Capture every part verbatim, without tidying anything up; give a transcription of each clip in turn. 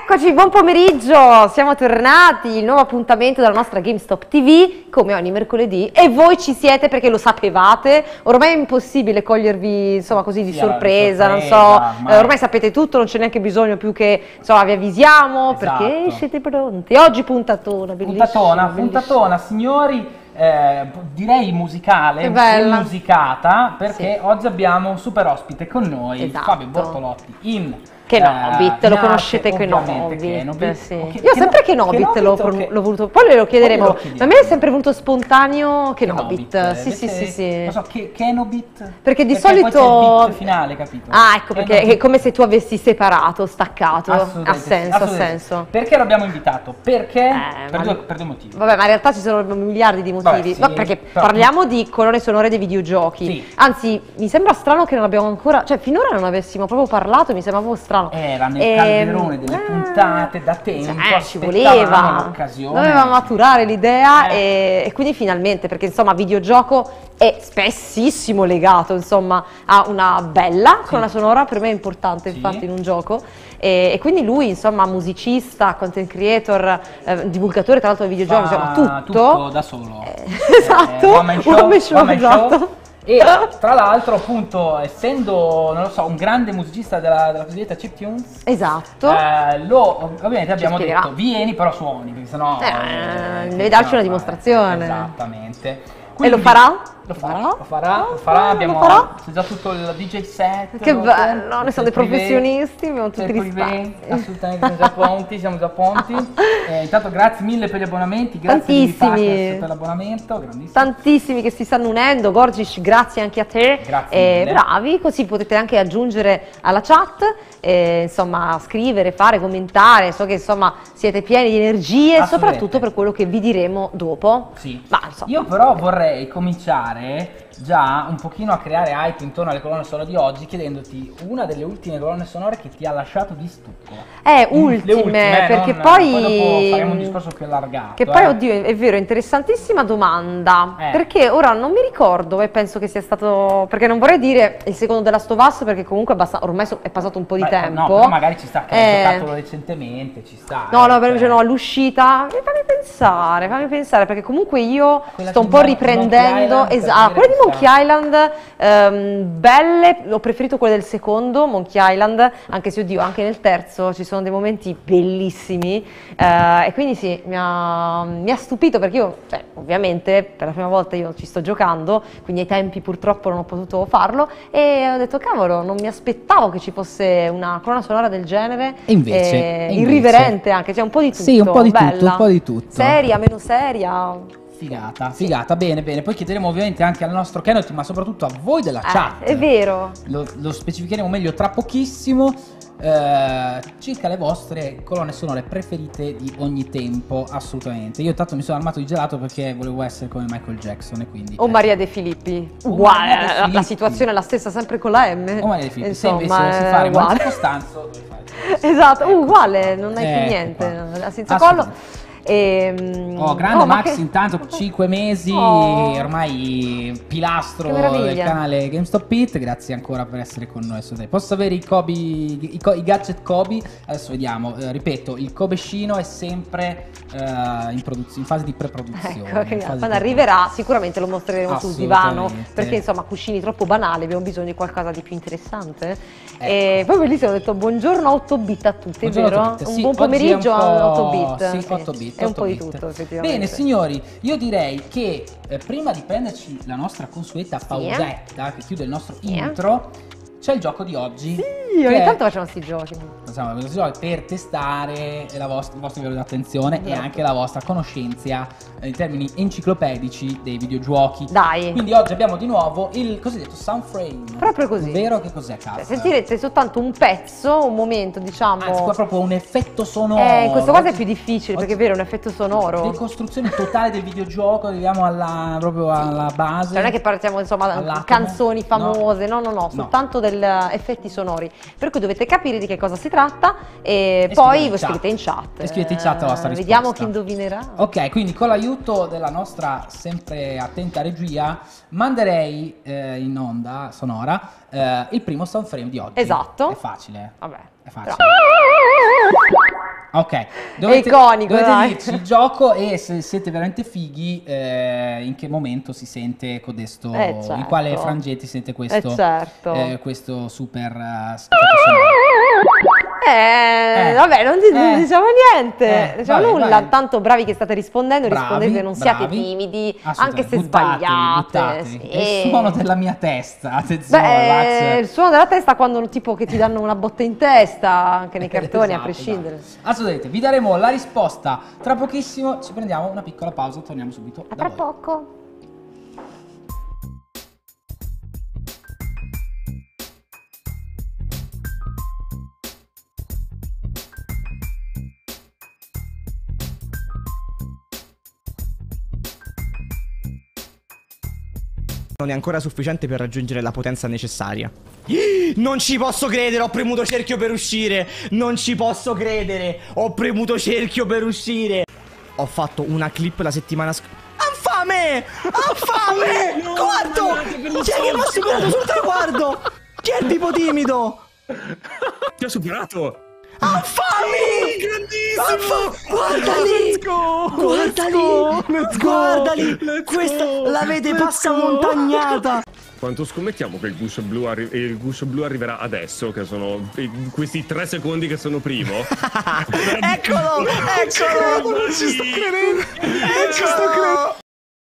Eccoci, buon pomeriggio, siamo tornati, il nuovo appuntamento della nostra GameStop T V, come ogni mercoledì, e voi ci siete perché lo sapevate, ormai è impossibile cogliervi insomma così di Sì, sorpresa, sorpresa, non so, ormai. eh, ormai sapete tutto, non c'è neanche bisogno più che insomma vi avvisiamo, Esatto. perché siete pronti, oggi puntatona, bellissima. Puntatona, bellissima. puntatona, signori, eh, direi musicale, Che bella. musicata, perché Sì. oggi abbiamo un super ospite con noi, Esatto. Fabio Bortolotti, in Kenobit, eh, lo in conoscete arte, ovviamente, Kenobit, Kenobit. sì. Ok, Io ho sempre Kenobit, Kenobit l'ho o pro- che- l'ho voluto, poi lo chiederemo, Poi lo chiediamo. ma a me è sempre venuto spontaneo Kenobit, Kenobit, sì sì invece, sì sì. Non so, che, Kenobit? Perché di poi solito c'è il beat finale, capito? Ah, ecco, perché Kenobit. è come se tu avessi separato, staccato. Assolutamente Ha sì, senso, ha assolutamente. senso. Perché l'abbiamo invitato? Perché? Eh, per, ma- due, per due motivi. Vabbè, ma in realtà ci sono miliardi di motivi. Vabbè, sì, Ma perché però- parliamo di colonne sonore dei videogiochi. Sì. Anzi, mi sembra strano che non abbiamo ancora, cioè finora non avessimo proprio parlato, mi sembra proprio strano. Era nel Ehm, calderone delle eh, puntate da tempo, cioè, ci aspettavamo voleva, l'occasione. doveva maturare l'idea Eh. e, e quindi finalmente, perché insomma videogioco è spessissimo legato insomma a una bella Sì. colonna sonora, per me è importante Sì. infatti in un gioco e, e quindi lui insomma musicista, content creator, eh, divulgatore tra l'altro dei videogiochi, Fa insomma tutto, tutto da solo. Eh, esatto, one man show, one man show, one man show. esatto. E tra l'altro, appunto, essendo, non lo so, un grande musicista della, della cosiddetta chiptunes, esatto. eh, lo, ovviamente abbiamo spiegherà. detto, vieni però suoni, perché sennò... Eh, sì, devi darci sennò una fa- dimostrazione. Esattamente. E lo Quindi- farà? Lo Lo farà? farà, lo farà, Lo lo farà, farà, abbiamo lo farà? c'è già tutto il D J set. Che dopo, bello, ne sono dei c'è il privé, professionisti, abbiamo c'è tutti il gli privé, spazi. assolutamente, siamo già pronti, siamo già pronti. Eh, intanto grazie mille per gli abbonamenti, grazie Tantissimi. Lily Partners per l'abbonamento, grandissimo. Tantissimi che si stanno unendo, Gorgish, grazie anche a te. Grazie Eh, mille. bravi, così potete anche aggiungere alla chat, eh, insomma, scrivere, fare, commentare. So che insomma siete pieni di energie, Assolutamente. soprattutto per quello che vi diremo dopo. Sì. Ma insomma, Io però vorrei cominciare già un pochino a creare hype intorno alle colonne sonore di oggi, chiedendoti una delle ultime colonne sonore che ti ha lasciato di stucco. Eh, Mm, le ultime, eh, perché non- poi... dopo faremo un discorso più allargato. Che poi, eh. oddio, è vero, interessantissima domanda, Eh. perché ora non mi ricordo e penso che sia stato, perché non vorrei dire il secondo della Last of Us, perché comunque è abbassa- ormai so- è passato un po' di Beh, tempo. No, però magari ci sta, che hai Eh, giocato recentemente, ci sta. No, eh, no, per cioè. no, all'uscita, eh, fammi pensare, fammi pensare, perché comunque io Quella sto di un po' Mon- riprendendo, Monkey Island, per esatto, dire quelle di che Monkey sta- Island, ehm, belle, ho preferito quelle del secondo, Monkey Island, anche se oddio, anche nel terzo ci sono dei momenti bellissimi, eh, e quindi sì, mi ha, mi ha stupito perché io, cioè, ovviamente, per la prima volta io ci sto giocando, quindi ai tempi purtroppo non ho potuto farlo, e ho detto, cavolo, non mi aspettavo che ci fosse una colonna sonora del genere, E invece, eh, e invece. irriverente anche, cioè un po' di tutto, Sì, un po' di tutto, bella. un po' di tutto. Seria, meno seria. Figata. Figata, bene, bene. Poi chiederemo ovviamente anche al nostro Kenneth, ma soprattutto a voi della Eh, chat. è vero. Lo, lo specificheremo meglio tra pochissimo. eh, circa le vostre colonne sonore preferite di ogni tempo, assolutamente. Io intanto mi sono armato di gelato perché volevo essere come Michael Jackson e quindi. O eh, Maria De Filippi. O Uguale, Maria De la- la, Filippi. situazione è la stessa, sempre con la M. O Maria De Filippi, se Insomma, invece dovessi è fare uguale. Monte Costanzo, devi fare- Esatto, Ecco. uguale, non hai Ecco più niente, qua. la senza collo. Assolutamente. Ehm, Oh, grande oh, ma Max, che- intanto cinque mesi, Oh. ormai pilastro Che meraviglia. del canale GameStop It, grazie ancora per essere con noi. assolutamente. Posso avere i Kobe, i, co- i gadget Kobe? Adesso vediamo, eh, ripeto, il Kobeshino è sempre eh, in, produz- in fase di preproduzione. Ecco, che in fase quando di- arriverà sicuramente lo mostreremo sul divano, Assolutamente. perché insomma cuscini troppo banali, abbiamo bisogno di qualcosa di più interessante. Ecco. E poi bellissimo, ho detto buongiorno otto bit a tutti, Buongiorno è vero? otto bit, Un sì, buon oggi è un pomeriggio po'- a otto bit. Sì, otto bit, È un otto po' di bit. tutto effettivamente. Bene signori, io direi che eh, prima di prenderci la nostra consueta pausetta che chiude il nostro Sì. intro, c'è il gioco di oggi. Sì, che ogni è- tanto facciamo questi giochi. Insomma, questo gioco per testare la vostra, il vostro livello di attenzione e Esatto. anche la vostra conoscenza eh, in termini enciclopedici dei videogiochi. Dai. Quindi oggi abbiamo di nuovo il cosiddetto sound frame. Proprio così. Ovvero che cos'è, Cioè, cazzo? sentirete soltanto un pezzo, un momento, diciamo. Anzi, qua è proprio un effetto sonoro. Eh, in questo caso è Oggi- più difficile oggi- perché è vero, è un effetto sonoro. Decostruzione totale del videogioco, arriviamo alla, proprio alla base. Cioè, non è che partiamo insomma da All'atomo. canzoni famose, no, no, no, No. soltanto degli effetti sonori. Per cui dovete capire di che cosa si tratta e, E poi voi scrivete in scrivete in chat. E scrivete in chat la vostra Eh, Vediamo risposta. chi indovinerà. Ok, quindi con l'aiuto della nostra sempre attenta regia manderei eh, in onda sonora eh, il primo sound frame di oggi. Esatto. È facile. Vabbè. È facile. Però- Ok, dovete, iconico, dovete dai. dirci il gioco e se siete veramente fighi, eh, in che momento si sente codesto, Eh, in certo. quale frangente si sente questo, Eh, certo. eh, questo super uh, effetto sonoro. Eh, Eh, vabbè, non, di- non eh, diciamo niente, eh, non diciamo vabbè, nulla, vai. tanto bravi che state rispondendo, Bravi, rispondete, non siate bravi. timidi, Assolutamente. anche se Buttatevi, sbagliate. buttatevi. sì. È il suono della mia testa, attenzione, Beh, Max. il suono della testa quando tipo che ti danno una botta in testa, anche nei cartoni, a Esatto, prescindere. esatto. Assolutamente, vi daremo la risposta tra pochissimo, ci prendiamo una piccola pausa, torniamo subito A da tra voi. poco. Non è ancora sufficiente per raggiungere la potenza necessaria. Non ci posso credere, ho premuto cerchio per uscire. Non ci posso credere, ho premuto cerchio per uscire. Ho fatto una clip la settimana scorsa. Affame! Affame! Quanto? Chi è che mi ha superato sul traguardo? Chi è il tipo timido? Ti ho superato! Affami! Grandissimo! Guarda lì! Guarda lì! Guarda lì! Questa l'avete passamontagnata! Quanto scommettiamo che il guscio blu, arri- il guscio blu arriverà adesso, che sono i- questi tre secondi che sono primo? Eccolo! Eccolo! Non ci sto credendo! Non ci sto credendo!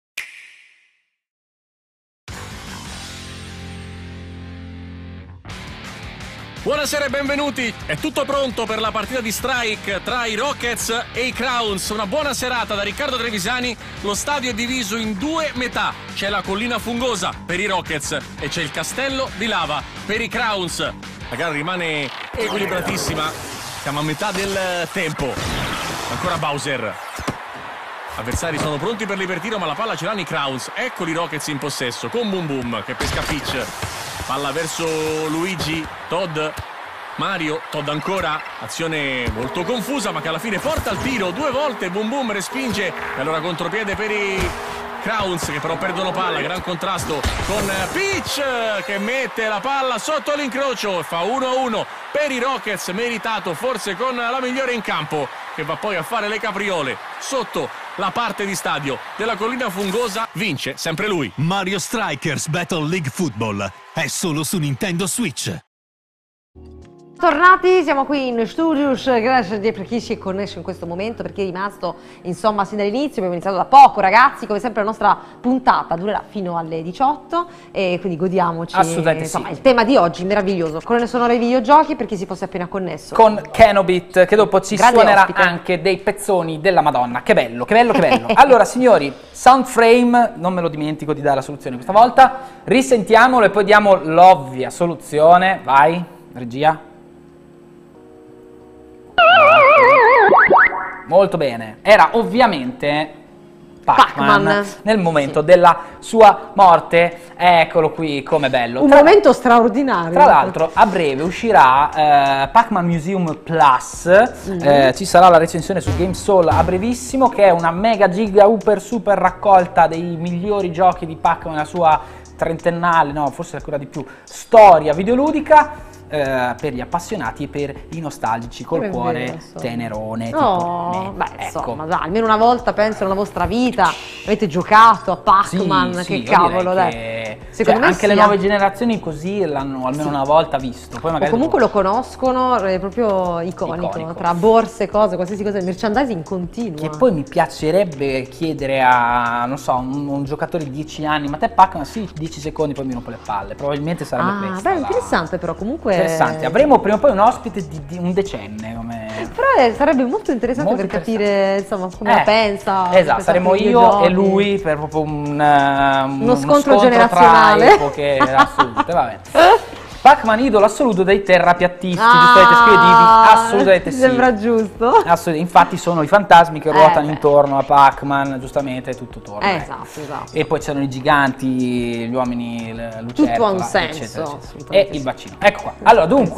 Buonasera e benvenuti! È tutto pronto per la partita di strike tra i Rockets e i Crowns. Una buona serata da Riccardo Trevisani. Lo stadio è diviso in due metà. C'è la collina fungosa per i Rockets e c'è il castello di lava per i Crowns. La gara rimane equilibratissima. Siamo a metà del tempo. Ancora Bowser. Avversari sono pronti per l'ipertiro, ma la palla ce l'hanno i Crowns. Eccoli i Rockets in possesso con Boom Boom che pesca pitch. Palla verso Luigi, Todd, Mario, Todd ancora, azione molto confusa ma che alla fine porta al tiro, due volte Boom Boom respinge e allora contropiede per i Crowns che però perdono palla, gran contrasto con Peach che mette la palla sotto l'incrocio e fa uno a uno per i Rockets, meritato forse con la migliore in campo che va poi a fare le capriole sotto la parte di stadio della collina fungosa, vince sempre lui. Mario Strikers Battle League Football è solo su Nintendo Switch. Tornati, siamo qui in studios, grazie per chi si è connesso in questo momento, per chi è rimasto insomma sin dall'inizio. Abbiamo iniziato da poco ragazzi, come sempre la nostra puntata durerà fino alle diciotto e quindi godiamoci. Assolutamente insomma, sì. il tema di oggi meraviglioso, colonne sonore ai videogiochi per chi si fosse appena connesso. Con Kenobit che dopo ci Grande suonerà ospite. anche dei pezzoni della Madonna. Che bello, che bello, che bello. Allora signori, Soundframe, non me lo dimentico di dare la soluzione questa volta. Risentiamolo e poi diamo l'ovvia soluzione. Vai, regia. Molto bene. Era ovviamente Pac-Man, Pac-Man. nel momento della sua morte. Eccolo qui, come bello. Un Tra- momento straordinario. Tra l'altro a breve uscirà eh, Pac-Man Museum Plus, eh, ci sarà la recensione su GameSol a brevissimo, che è una mega giga uper super raccolta dei migliori giochi di Pac-Man nella sua trentennale, no forse ancora di più, storia videoludica. Eh, per gli appassionati e per i nostalgici col Che cuore bellezza. tenerone tipo No, me. beh, Ecco. insomma, dai, almeno una volta penso nella vostra vita avete giocato a Pac-Man, Sì, che sì, io cavolo, direi dai. che- Secondo cioè, me anche le sia. nuove generazioni così l'hanno almeno una volta visto. Poi O magari comunque dopo- lo conoscono, è proprio iconico, Iconico. tra borse, cose, qualsiasi cosa, il merchandising continua. Che poi mi piacerebbe chiedere a, non so, un, un giocatore di dieci anni, ma te Pac-Man sì, dieci secondi poi mi rompo le palle, probabilmente sarebbe Ah, questa. beh, la- interessante però, comunque... Interessante, avremo prima o poi un ospite di, di un decenne come... Però eh, sarebbe molto interessante Molto per capire, insomma, come Eh, la pensa. Esatto, pensa saremo ai io videogiochi. e lui per proprio un, eh, un- Uno scontro generazionale. tra epoche assolute, va bene. Pac-Man idolo assoluto dei terrapiattisti, Ah, giustamente scrivetevi, assolutamente mi sì. sembra giusto. Assolutamente, infatti sono i fantasmi che Eh, ruotano beh. intorno a Pac-Man, giustamente tutto torna. Eh, ecco. esatto, esatto. E poi c'erano i giganti, gli uomini, l- lucertola, Tutto ha un senso, eccetera, eccetera. assolutamente E il sì. bacino. Ecco qua. Allora, dunque,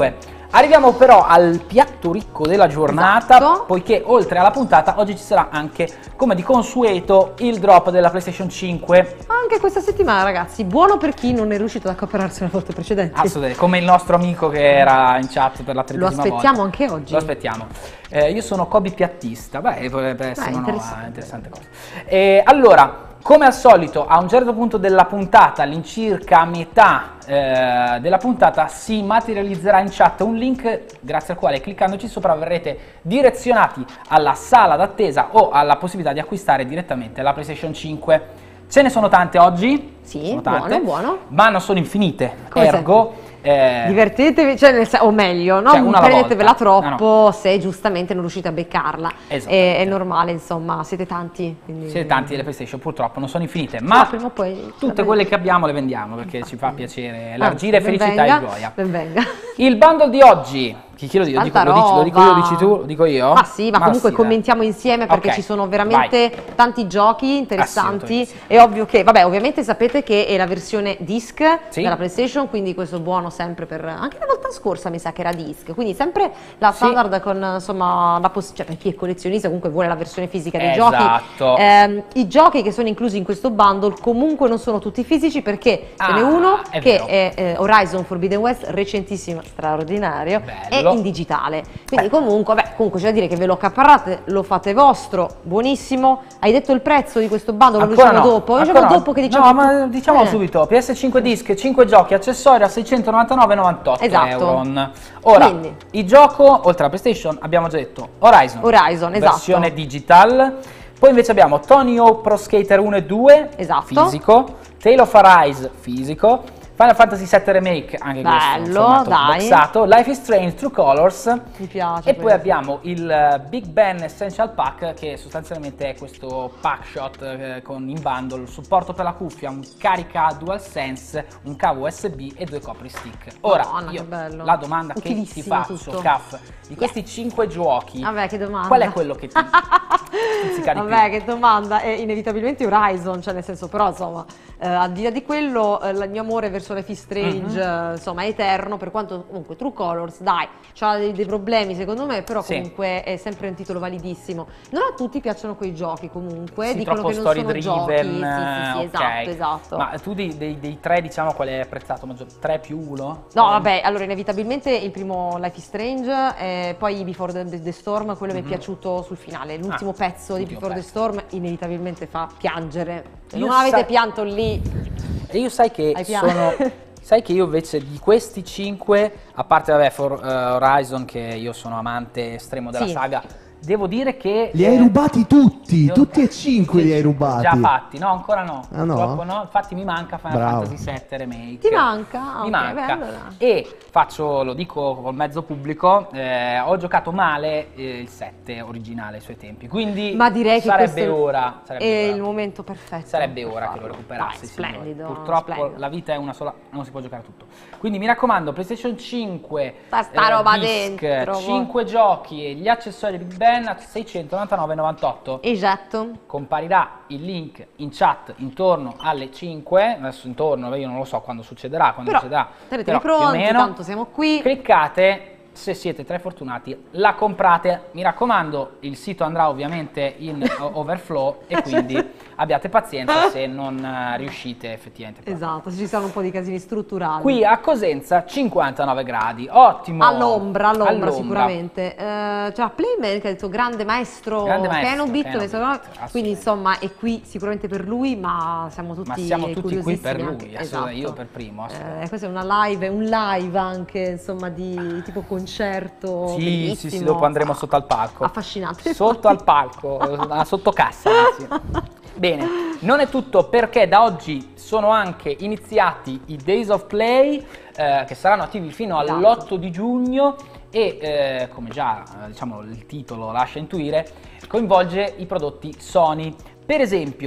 Arriviamo però al piatto ricco della giornata, Esatto. poiché oltre alla puntata oggi ci sarà anche, come di consueto, il drop della PlayStation cinque. Anche questa settimana, ragazzi, buono per chi non è riuscito ad accapararsi le volte precedenti. Assolutamente, come il nostro amico che era in chat per la Lo tredicesima volta. aspettiamo anche oggi. Lo aspettiamo. Eh, io sono Kobe piattista, beh, potrebbe essere Beh, una nuova interessante. interessante cosa. Eh, allora, come al solito, a un certo punto della puntata, all'incirca a metà eh, della puntata, si materializzerà in chat un link grazie al quale cliccandoci sopra verrete direzionati alla sala d'attesa o alla possibilità di acquistare direttamente la PlayStation cinque. Ce ne sono tante oggi, Sì, sono tante, buono, buono. ma non sono infinite, Come ergo... eh, Divertitevi, cioè, nel sen- o meglio, non Cioè, una alla prendetevela volta. troppo No, se giustamente non riuscite a beccarla. Esattamente. È, è normale, insomma, siete tanti. Quindi... Siete tanti delle PlayStation, purtroppo non sono infinite, Ma ma prima o poi tutte quelle che abbiamo le vendiamo perché ci fa piacere elargire Anzi, ben felicità venga, e gioia. Ben venga. Il bundle di oggi, chi chi lo dico? Dico- Tanta lo, dici, lo dico io, lo roba. dici tu, lo dico io? Ma sì, ma, comunque sì, dai. commentiamo insieme perché Ok, ci sono veramente vai. tanti giochi interessanti. Assolutamente sì. È ovvio che, vabbè, ovviamente sapete che è la versione disc Sì. della PlayStation, quindi questo buono sempre per... Anche la volta scorsa mi sa che era disc, quindi sempre la Sì. standard con, insomma, la poss- cioè per chi è collezionista comunque vuole la versione fisica dei Esatto. giochi. Ehm, I giochi che sono inclusi in questo bundle comunque non sono tutti fisici perché ce n'è Ah, uno è che vero. è eh, Horizon Forbidden West, recentissimo, straordinario, Bello. è in digitale. Quindi Eh. comunque, beh, comunque c'è da dire che ve lo accaparrate, lo fate vostro, buonissimo. Hai detto il prezzo di questo bundle, lo Ancora diciamo no, dopo? Lo ancora diciamo no. dopo che diciamo No, tu- ma diciamolo Eh. subito, P S cinque disc, cinque giochi, accessori a seicentonovantanove virgola novantotto Esatto. euro. Ora, Quindi. il gioco, oltre alla PlayStation, abbiamo già detto Horizon, Horizon, esatto. versione digital. Poi invece abbiamo Tony Hawk Pro Skater uno e due, Esatto. fisico, Tale of Arise, fisico, Final Fantasy sette Remake, anche questo Bello, in formato dai. boxato, Life is Strange True Colors. Mi piace E poi questo. abbiamo il eh, Big Ben Essential Pack, che sostanzialmente è questo pack shot eh, con in bundle supporto per la cuffia, un carica DualSense, un cavo U S B e due copri stick. Ora, Madonna, io che bello. la domanda che ti Utilissimo faccio, tutto. Caff, di questi cinque giochi, Vabbè, che domanda. qual è quello che ti stuzzica di Vabbè, più? che domanda, è inevitabilmente Horizon, cioè nel senso, però insomma, eh, al di là di quello, eh, il mio amore verso Life is Strange, eh, insomma, è eterno, per quanto comunque True Colors, dai, c'ha dei, dei problemi secondo me, però Sì. comunque è sempre un titolo validissimo. Non a tutti piacciono quei giochi comunque, Sì, dicono troppo che non story sono driven, giochi, sì, sì, sì, ok. esatto, esatto. Ma tu dei, dei- dei tre, diciamo, quale hai apprezzato maggior? tre più uno? No, vabbè, allora inevitabilmente il primo Life is Strange, e poi Before the, the Storm, quello mi è piaciuto sul finale. L'ultimo Ah, pezzo di l'ultimo Before the pezzo. Storm inevitabilmente fa piangere. Se Io non avete sai- pianto lì, E io sai che Hai piano. sono. Sai che io invece di questi cinque, a parte vabbè, For, eh, Horizon, che io sono amante estremo della Sì. saga, devo dire che. Li hai eh, rubati tutti, io- tutti e cinque sì, li hai rubati. Già fatti, no, ancora no. Ah, no? Purtroppo no. Infatti mi manca Final Bravo. Fantasy sette Remake. Ti manca? Ah, Mi ok, manca. beh, allora. E faccio, lo dico col mezzo pubblico, eh, ho giocato male eh, il sette originale ai suoi tempi. Quindi ma direi che sarebbe questo ora. Sarebbe è ora. il momento perfetto. Sarebbe per ora che farlo. lo recuperassi. Dai, signori. splendido. Purtroppo splendido. la vita è una sola, non si può giocare a tutto. Quindi mi raccomando, PlayStation cinque, Sta sta roba disc, dentro, cinque giochi e gli accessori Big Ben a seicentonovantanove virgola novantotto. Esatto. Comparirà il link in chat intorno alle cinque, adesso intorno, io non lo so quando succederà, quando Però succederà. tenetevi però più o pronti, meno. tanto siamo qui. Cliccate, se siete tra i fortunati, la comprate. Mi raccomando, il sito andrà ovviamente in o- overflow e quindi abbiate pazienza se non eh, riuscite effettivamente. proprio. Esatto, ci sono un po' di casini strutturali. Qui a Cosenza cinquantanove gradi, ottimo. All'ombra, all'ombra, All'ombra. sicuramente. Eh, c'era Playman che ha detto grande maestro, Grande maestro, Kenobit, Kenobit, questo- assolutamente. quindi insomma è qui sicuramente per lui, ma siamo tutti Ma siamo tutti qui per curiosissimi lui, anche. assolutamente, Esatto. io per primo. Eh, assolutamente. questa è una live, è un live anche insomma di tipo concerto. Sì, sì, bellissimo. sì, dopo andremo sotto al palco. Affascinante. Sotto al palco, a sotto cassa. Anzi. Bene, non è tutto perché da oggi sono anche iniziati i Days of Play eh, che saranno attivi fino Esatto. all'otto di giugno e eh, come già eh, diciamo il titolo lascia intuire, coinvolge i prodotti Sony. Per esempio,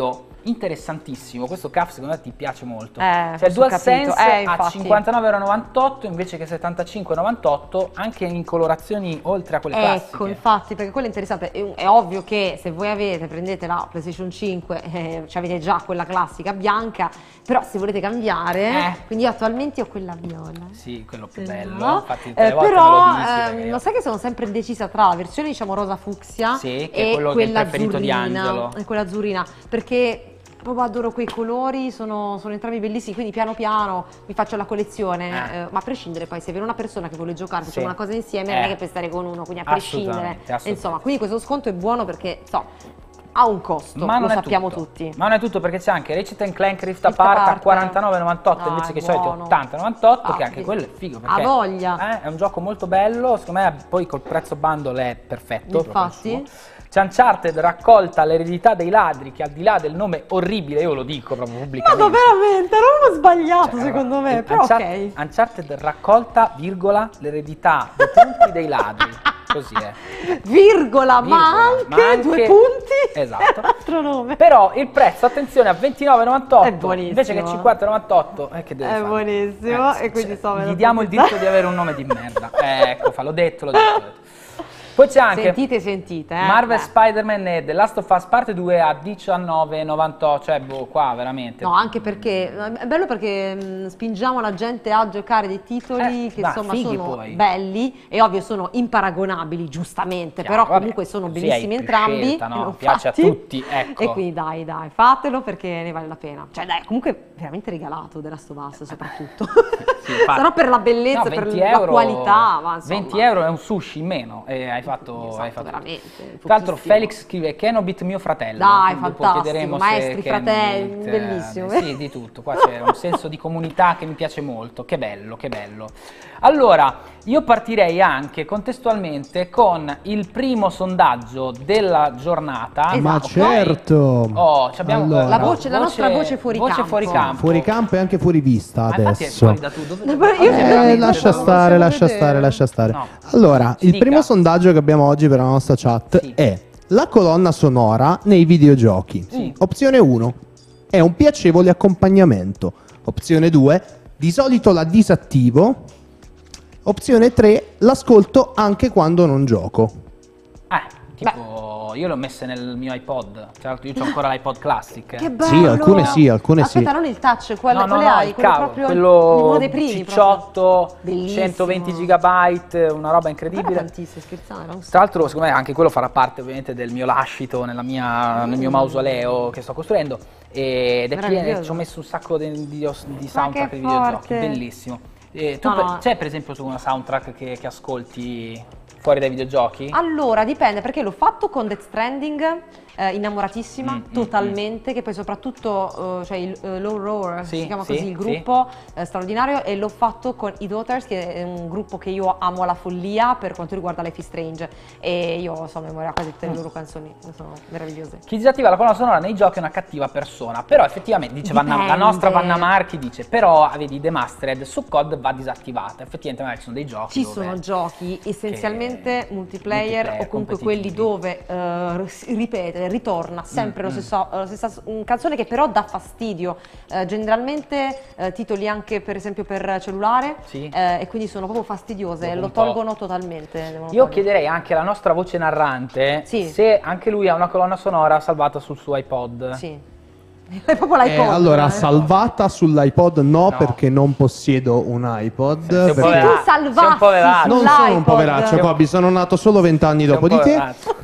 interessantissimo, questo C A F secondo me ti piace molto. Eh, cioè il questo ho DualSense capito. Eh, a infatti. cinquantanove e novantotto invece che settantacinque e novantotto, anche in colorazioni oltre a quelle classiche. Ecco, infatti, perché quello è interessante. È, è ovvio che se voi avete, prendete la PlayStation cinque, eh, cioè avete già quella classica bianca, però se volete cambiare, Eh. quindi io attualmente ho quella viola. Sì, quello più Se bello, no, infatti tutte le eh, volte però, me lo dici, ehm, perché io- lo sai che sono sempre indecisa tra la versione diciamo rosa fucsia Sì, che è e quello che è il quella preferito di azzurrina, Angelo. e quella azzurrina, perché proprio adoro quei colori, sono, sono entrambi bellissimi, quindi piano piano mi faccio la collezione, Eh. eh, ma a prescindere poi se viene una persona che vuole giocare, facciamo Sì. una cosa insieme, Eh. non è che puoi stare con uno, quindi a prescindere. Assolutamente, assolutamente. Insomma, quindi questo sconto è buono perché so, ha un costo, Ma lo non è sappiamo tutto. tutti. Ma non è tutto, perché c'è anche Ratchet and Clank Rift Rift Apart a Apart. quarantanove e novantotto Dai, invece che i soliti buono. ottanta e novantotto, Ah, che anche sì. quello è figo. Ha Perché voglia. eh, è un gioco molto bello, secondo me poi col prezzo bundle è perfetto. proprio Infatti. il suo. C'è Uncharted raccolta l'eredità dei ladri, che al di là del nome orribile, io lo dico proprio Ma pubblicamente. veramente, era uno sbagliato Cioè, secondo me, allora, però Uncharted, ok. Uncharted raccolta, virgola, l'eredità dei punti dei ladri. Così è. Virgola, ma, Virgola, anche ma due anche- punti. Esatto. Altro nome. Però il prezzo, attenzione, a ventinove e novantotto È buonissimo. invece che cinquanta e novantotto, eh, che deve È fare? buonissimo, Eh, e quindi cioè, so, me lo gli diamo il pubblicizza. diritto di avere un nome di merda. Eh, ecco, fa, l'ho detto, l'ho detto. l'ho detto. Poi c'è anche Sentite, sentite, eh. Marvel Beh. Spider-Man e The Last of Us Parte due a diciannove e novantotto, cioè boh, qua veramente. No, anche perché è bello perché mh, spingiamo la gente a giocare dei titoli Eh, che ma insomma fighi sono poi. belli e ovvio sono imparagonabili giustamente, Chiaro, però vabbè, comunque sono così bellissimi hai più entrambi. scelta, no? e non Piace a fatti. tutti, ecco. E quindi dai, dai, fatelo perché ne vale la pena. Cioè dai, comunque veramente regalato The Last of Us soprattutto. Sì, infatti. Sarà per la bellezza, No, per venti la euro, qualità, ma insomma. venti euro è un sushi in meno e hai fatto, Esatto, hai fatto veramente. Tra l'altro pochissimo. Felix scrive Kenobit mio fratello. Dai, quindi poi fantastico, chiederemo se maestri, fratelli, Kenobit, bellissimo. eh, sì, di tutto. Qua c'è un senso di comunità che mi piace molto. Che bello, che bello. Allora, io partirei anche contestualmente con il primo sondaggio della giornata. Ma ok? certo. Oh, ci abbiamo Allora. La voce- la nostra voce fuori voce campo. fuori campo. Fuori campo e anche fuori vista Ma infatti è adesso. fuori da tu. Dove- Io sempre Eh, dico, lascia non stare, possiamo lascia vedere. stare, lascia stare. No. Allora, Si il dica. primo sondaggio che abbiamo oggi per la nostra chat Sì. è la colonna sonora nei videogiochi. Sì. Opzione uno è un piacevole accompagnamento. Opzione due, di solito la disattivo. Opzione tre, l'ascolto anche quando non gioco. Eh, tipo, io l'ho messa nel mio iPod. Tra l'altro io ho ancora l'iPod Classic. eh. Che bello! Sì, alcune sì, alcune sì. Aspetta, non il touch, quale, No, no, quale no, hai? il Quello cavo, proprio quello uno dei primi cicciotto, Bellissimo. centoventi gigabyte, una roba proprio. incredibile. Era tantissimo, scherzando, era un Tra l'altro, secondo me anche quello farà parte ovviamente del mio lascito nella mia- nel mio mausoleo che sto costruendo. Ed è pieno, Meraviglioso. ci ho messo un sacco di, di- di soundtrack che di videogiochi, forte. bellissimo. E tu No, per- no. c'è per esempio su una soundtrack che, che ascolti fuori dai videogiochi? Allora, dipende, perché l'ho fatto con Death Stranding, eh, innamoratissima, Mm, mm, totalmente, che poi soprattutto, eh, cioè il eh, Low Roar, Sì, si chiama sì, così il sì. gruppo, eh, straordinario, e l'ho fatto con i Daughters, che è un gruppo che io amo alla follia per quanto riguarda Life is Strange, e io so a memoria quasi tutte le loro canzoni, sono meravigliose. Chi disattiva la colonna sonora nei giochi è una cattiva persona, però effettivamente dice Vanna- la Dipende. nostra Vanna Marchi dice però vedi The Mastered su C O D va disattivata, effettivamente magari ci sono dei giochi Ci dove- sono giochi essenzialmente multiplayer, multiplayer, o comunque quelli competitivi. dove eh, si ripete, ritorna sempre Mm, lo stesso, eh, la stessa s- un canzone che però dà fastidio, eh, generalmente eh, titoli anche per esempio per cellulare, Sì. eh, e quindi sono proprio fastidiose, Dopo lo un po'. tolgono totalmente. devono Io toglierlo. chiederei anche alla nostra voce narrante Sì. se anche lui ha una colonna sonora salvata sul suo iPod. Sì. È proprio Eh, l'iPod. allora, eh. salvata sull'iPod no, No. perché non possiedo un iPod. Sei un perché- povera- tu sei salvassi un poveraccio. Non sono un sull'iPod. poveraccio, Kobe, sono nato solo vent'anni Sei dopo un di te. poveraccio.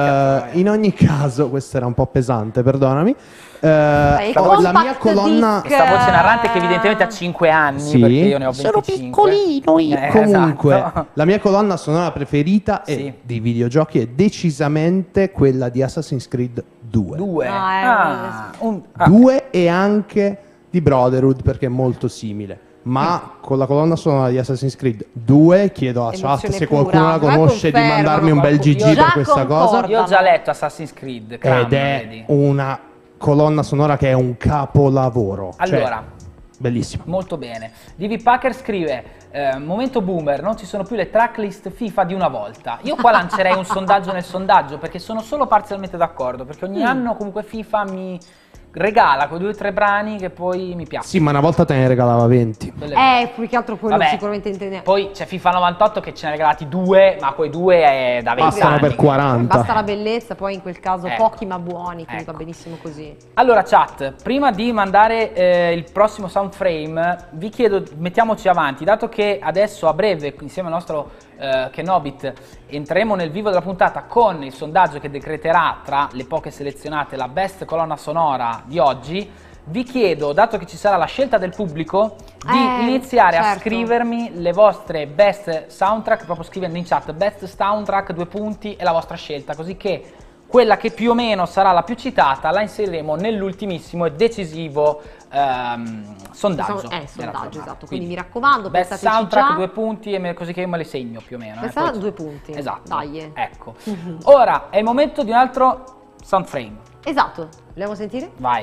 Eh, in ogni caso, questo era un po' pesante, perdonami. Eh, Dai, ho la compact mia colonna. disc. Questa voce narrante che evidentemente ha cinque anni, Sì. perché io ne ho Sono venticinque. piccolino io. Eh, Comunque, esatto. la mia colonna sonora preferita è- Sì. dei videogiochi è decisamente quella di Assassin's Creed due. Due. Ah, eh, Ah, un- ah, due e anche di Brotherhood perché è molto simile. Ma con la colonna sonora di Assassin's Creed due chiedo a chat Emozione se pura. qualcuno la Ma conosce di confermo, mandarmi un bel G G io per già questa cosa. concordo. Io ho già letto Assassin's Creed, Cram, Ed è vedi. una colonna sonora che è un capolavoro. Cioè, Allora, bellissima. molto bene. D V Packer scrive, eh, momento boomer, non ci sono più le tracklist FIFA di una volta. Io qua lancerei un sondaggio nel sondaggio, perché sono solo parzialmente d'accordo, perché ogni anno comunque FIFA mi regala quei due o tre brani che poi mi piacciono. Sì, ma una volta te ne regalava venti. Eh, più che altro quello Vabbè, sicuramente intende. Poi c'è FIFA novantotto che ce ne ha regalati due, ma quei due è da venti Bastano anni. per quaranta. Basta la bellezza, poi in quel caso Ecco. pochi ma buoni, quindi Ecco. va benissimo così. Allora chat, prima di mandare eh, il prossimo sound frame, vi chiedo, mettiamoci avanti, dato che adesso a breve, insieme al nostro eh, Kenobit, entreremo nel vivo della puntata con il sondaggio che decreterà tra le poche selezionate la best colonna sonora di oggi, vi chiedo, dato che ci sarà la scelta del pubblico, di Eh, iniziare a certo. scrivermi le vostre best soundtrack, proprio scrivendo in chat best soundtrack, due punti e la vostra scelta, così che quella che più o meno sarà la più citata la inseriremo nell'ultimissimo e decisivo ehm, sondaggio. Eh, della sondaggio, giornata. esatto. Quindi, mi raccomando, best pensateci soundtrack, già. due punti, e me- così che io me le segno più o meno. Best eh, poi- sound- due punti. Esatto. Dai. Ecco. Ora è il momento di un altro sound frame. Esatto. Vogliamo sentire? Vai.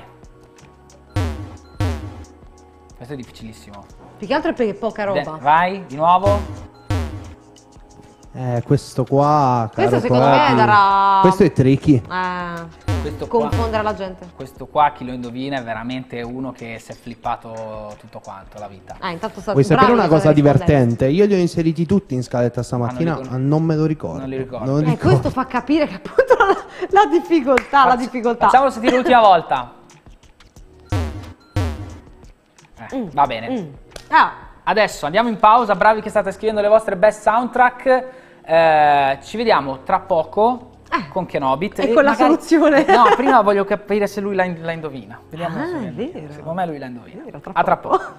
Questo è difficilissimo. Più che altro è perché è poca De- roba. vai, di nuovo. Eh, questo qua, Questo caro secondo me Kobe, darà... questo è tricky. Eh, Questo qua, confondere la gente. questo qua, chi lo indovina, è veramente uno che si è flippato tutto quanto la vita. Ah, intanto sta Vuoi sapere bravi una che cosa stanno rispondendo. divertente? Io li ho inseriti tutti in scaletta stamattina, Ah, non li ma non me lo ricordo. Non li ricordo. Non Eh, ricordo. questo fa capire che appunto la, la difficoltà, la Facci- difficoltà. Facciamolo sentire l'ultima volta. Eh, Va bene. Mm. Ah, Adesso andiamo in pausa, bravi che state scrivendo le vostre best soundtrack. Eh, ci vediamo tra poco con Kenobit. e con la soluzione. No, prima voglio capire se lui la, in- la indovina. Vediamo Ah, se la è indovina. vero. Secondo me lui la indovina. Vero, tra A tra poco. poco.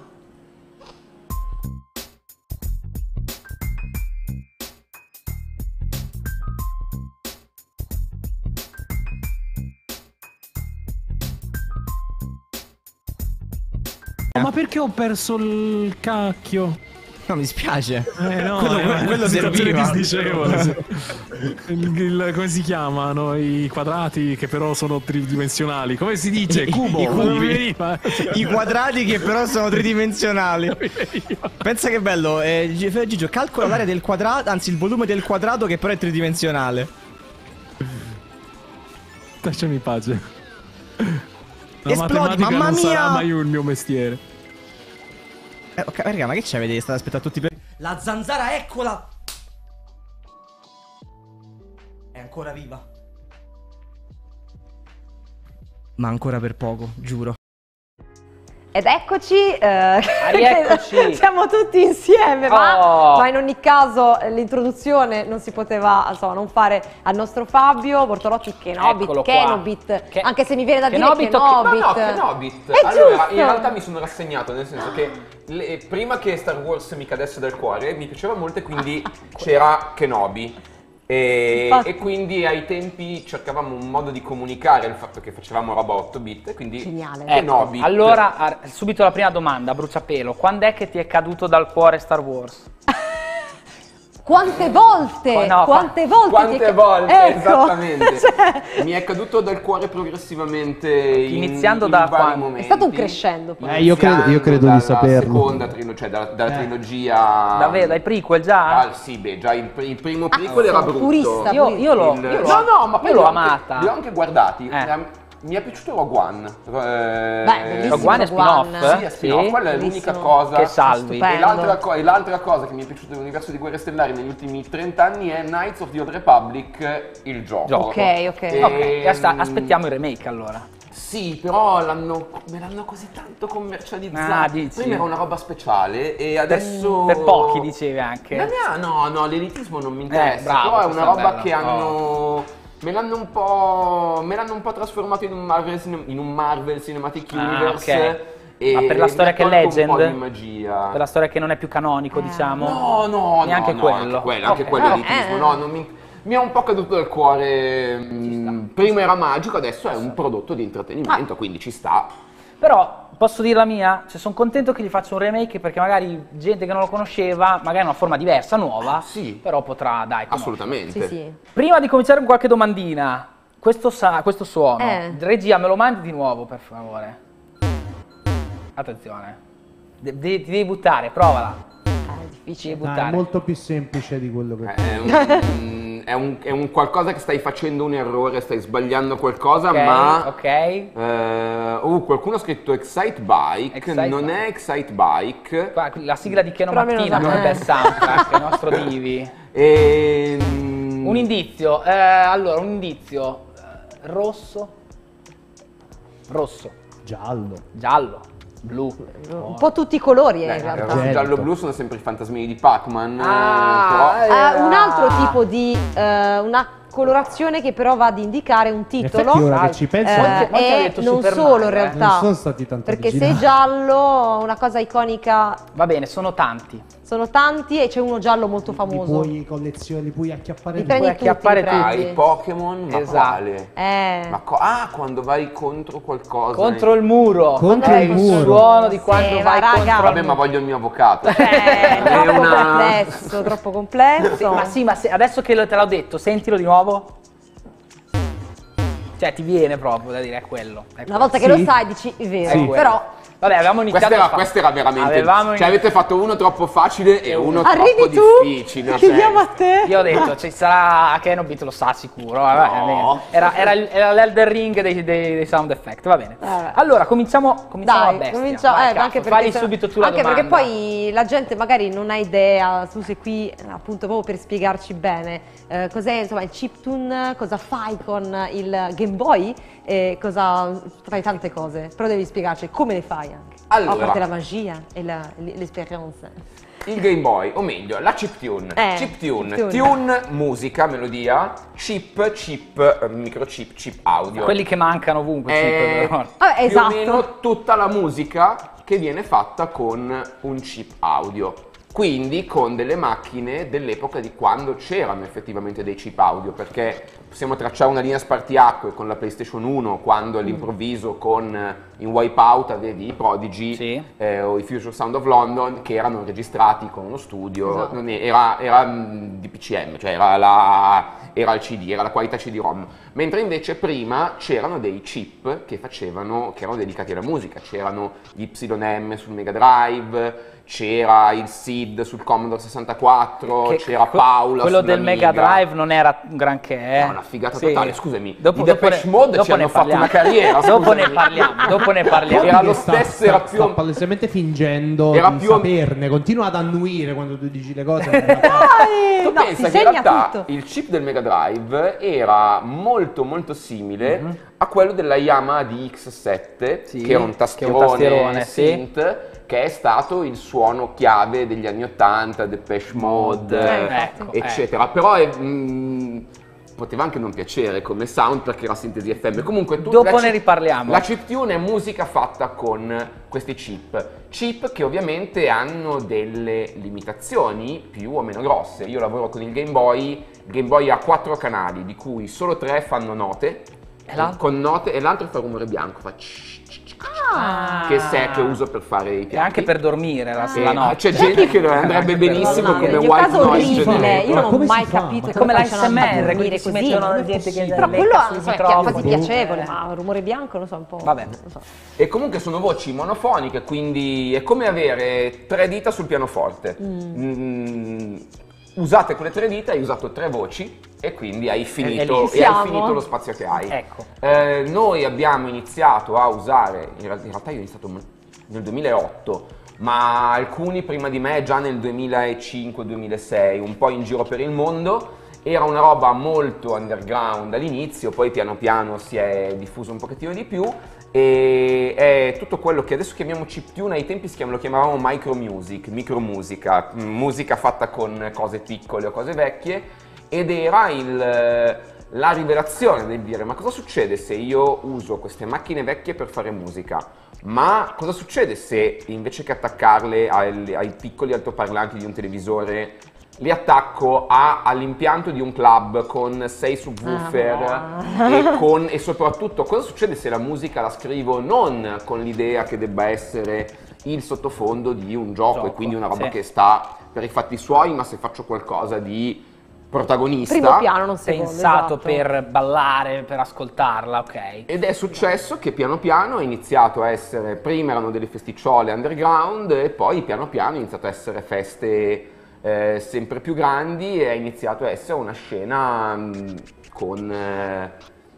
Ma perché ho perso il cacchio? No, mi spiace. Eh no, quello, è quello, una quello situazione serviva. disdicevole. il, il- come si chiamano? I quadrati che però sono tridimensionali. Come si dice? I- Cubo. i cubi. Non mi veniva. I quadrati che però sono tridimensionali. Pensa che bello, eh, G- Gigio, calcola l'area del quadrato, anzi il volume del quadrato che però è tridimensionale. Lasciami pace. La Esplodi, matematica mamma non mia! sarà mai il mio mestiere. Eh, ok, raga, ma che c'è? Vedete, state aspettando tutti per... La zanzara, eccola! È ancora viva. Ma ancora per poco, giuro. ed eccoci, eh, rieccoci. siamo tutti insieme, ma, Oh. ma in ogni caso eh, l'introduzione non si poteva insomma, non fare al nostro Fabio Bortolotti Kenobit, Eccolo qua. Kenobit, Che- anche se mi viene da Kenobit dire o Ke- Kenobit. No, no, Kenobit. È Allora, giusto. in realtà mi sono rassegnato, nel senso che le- prima che Star Wars mi cadesse dal cuore, mi piaceva molto e quindi c'era Kenobi. E, Infatti. e quindi ai tempi cercavamo un modo di comunicare il fatto che facevamo roba otto bit, quindi Geniale. Ecco, Kenobit. allora, a- subito la prima domanda, a bruciapelo. Quando è che ti è caduto dal cuore Star Wars? Quante volte, Qua- no, quante volte, Quante ti è- volte, ecco. esattamente. Cioè, Mi è caduto dal cuore progressivamente in, Iniziando in da vari quando? momenti. È stato un crescendo poi. Eh, io credo- io credo di Iniziando saperlo. dalla seconda trilogia, cioè dalla, dalla Eh. trilogia... Davvero, dai prequel già? Ah, sì, beh, già il, il primo prequel era brutto. purista, Io, io l'ho, Il- io l'ho- no, no, ma poi io l'ho li ho anche- amata. Li ho anche guardati. Eh. Ehm, Mi è piaciuto Rogue One. Eh, Beh, bellissimo Rogue One è Rogue One. spin-off? Sì, è spin-off, Sì. quella è Bellissimo. l'unica cosa. Che salvi. E l'altra, Stupendo. co- e l'altra cosa che mi è piaciuta dell'universo di Guerre Stellari negli ultimi trenta anni è Knights of the Old Republic, il gioco. Gioco. Ok, ok. E- Ok, asta- aspettiamo il remake allora. Sì, però l'hanno, me l'hanno così tanto commercializzato. Ah, dici? Prima era una roba speciale e adesso... Per pochi dicevi anche. No, no, no, l'elitismo non mi interessa, Eh, bravo, però è questa una è roba bella. che hanno... Me l'hanno un po'. Me l'hanno un po' trasformato in un Marvel, cine- in un Marvel Cinematic Ah, Universe. ok. E Ma per la mi storia ha che è tolto un po' Legend? di magia. Per la storia che non è più canonico, diciamo. No, no, Neanche no, quello. No, anche quello, anche Ok. quello Ah, elitismo. eh. No, non mi, mi è un po' caduto dal cuore. mm, Prima era magico, adesso è un prodotto di intrattenimento, Ah. quindi ci sta. Però posso dire la mia? Cioè, sono contento che gli faccia un remake perché magari gente che non lo conosceva, magari in una forma diversa, nuova, sì. però potrà, dai, conoscere. Assolutamente. Sì, sì. Prima di cominciare con qualche domandina, questo, sa- questo suono, Eh. regia me lo mandi di nuovo per favore. Attenzione, De- de- ti devi buttare, provala. difficile Ah, buttare. è molto più semplice di quello che... È un, è, un, è un qualcosa che stai facendo un errore, stai sbagliando qualcosa, Ok, ma... ok. Eh, uh, qualcuno ha scritto Excite Bike, Excite non Bike. è Excite Bike. Qua, la sigla di Cheno Però almeno Mattina, sa- come eh. bel soundtrack, il nostro Divi. E... Un indizio, eh, allora, un indizio. Eh, rosso. Rosso. Giallo. Giallo. Blu. Un po' tutti i colori eh, Beh, in il realtà. rosso, giallo, blu sono sempre i fantasmini di Pac-Man. Ah, eh, però... Ha un altro tipo di eh, una colorazione che però va ad indicare un titolo. effetti ora che ci penso- eh, Molti- molti hanno e detto non Super solo Mario, in eh. realtà. Non sono stati tanto Perché se è originali. giallo, una cosa iconica, Va bene, sono tanti. sono tanti e c'è uno giallo molto Li famoso. puoi collezioni, li puoi acchiappare Li tutti. prendi puoi tutti, acchiappare li prendi. Ah, i Pokémon, ma Esatto. quale? Eh. Ma co- ah, quando vai contro qualcosa. Contro il muro. Contro È il muro. suono di Sì, quando ma vai raga. contro Vabbè, il ma muro. voglio il mio avvocato. Eh, È troppo una- complesso, troppo complesso. Ma sì, ma se- adesso che lo- te l'ho detto, sentilo di nuovo. Cioè, ti viene proprio da dire, è quello. È Una quello. volta che Sì. lo sai dici è vero, Sì. però Vabbè, avevamo iniziato Questa era, a fa- questa era veramente. Avevamo Cioè, avete fatto uno troppo facile e uno arrivi troppo tu, difficile. chiediamo cioè. a te. Io ho detto, ci sarà Kenobit, lo sa sicuro. Vabbè, No. era, era, il- era l'Elder Ring dei, dei- dei sound effect, va bene. Vabbè. Allora, cominciamo, cominciamo a Dai, bestia. cominciamo, Vai, eh, cazzo, anche perché, fagli se- subito tu la anche domanda. perché poi la gente magari non ha idea, tu sei qui appunto proprio per spiegarci bene eh, cos'è insomma il chiptune, cosa fai con il Game Boy e cosa fai tante cose, però devi spiegarci come le fai anche. Allora. A parte la magia e la- l'esperienza. Il Game Boy, o meglio, la chiptune. Eh, chiptune. chiptune. Tune, musica, melodia. Chip, chip, eh, microchip, chip audio. Quelli che mancano ovunque, Eh, chip, però. Vabbè, più esatto. o meno tutta la musica che viene fatta con un chip audio. Quindi con delle macchine dell'epoca di quando c'erano effettivamente dei chip audio, perché possiamo tracciare una linea spartiacque con la PlayStation uno, quando all'improvviso con eh, in Wipeout avevi i Prodigy Sì. eh, o i Future Sound of London che erano registrati con uno studio, Esatto. non è- era, era mm, D P C M, cioè era, la, era il C D, era la qualità C D ROM, mentre invece prima c'erano dei chip che facevano, che erano dedicati alla musica, c'erano gli Y M sul Mega Drive, c'era il S I D sul Commodore sessantaquattro, Che- c'era que- Paula Quello del sull'Amiga. Mega Drive non era un granché, eh. No, una figata Sì. totale, scusami, Dopo, i dopo Depeche ne- Mode dopo ci ne hanno fatto parliamo. una carriera, Dopo scusami. ne parliamo, dopo ne parliamo. Era lo Che sta- stesso, sta- era sta più- palesemente fingendo Era di più o- saperne, continua ad annuire quando tu dici le cose. in realtà- Dai, Tu no, pensa si che in segna realtà tutto. il chip del Mega Drive era molto molto simile Mhm. a quello della Yamaha D X sette, Sì, che era un che è un tastierone, tastierone, sì. synth, che è stato il suono chiave degli anni ottanta, Depeche Mode, Eh, ecco, eccetera. Però è, mm, poteva anche non piacere come sound perché era sintesi F M. Comunque tu- Dopo la ne chip- riparliamo. La chiptune è musica fatta con questi chip. Chip che ovviamente hanno delle limitazioni più o meno grosse. Io lavoro con il Game Boy, il Game Boy ha quattro canali, di cui solo tre fanno note, l'altro? con note, e l'altro fa rumore bianco, fa ch- ch- ch- Ah. che è che uso per fare i E piatti. anche per dormire la, E la notte. c'è gente che andrebbe Anche per benissimo dormire. come Che white caso noise orribile, generator. io non ho come si mai fa? capito Ma come come facciano a l'A S M R, dormire quindi si così. mettono non la è gente che possibile. lecca Però quello sui insomma, è microfoni. quasi piacevole, ma un rumore bianco non so un po'. Vabbè. non so. E comunque sono voci monofoniche, quindi è come avere tre dita sul pianoforte. Mm, usate quelle tre dita, hai usato tre voci e quindi hai finito, lì e hai siamo. finito lo spazio che hai. Ecco. Eh, noi abbiamo iniziato a usare, in real- in realtà io ho iniziato nel duemilaotto, ma alcuni prima di me già nel duemilacinque duemilasei, un po' in giro per il mondo. Era una roba molto underground all'inizio, poi piano piano si è diffuso un pochettino di più e è tutto quello che adesso chiamiamo chiptune, ai tempi si chiam- lo chiamavamo micro music, micromusica, m- musica fatta con cose piccole o cose vecchie, ed era il, la rivelazione del dire: ma cosa succede se io uso queste macchine vecchie per fare musica? Ma cosa succede se invece che attaccarle ai, ai piccoli altoparlanti di un televisore li attacco a- all'impianto di un club con sei subwoofer Ah. e, con, e soprattutto cosa succede se la musica la scrivo non con l'idea che debba essere il sottofondo di un gioco, Gioco, e quindi una roba sì. che sta per i fatti suoi, ma se faccio qualcosa di protagonista. Primo piano, non secondo. Pensato esatto. per ballare, per ascoltarla, ok. Ed è successo che piano piano è iniziato a essere, prima erano delle festicciole underground e poi piano piano è iniziato a essere feste eh, sempre più grandi e è iniziato a essere una scena mh, con eh,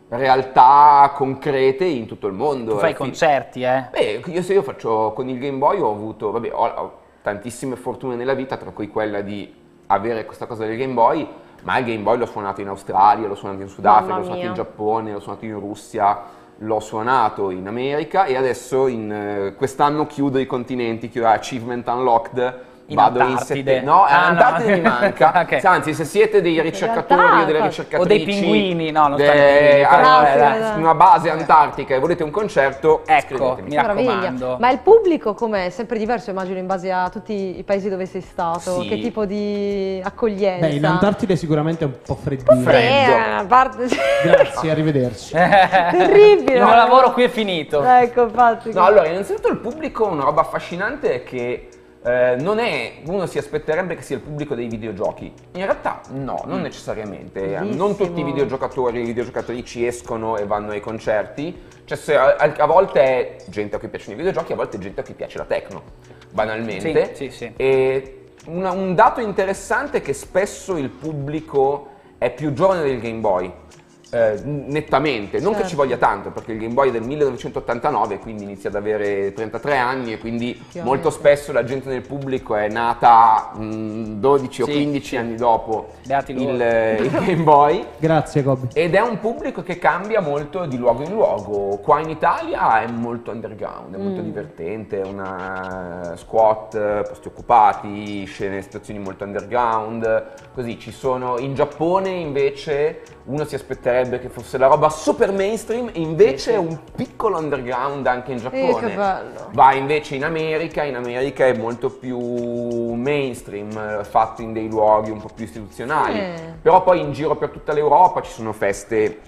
realtà concrete in tutto il mondo. Tu fai Alla fine- concerti, eh? Beh, io se io faccio con il Game Boy ho avuto, vabbè, ho, ho tantissime fortune nella vita, tra cui quella di avere questa cosa del Game Boy, ma il Game Boy l'ho suonato in Australia, l'ho suonato in Sudafrica, Mamma l'ho suonato mia. in Giappone, l'ho suonato in Russia, l'ho suonato in America e adesso in, eh, quest'anno chiudo i continenti, chiudo Achievement Unlocked. In Vado in Antartide. sette... No, Ah, no. Antartide mi manca. Ok. Anzi, se siete dei ricercatori realtà, o delle fa- ricercatrici... O dei pinguini, no, non de- stanno i pinguini, però, a- eh, a- dai. una base antartica e volete un concerto, Ecco, scrivetemi. mi Meraviglia. raccomando. Ma il pubblico com'è? Sempre diverso, immagino, in base a tutti i paesi dove sei stato. Sì. Che tipo di accoglienza? Beh, in Antartide sicuramente è un po' freddino. Freddo. Eh, a parte... Grazie, arrivederci. Terribile. Il mio lavoro qui è finito. Ecco, infatti. No, allora, innanzitutto il pubblico, una roba affascinante è che eh, non è, uno si aspetterebbe che sia il pubblico dei videogiochi. In realtà no, non necessariamente. Eh, Bellissimo. Non tutti i videogiocatori e videogiocatrici escono e vanno ai concerti. Cioè, se a, a volte è gente a cui piacciono i videogiochi, a volte è gente a cui piace la techno, banalmente. Sì, sì, sì. E una- un dato interessante è che spesso il pubblico è più giovane del Game Boy. Eh, nettamente, non che Certo. ci voglia tanto, perché il Game Boy è del millenovecentottantanove, quindi inizia ad avere trentatré anni e quindi Effettivamente. molto spesso la gente nel pubblico è nata mh, dodici o Sì, quindici sì. anni dopo Beati loro. il, eh, il Game Boy. Grazie, Gobbi. Ed è un pubblico che cambia molto di luogo in luogo. Qua in Italia è molto underground, è molto divertente, è una squat, posti occupati, scene, situazioni molto underground. Così ci sono in Giappone invece uno si aspetterebbe che fosse la roba super mainstream e invece è un piccolo underground anche in Giappone. che bello. Va invece in America, in America è molto più mainstream, eh, fatto in dei luoghi un po' più istituzionali. Sì. Però poi in giro per tutta l'Europa ci sono feste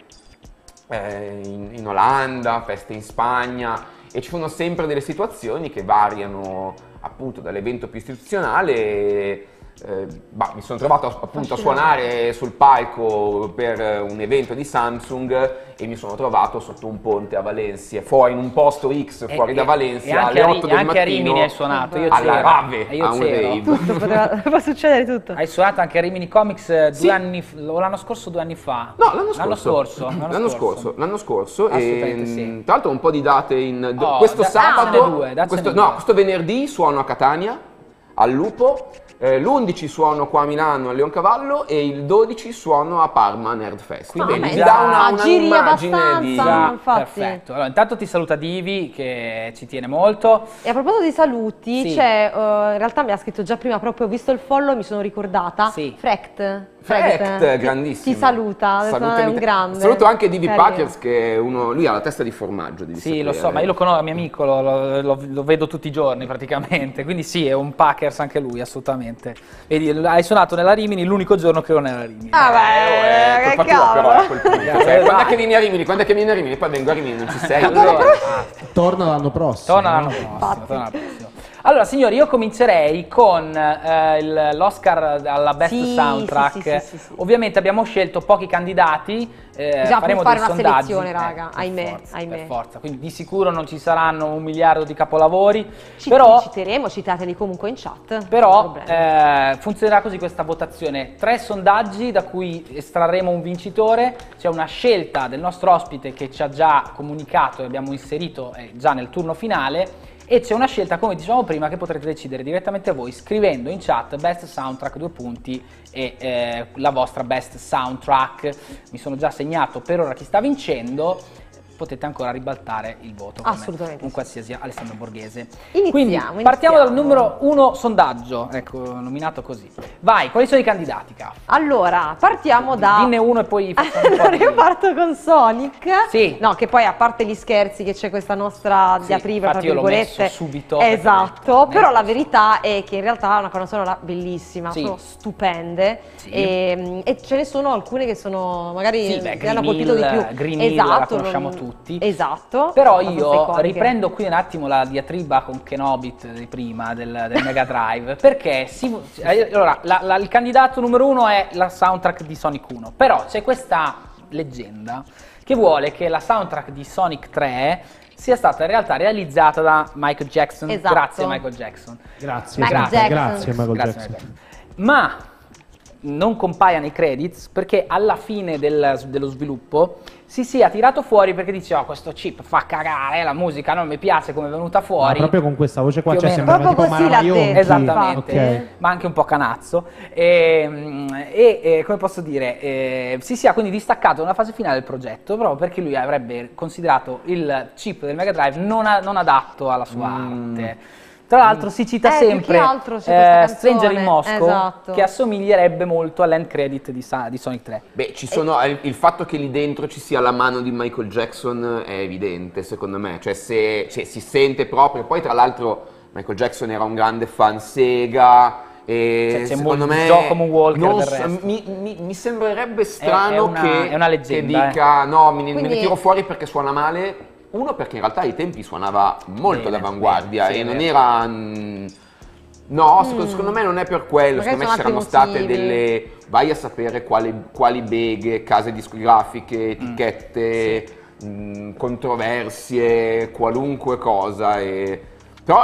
eh, in, in Olanda, feste in Spagna e ci sono sempre delle situazioni che variano appunto dall'evento più istituzionale. Eh, bah, mi sono trovato appunto a suonare sul palco per un evento di Samsung e mi sono trovato sotto un ponte a Valencia, fuori in un posto X fuori E- da e- Valencia e anche alle a Ri- otto del anche a Rimini mattino hai suonato, io alla c'ero. Rave, E io a un c'ero. rave. Tutto, poteva, può succedere tutto. Hai suonato anche a Rimini Comics eh, due Sì. anni f- o l'anno scorso o due anni fa? No, l'anno L'anno scorso. scorso. L'anno scorso, l'anno scorso. Assolutamente E, sì. tra l'altro un po' di date in... Oh, questo da- sabato, daccene due, daccene questo, due. no, questo venerdì suono a Catania, al Lupo, eh, l'undici suono qua a Milano a Leoncavallo e il dodici suono a Parma Nerdfest. Quindi Quindi mi mi sa- dà una, Ah, una giri immagine abbastanza. di... Già, infatti. perfetto. Allora, intanto ti saluta Divi che ci tiene molto. E a proposito di saluti, Sì. c'è, eh, in realtà mi ha scritto già prima, proprio ho visto il follow e mi sono ricordata. Sì. Frecht. Frecht, grandissimo. Ti saluta, ha detto, Saluta è un di- grande. Saluto anche Divi Carino. Packers che è uno, lui ha la testa di formaggio, devi Sì, lo so, sapere. ma io lo conosco, è mio amico, lo, lo- lo- lo vedo tutti i giorni praticamente, quindi sì, è un Packers anche lui, assolutamente. Vedi, hai suonato nella Rimini l'unico giorno che non era Rimini. Ah, Eh, beh, è colpa che tua però a cavolo. quel punto. Cioè, quando è che vieni a Rimini? Quando è che vieni a Rimini? Poi vengo a Rimini, non ci sei. Allora, Torna l'anno prossimo. torna l'anno prossimo, torna l'anno prossimo. Allora, signori, io comincerei con eh, il- l'Oscar alla Best Sì, Soundtrack. sì, sì, sì, sì, sì. Ovviamente abbiamo scelto pochi candidati. eh, Bisogna faremo fare dei una sondaggi. selezione, raga, per ahimè, forza, ahimè. per forza. Quindi di sicuro non ci saranno un miliardo di capolavori. Ci, però citeremo, citateli comunque in chat. non Però c'è problema. eh, funzionerà così questa votazione: tre sondaggi da cui estrarremo un vincitore. C'è una scelta del nostro ospite che ci ha già comunicato e abbiamo inserito eh, già nel turno finale. E c'è una scelta, come dicevamo prima, che potrete decidere direttamente voi scrivendo in chat Best Soundtrack due punti e eh, la vostra Best Soundtrack. Mi sono già segnato per ora chi sta vincendo. Potete ancora ribaltare il voto come Assolutamente un sì. qualsiasi Alessandro Borghese. Iniziamo, Quindi iniziamo. partiamo dal numero uno sondaggio, ecco, nominato così. Vai, quali sono i candidati, Caff? Allora, partiamo da... Dinne uno e poi facciamo un po' Allora, di... io parto con Sonic. Sì. No, che poi a parte gli scherzi che c'è questa nostra Sì, diatriba, tra infatti io l'ho virgolette. messo subito, perché- Esatto, eh, però la verità è che in realtà è una colonna sonora bellissima, Sì. sono stupende. Sì. E, e ce ne sono alcune che sono magari Sì, beh, che hanno Green colpito di Hill, più. Green Hill la esatto, conosciamo non- tutti. tutti. Esatto. Però abbastanza io iconiche. riprendo qui un attimo la diatriba con Kenobit di prima del, del Mega Drive, perché si, allora, la, la, il candidato numero uno è la soundtrack di Sonic uno, però c'è questa leggenda che vuole che la soundtrack di Sonic tre sia stata in realtà realizzata da Michael Jackson. Esatto. Grazie Michael Jackson. Grazie, Michael grazie, Jackson. grazie Michael Grazie, Jackson. Michael. Ma non compaia nei credits perché alla fine del- dello sviluppo si sia tirato fuori perché diceva: oh, questo chip fa cagare, la musica non mi piace come è venuta Ma fuori. proprio con questa voce qua, Più o cioè meno. sembrava Proprio tipo così l'ha Mara Maionchi. detto. Esattamente, Ok. ma anche un po' canazzo. E, e- e, come posso dire, eh, si sia quindi distaccato nella fase finale del progetto proprio perché lui avrebbe considerato il chip del Mega Drive non, a- non adatto alla sua arte. Tra l'altro si cita Eh, più sempre che altro c'è questa canzone. Stranger in Moscow, Esatto. che assomiglierebbe molto all'end credit di, Sa- di Sonic tre. Beh, ci sono, il, il fatto che lì dentro ci sia la mano di Michael Jackson è evidente, secondo me. Cioè, se, cioè, si sente proprio. Poi, tra l'altro, Michael Jackson era un grande fan Sega. E Cioè, c'è secondo molto me gioco Moonwalker non del so- resto. mi, mi- mi sembrerebbe strano è una- che, è una leggenda, che dica no, me ne, me Quindi- ne tiro fuori perché suona male. Uno, perché in realtà ai tempi suonava molto Bene, d'avanguardia bene, sì, e è non vero. era. mm, No, secondo, secondo me non è per quello, Magari secondo me sono c'erano altri state motivi. delle. Vai a sapere quali, quali beghe, case discografiche, etichette, mh, controversie, qualunque cosa. E... Però è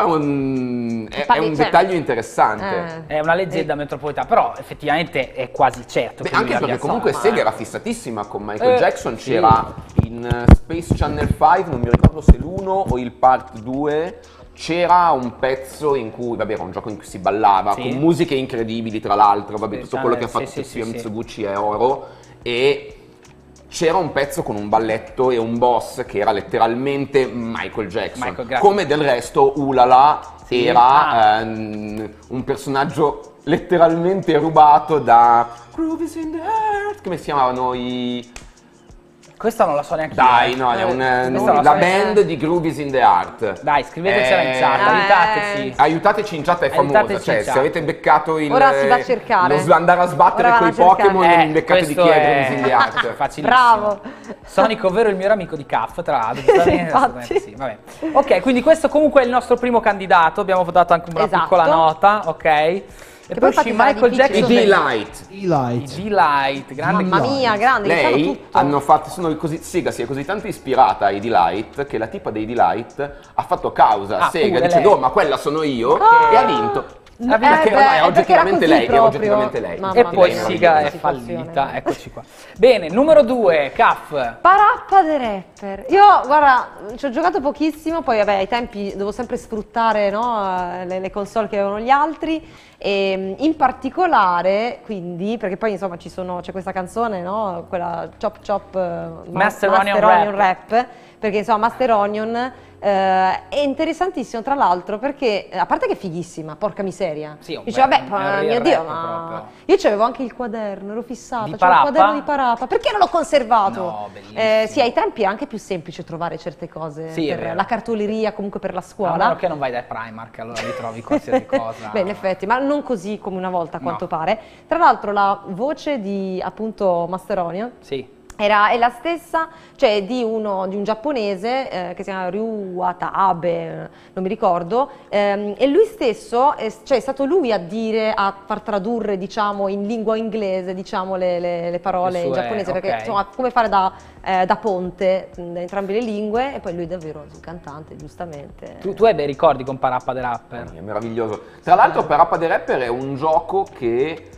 un, è, è un Cioè, dettaglio interessante. eh. È una leggenda metropolitana, però effettivamente è quasi certo. Beh, che lui anche abbia perché comunque insomma, Sega eh. era fissatissima con Michael Eh, Jackson, sì. c'era in eh, Space Channel cinque, non mi ricordo se l'uno o il Part due, c'era un pezzo in cui, vabbè, era un gioco in cui si ballava, Sì. con musiche incredibili tra l'altro, vabbè, Space tutto quello che ha Channel, fatto sì, sì, sì, Tetsuya sì. Mitsuguchi è oro, e c'era un pezzo con un balletto e un boss che era letteralmente Michael Jackson. Michael, grazie. Come del resto Ulala Sì. era Ah. ehm, un personaggio letteralmente rubato da Groovies in the Earth. Come si chiamavano i... Questa non la so neanche Dai, io. no, è un, eh, Questa non la so neanche- band di Groovies in the Heart. Dai, scrivetecela in Eh, chat, eh. aiutateci. Aiutateci in chat, è famosa. Aiutateci Cioè, in se chat. avete beccato il, Ora si va a cercare. lo s- andare a sbattere Ora con i vanno a cercare. Pokémon, Eh, non beccate di chi questo è è- Groovies in the Heart. Facilissimo. Bravo. Sonic, ovvero il mio amico di C A F, tra l'altro. giustamente, Infatti. assolutamente sì, vabbè. Ok, quindi questo comunque è il nostro primo candidato. Abbiamo votato anche una Esatto. piccola nota, ok? E Che poi poi uscì infatti sarà Michael difficile. I Jackson. D-Light. I E-Light. D-Light, grande Mamma cosa. mia, grande, che sanno Lei tutto. hanno fatto, sono così, Sega si è così tanto ispirata ai D-Light che la tipa dei D-Light ha fatto causa a Ah, Sega pure dicendo lei. oh ma quella sono io Ah. e ha vinto. Ha vinto. Perché Eh, ormai beh, è perché oggettivamente era così lei, è proprio. oggettivamente lei. Mamma E poi mia, Siga è situazione. fallita, eccoci qua. Bene, numero due, C A F. Parappa the Rapper. Io, guarda, ci ho giocato pochissimo, poi vabbè, ai tempi dovevo sempre sfruttare, no, le, le console che avevano gli altri, e in particolare, quindi, perché poi insomma ci sono, c'è questa canzone, no, quella Chop Chop eh, Ma- Master Onion Rap. Rap, perché insomma Master Onion eh, è interessantissimo tra l'altro perché, a parte che è fighissima, porca miseria. Sì, un dice, bel- vabbè, un ma- real mio Dio, rap ma proprio. io c'avevo anche il quaderno, ero fissata, Di c'avevo il Parappa? quaderno di Parappa, perché non l'ho conservato? No, bellissimo. Eh, sì, ai tempi è anche più semplice trovare certe cose Sì, è per vero. la cartoleria, comunque per la A scuola. meno che non vai dal Primark, allora li trovi qualsiasi cosa. Beh, in effetti, ma non così come una volta a quanto No. pare. Tra l'altro la voce di appunto Master Onion Sì. era, è la stessa, cioè di, uno, di un giapponese eh, che si chiama Ryu Watabe, eh, non mi ricordo, ehm, e lui stesso, è, cioè è stato lui a dire, a far tradurre diciamo in lingua inglese diciamo le, le- le parole Le in sue, giapponese, ok. perché insomma come fare da, eh, da ponte mh, da entrambe le lingue, e poi lui è davvero un cantante giustamente. Tu, tu hai bei ricordi con Parappa the Rapper? È meraviglioso. Tra l'altro Parappa the Rapper è un gioco che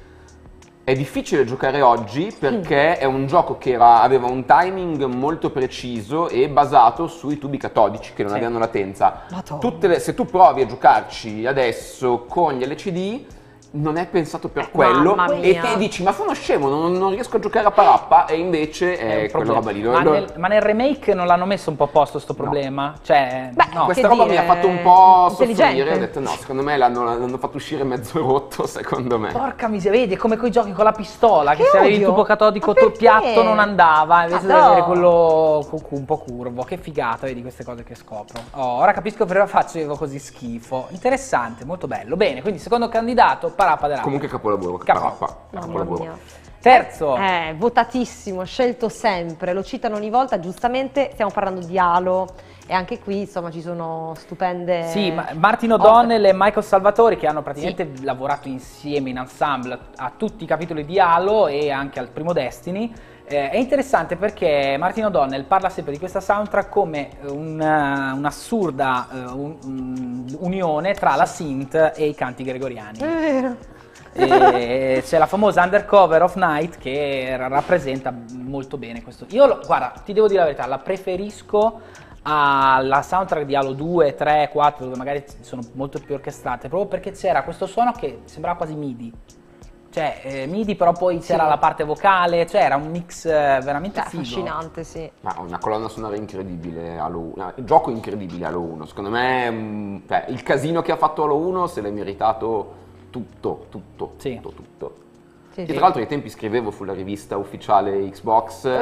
è difficile giocare oggi perché è un gioco che era- aveva un timing molto preciso e basato sui tubi catodici che non Sì. avevano latenza. Madonna. Tutte le- se tu provi a giocarci adesso con gli L C D non è pensato per quello mamma e mia. te dici ma sono scemo, non, non riesco a giocare a Parappa, e invece È un è quella problema. roba lì. Ma, Lo- nel, ma nel remake non l'hanno messo un po' a posto sto problema? Cioè, Beh, no. Questa che roba dire, mi ha fatto un po' intelligente. soffrire, ho detto no, secondo me l'hanno, l'hanno fatto uscire mezzo rotto, secondo me. Porca miseria, vedi è come coi giochi con la pistola, che, Che se avevi il odio. tubo catodico Ma to- perché? piatto non andava, invece Ma devi no. avere quello cu- cu- un po' curvo. Che figata, vedi queste cose che scopro. Oh, ora capisco perché facevo così schifo. Interessante, molto bello. Bene, quindi secondo candidato Parappa della Comunque capolavoro, Capolavoro. Parappa, Mamma capolavoro. mia. Terzo. Eh, votatissimo, scelto sempre, lo citano ogni volta, giustamente stiamo parlando di Halo e anche qui insomma ci sono stupende... Sì, ma Martin O'Donnell e Michael Salvatori che hanno praticamente sì. lavorato insieme in ensemble a tutti i capitoli di Halo e anche al primo Destiny. Eh, è interessante perché Martin O'Donnell parla sempre di questa soundtrack come una, un'assurda uh, un, un, unione tra la synth e i canti gregoriani. È vero. E c'è la famosa Undercover of Night che rappresenta molto bene questo. Io, lo, guarda, ti devo dire la verità, la preferisco alla soundtrack di Halo due, tre, quattro, dove magari sono molto più orchestrate, proprio perché c'era questo suono che sembrava quasi MIDI. Cioè, eh, MIDI però poi c'era sì. la parte vocale, cioè era un mix eh, veramente Beh, figo. affascinante, sì. Ma una colonna sonora incredibile, Halo uno, un gioco incredibile Halo uno, secondo me mh, cioè, il casino che ha fatto Halo uno se l'è meritato tutto, tutto, sì. tutto, tutto. Sì, Io sì. tra l'altro ai tempi scrivevo sulla rivista ufficiale Xbox Eh.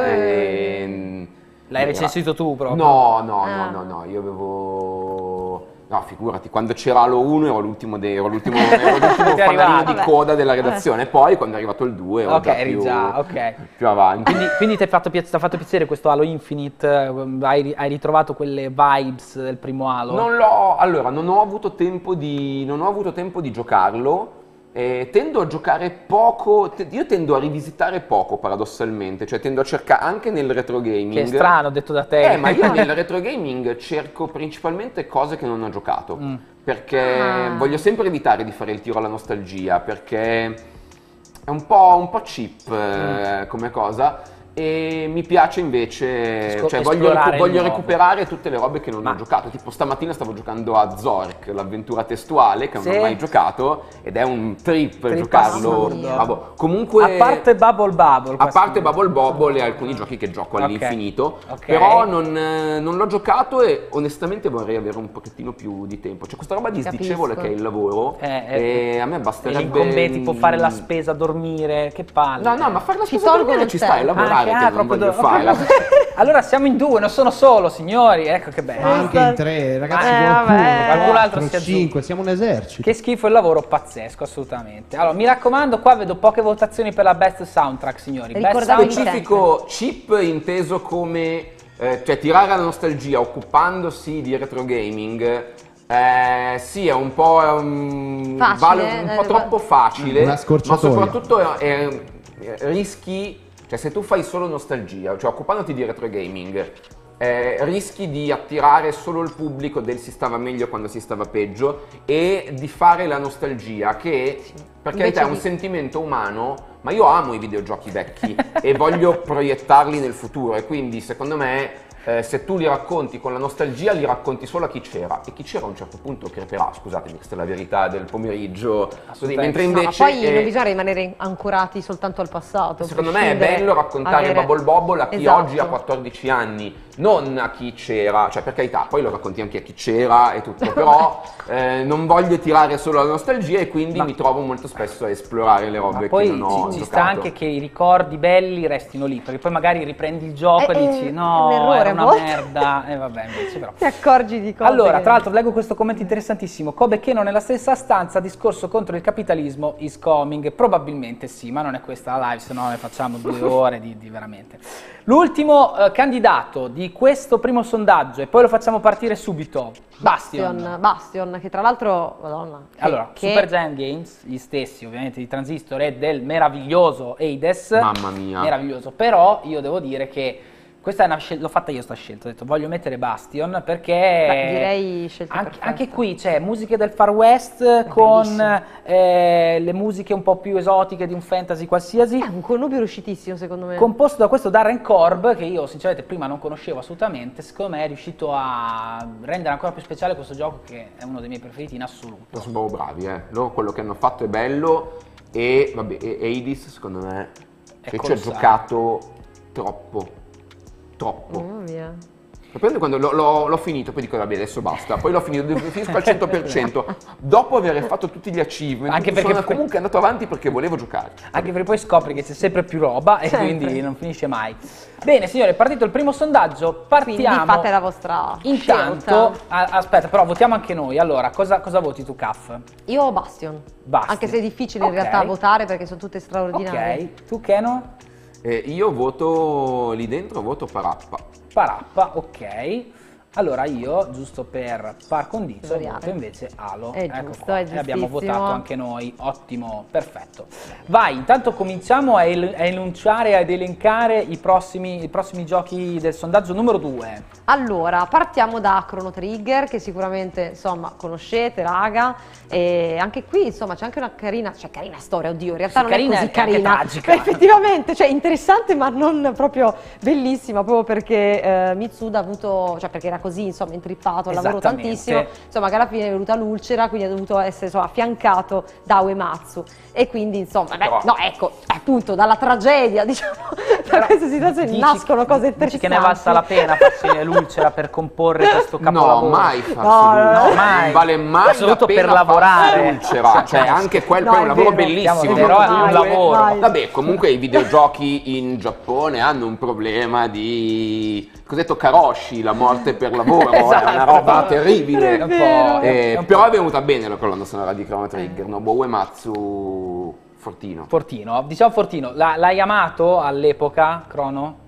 e... L'hai recensito tu proprio? No, no, Ah. no, no, no, io avevo... No, figurati, quando c'era Halo uno ero l'ultimo, de... ero l'ultimo, ero l'ultimo Ti è fanalino arrivato. di coda della redazione, poi quando è arrivato il due ero Ok, già eri più, già, ok. più avanti. Quindi, quindi ti ha fatto, piace- ti ha fatto piacere questo Halo Infinite? eh, Hai, hai ritrovato quelle vibes del primo Halo? Non l'ho, allora, non ho avuto tempo di, non ho avuto tempo di giocarlo. Eh, tendo a giocare poco, te- io tendo a rivisitare poco paradossalmente, cioè tendo a cercare anche nel retro gaming. Che è strano, detto da te. Eh, ma io nel retro gaming cerco principalmente cose che non ho giocato, Mm. perché Ah. voglio sempre evitare di fare il tiro alla nostalgia, perché è un po', un po' cheap eh, Mm. come cosa. E mi piace invece, Scop- cioè voglio, esplorare recu- voglio il nuovo. recuperare tutte le robe che non Ma- ho giocato. Tipo stamattina stavo giocando a Zork, l'avventura testuale che non Sì. ho mai giocato ed è un trip, Trip giocarlo. assurdo. Vabbè, comunque A parte Bubble Bubble. a questo- parte Bubble Bobble e alcuni giochi che gioco Ok. all'infinito, Ok. però non, eh, non l'ho giocato e onestamente vorrei avere un pochettino più di tempo. C'è questa roba disdicevole Capisco. che è il lavoro Eh, eh, e a me E basterebbe... l'incombè, tipo fare la spesa, dormire, che palle. No, no, ma fare la Ci spesa tolgono dormire il ci sta, è tempo. lavorare Ah, che ah, non proprio voglio do- fare. Allora siamo in due, non sono solo, signori. Ecco che bello. Anche in tre, ragazzi, Eh, qualcuno, vabbè. Qualcun altro quattro, si aggiunge. cinque, siamo un esercito. Che schifo il lavoro, pazzesco, assolutamente. Allora, mi raccomando, qua vedo poche votazioni per la best soundtrack, signori. Best Ricordatevi soundtrack- Specifico chip inteso come eh, cioè tirare alla nostalgia occupandosi di retro gaming. Eh, sì, è un po', um, Facile, vale un po' eh, troppo facile, Una ma scorciatoia. soprattutto è- è- rischi, cioè se tu fai solo nostalgia, cioè occupandoti di retro gaming, eh, rischi di attirare solo il pubblico del si stava meglio quando si stava peggio e di fare la nostalgia che per carità è un di- sentimento umano, ma io amo i videogiochi vecchi e voglio proiettarli nel futuro e quindi secondo me eh, se tu li racconti con la nostalgia li racconti solo a chi c'era e chi c'era a un certo punto creperà, scusatemi, questa è la verità del pomeriggio, così, mentre No, ma invece poi eh, non bisogna rimanere ancorati soltanto al passato. secondo me è prescindere, bello raccontare avere- Bubble Bobble a chi Esatto. oggi ha quattordici anni, non a chi c'era, cioè per carità, poi lo racconti anche a chi c'era e tutto, però eh, non voglio tirare solo la nostalgia e quindi Ma- mi trovo molto spesso a esplorare le Ma robe poi che non ho ci, ci giocato. sta anche che i ricordi belli restino lì, perché poi magari riprendi il gioco Eh, e eh, dici è no, un errore era a una volte." merda. E vabbè, invece però. Ti accorgi di cose. Allora, che- tra l'altro leggo questo commento interessantissimo. Kobe che non nella stessa stanza, discorso contro il capitalismo is coming. Probabilmente sì, ma non è questa la live, se no ne facciamo due ore di, di veramente. L'ultimo eh, candidato di questo primo sondaggio, e poi lo facciamo partire subito. Bastion. Bastion, Bastion, che tra l'altro, madonna. che- Allora, che- Supergiant Games, gli stessi ovviamente di Transistor e del meraviglioso Eidos. Mamma mia. Meraviglioso, però io devo dire che questa è una scelta, l'ho fatta io sta scelta, ho detto voglio mettere Bastion perché Beh, direi scelta anche, perfetta. anche qui c'è musiche del Far West con bellissimo. eh, le musiche un po' più esotiche di un fantasy qualsiasi. È un connubio riuscitissimo secondo me. Composto da questo Darren Korb, che io sinceramente prima non conoscevo assolutamente, secondo me è riuscito a rendere ancora più speciale questo gioco che è uno dei miei preferiti in assoluto. Sono proprio bravi, eh. Loro quello che hanno fatto è bello e vabbè, e Eidos secondo me È che ci ha colossale. giocato troppo, troppo. Mamma mia. Lo prendo quando l'ho, l'ho- l'ho finito, poi dico vabbè adesso basta, poi l'ho finito, finisco al cento per cento, dopo aver fatto tutti gli achievement, Anche sono perché poi- comunque andato avanti perché volevo giocare. Anche perché poi scopri che c'è sempre più roba e Sempre. quindi non finisce mai. Bene signore, è partito il primo sondaggio, Quindi partiamo. fate la vostra Intanto, scelta. a- aspetta, però votiamo anche noi. Allora, cosa, cosa voti tu, Caf? Io ho Bastion. Bastion. Anche se è difficile in Ok. realtà votare perché sono tutte straordinarie. Ok, tu Keno? Eh, io voto lì dentro, voto Parappa. Parappa, ok. Allora io, giusto per par condicio, Variare. voto invece Halo. È Ecco giusto, qua. è E abbiamo giustissimo. votato anche noi, ottimo, perfetto. Vai, intanto cominciamo a, el- a enunciare, ad elencare i prossimi, i prossimi giochi del sondaggio numero due. Allora, partiamo da Chrono Trigger, che sicuramente insomma conoscete, raga, e anche qui insomma c'è anche una carina, cioè carina storia, oddio, in realtà Sì, non carina è così e anche carina, tragica. effettivamente, cioè interessante ma non proprio bellissima, proprio perché eh, Mitsuda ha avuto, cioè perché era così insomma intrippato al lavoro Esattamente. tantissimo, insomma che alla fine è venuta l'ulcera, quindi ha dovuto essere insomma, affiancato da Uematsu e quindi insomma, beh, Però- no ecco, appunto dalla tragedia diciamo, da queste situazioni Dici- nascono cose interessanti. Dici che ne è valsa la pena farsi l'ulcera per comporre questo No, capolavoro? mai farsi No, no, l'ulcera. no, mai. Non vale mai Soprattutto la per pena lavorare. farsi l'ulcera. Cioè, anche quello No, poi è un è lavoro vero. bellissimo. Però è un Mai, lavoro. mai. Vabbè, comunque i videogiochi in Giappone hanno un problema di cosiddetto karoshi, la morte per lavoro, è una Esatto. roba terribile. È un po', Eh, è un però po'. è venuta bene la colonna sonora di Chrono Trigger, Nobuo Uematsu fortino. Fortino, diciamo Fortino, La- l'hai amato all'epoca, Crono?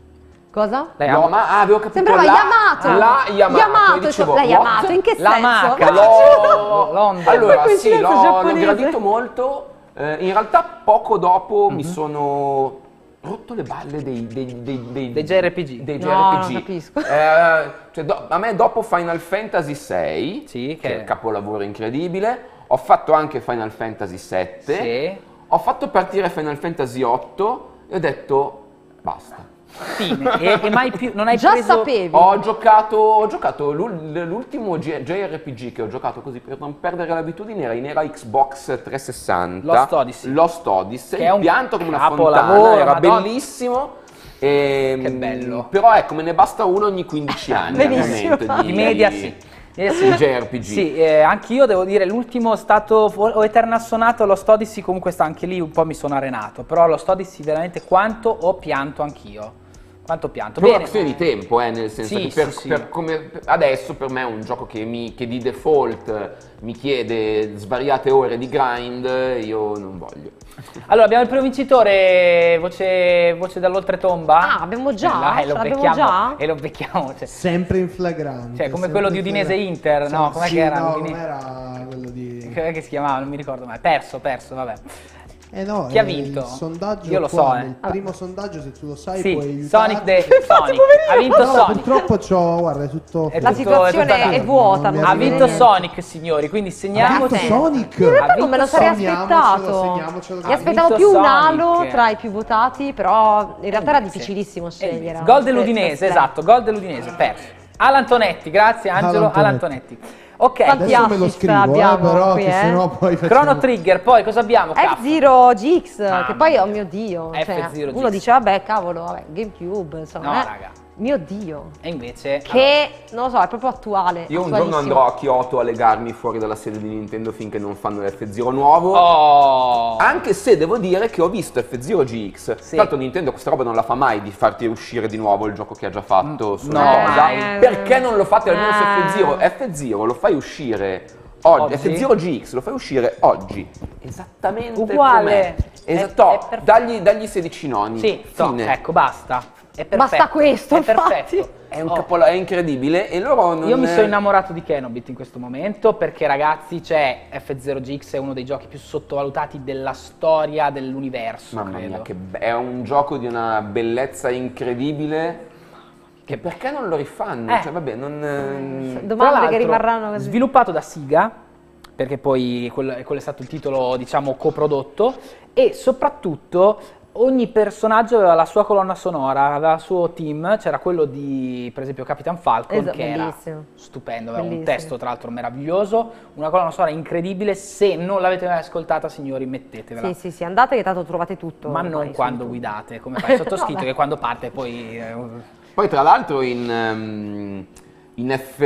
Cosa? L'hai No, amato? ma ah, avevo capito Sembrava la, Yamato. la Yamato, Yamato, e dicevo, la what? Yamato, in che La senso? Maca, L'ho- London. Allora, Poi sì, coincidenza l'ho, l'ho giapponese. gradito molto. Eh, in realtà, poco dopo Mhm. mi sono rotto le balle dei, dei, dei, dei, Dei J R P G. Dei No, J R P G. non capisco. Eh, cioè, do- a me, dopo Final Fantasy sei, Sì, che... che- è un capolavoro incredibile, ho fatto anche Final Fantasy sette, Sì. ho fatto partire Final Fantasy otto e ho detto basta. Fine. E, e mai più, non hai Già preso... sapevi. Ho giocato, ho giocato l'ul- l'ultimo J R P G che ho giocato così per non perdere l'abitudine era in era Xbox trecentosessanta. Lost Odyssey. Lost Odyssey, Che è un pianto come una capolavoro, fontana, era Madonna. bellissimo. Ehm, Che bello. Però ecco, me ne basta uno ogni quindici anni al Benissimo. momento di, Di media sì. Eh, sì. di J R P G. Sì, eh, anch'io devo dire, l'ultimo è stato o Eternal Sonata, lo Odyssey comunque sta anche lì, un po' mi sono arenato, però lo Odyssey veramente quanto ho pianto anch'io. Quanto ho pianto. Però Bene. questione di tempo, eh, nel senso Sì, che per, sì, sì. per come, per- adesso per me è un gioco che, mi, che di default mi chiede svariate ore di grind, io non voglio. Allora, abbiamo il primo vincitore, voce, voce dall'oltretomba. Ah, abbiamo già? Eh, lo Ce l'abbiamo becchiamo, già? E lo becchiamo. Cioè, Sempre in flagrante. cioè, come sempre quello di in Udinese flagrante. Inter, no? Com'è Sì, che era? No, Udine- com'era quello di... Com'è che si chiamava? Non mi ricordo mai. Perso, perso, vabbè. Eh no, Chi ha eh, vinto? Il sondaggio Io lo qua, so, eh. nel primo sondaggio, se tu lo sai, Sì, puoi aiutarci. Sonic de Sonic. Ha vinto No, Sonic. purtroppo c'ho, guarda, è tutto... È La tutto- situazione è tutta- è vuota, non mi non Ha si vede vinto niente. Sonic, signori, quindi Ha vinto segniamoci. Sonic! In realtà Ha non me lo vinto sarei Sonic. aspettato. Segniamocelo, Mi Ha aspettavo vinto più un Sonic. Halo tra i più votati, però in realtà era Sì. difficilissimo Eh, scegliere. Gol dell'Udinese, esatto, gol dell'Udinese, perso. Alantonetti, grazie Angelo, Alantonetti. Alantonetti. Ok, Quanti Adesso me lo assist scrivo, eh, abbiamo però, qui, che eh? sennò poi facciamo... Chrono Trigger, poi cosa abbiamo? Caff? F-Zero G X, Mamma che poi, mia. oh mio Dio, cioè, F-Zero G X. uno dice, vabbè, cavolo, vabbè, GameCube, insomma, No, eh. raga. Mio Dio. E invece... Che, non lo so, è proprio attuale. Io un giorno attualissimo. andrò a Kyoto a legarmi fuori dalla sede di Nintendo finché non fanno l'F-Zero nuovo. Oh! Anche se devo dire che ho visto F-Zero G X. Sì. Tra l'altro Nintendo questa roba non la fa mai di farti uscire di nuovo il gioco che ha già fatto su no, una cosa. eh, Perché non lo fate almeno su eh. F-Zero? F-Zero lo fai uscire oggi, Oggi? F-Zero G X lo fai uscire oggi. Esattamente Uguale. com'è. È- Esatto, è perfetto. dagli, dagli sedici noni. Sì, to- Fine. ecco, basta. È perfetto. Basta questo, è infatti. perfetto. È un Oh. capola- è incredibile e loro non Io mi sono innamorato di Kenobit in questo momento perché ragazzi c'è F-Zero G X, è uno dei giochi più sottovalutati della storia dell'universo, Mamma credo. mia, che be- è un gioco di una bellezza incredibile. Che perché non lo rifanno? Eh. Cioè, vabbè, non. Domande Tra che l'altro, rimarranno così. Sviluppato da Siga, perché poi quello, quello è stato il titolo, diciamo, coprodotto, e soprattutto ogni personaggio aveva la sua colonna sonora, aveva il suo team, c'era quello di, per esempio, Capitan Falcon, Esatto, che era bellissimo. stupendo, aveva un Bellissimo. testo tra l'altro meraviglioso, una colonna sonora incredibile, se non l'avete mai ascoltata, signori, mettetevela. Sì, sì, sì, andate che tanto trovate tutto. Ma non ormai su quando YouTube. guidate, come fa il sottoscritto Vabbè. che quando parte poi... eh, Poi tra l'altro in, um, in, F,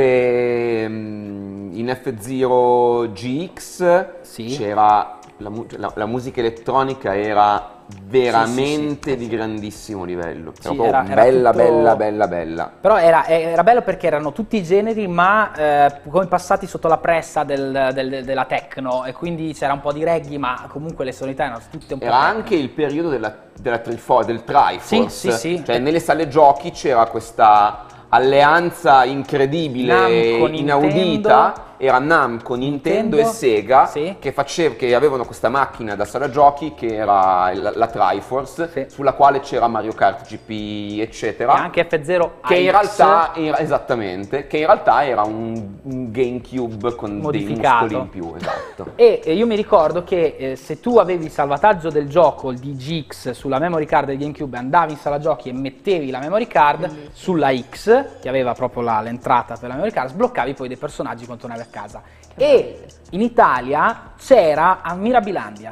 um, in F zero G X Sì. c'era la, mu- la- la musica elettronica era veramente Sì, sì, sì. di grandissimo livello. Sì, Era proprio era- era bella, tutto- bella, bella, bella. Però era, era bello perché erano tutti i generi, ma eh, come passati sotto la pressa del- del- della techno, e quindi c'era un po' di reggae, ma comunque le sonorità erano tutte un po' Era techno. anche il periodo della, della Trifo- del Triforce, Sì, sì, sì. cioè nelle sale giochi c'era questa alleanza incredibile, Namco, inaudita, Nintendo. era Namco, Nintendo, e Nintendo, Sega sì. che, face- che avevano questa macchina da sala giochi che era la, la Triforce, Sì. sulla quale c'era Mario Kart G P eccetera. E anche F zero Che in A X realtà era, esattamente, che in realtà era un, un GameCube con dei Modificato. muscoli in più, esatto. E eh, io mi ricordo che eh, se tu avevi il salvataggio del gioco, il D G X, sulla memory card del GameCube, andavi in sala giochi e mettevi la memory card sulla X, che aveva proprio la- l'entrata per la memory card, sbloccavi poi dei personaggi quando tornavi a casa. E in Italia c'era a Mirabilandia.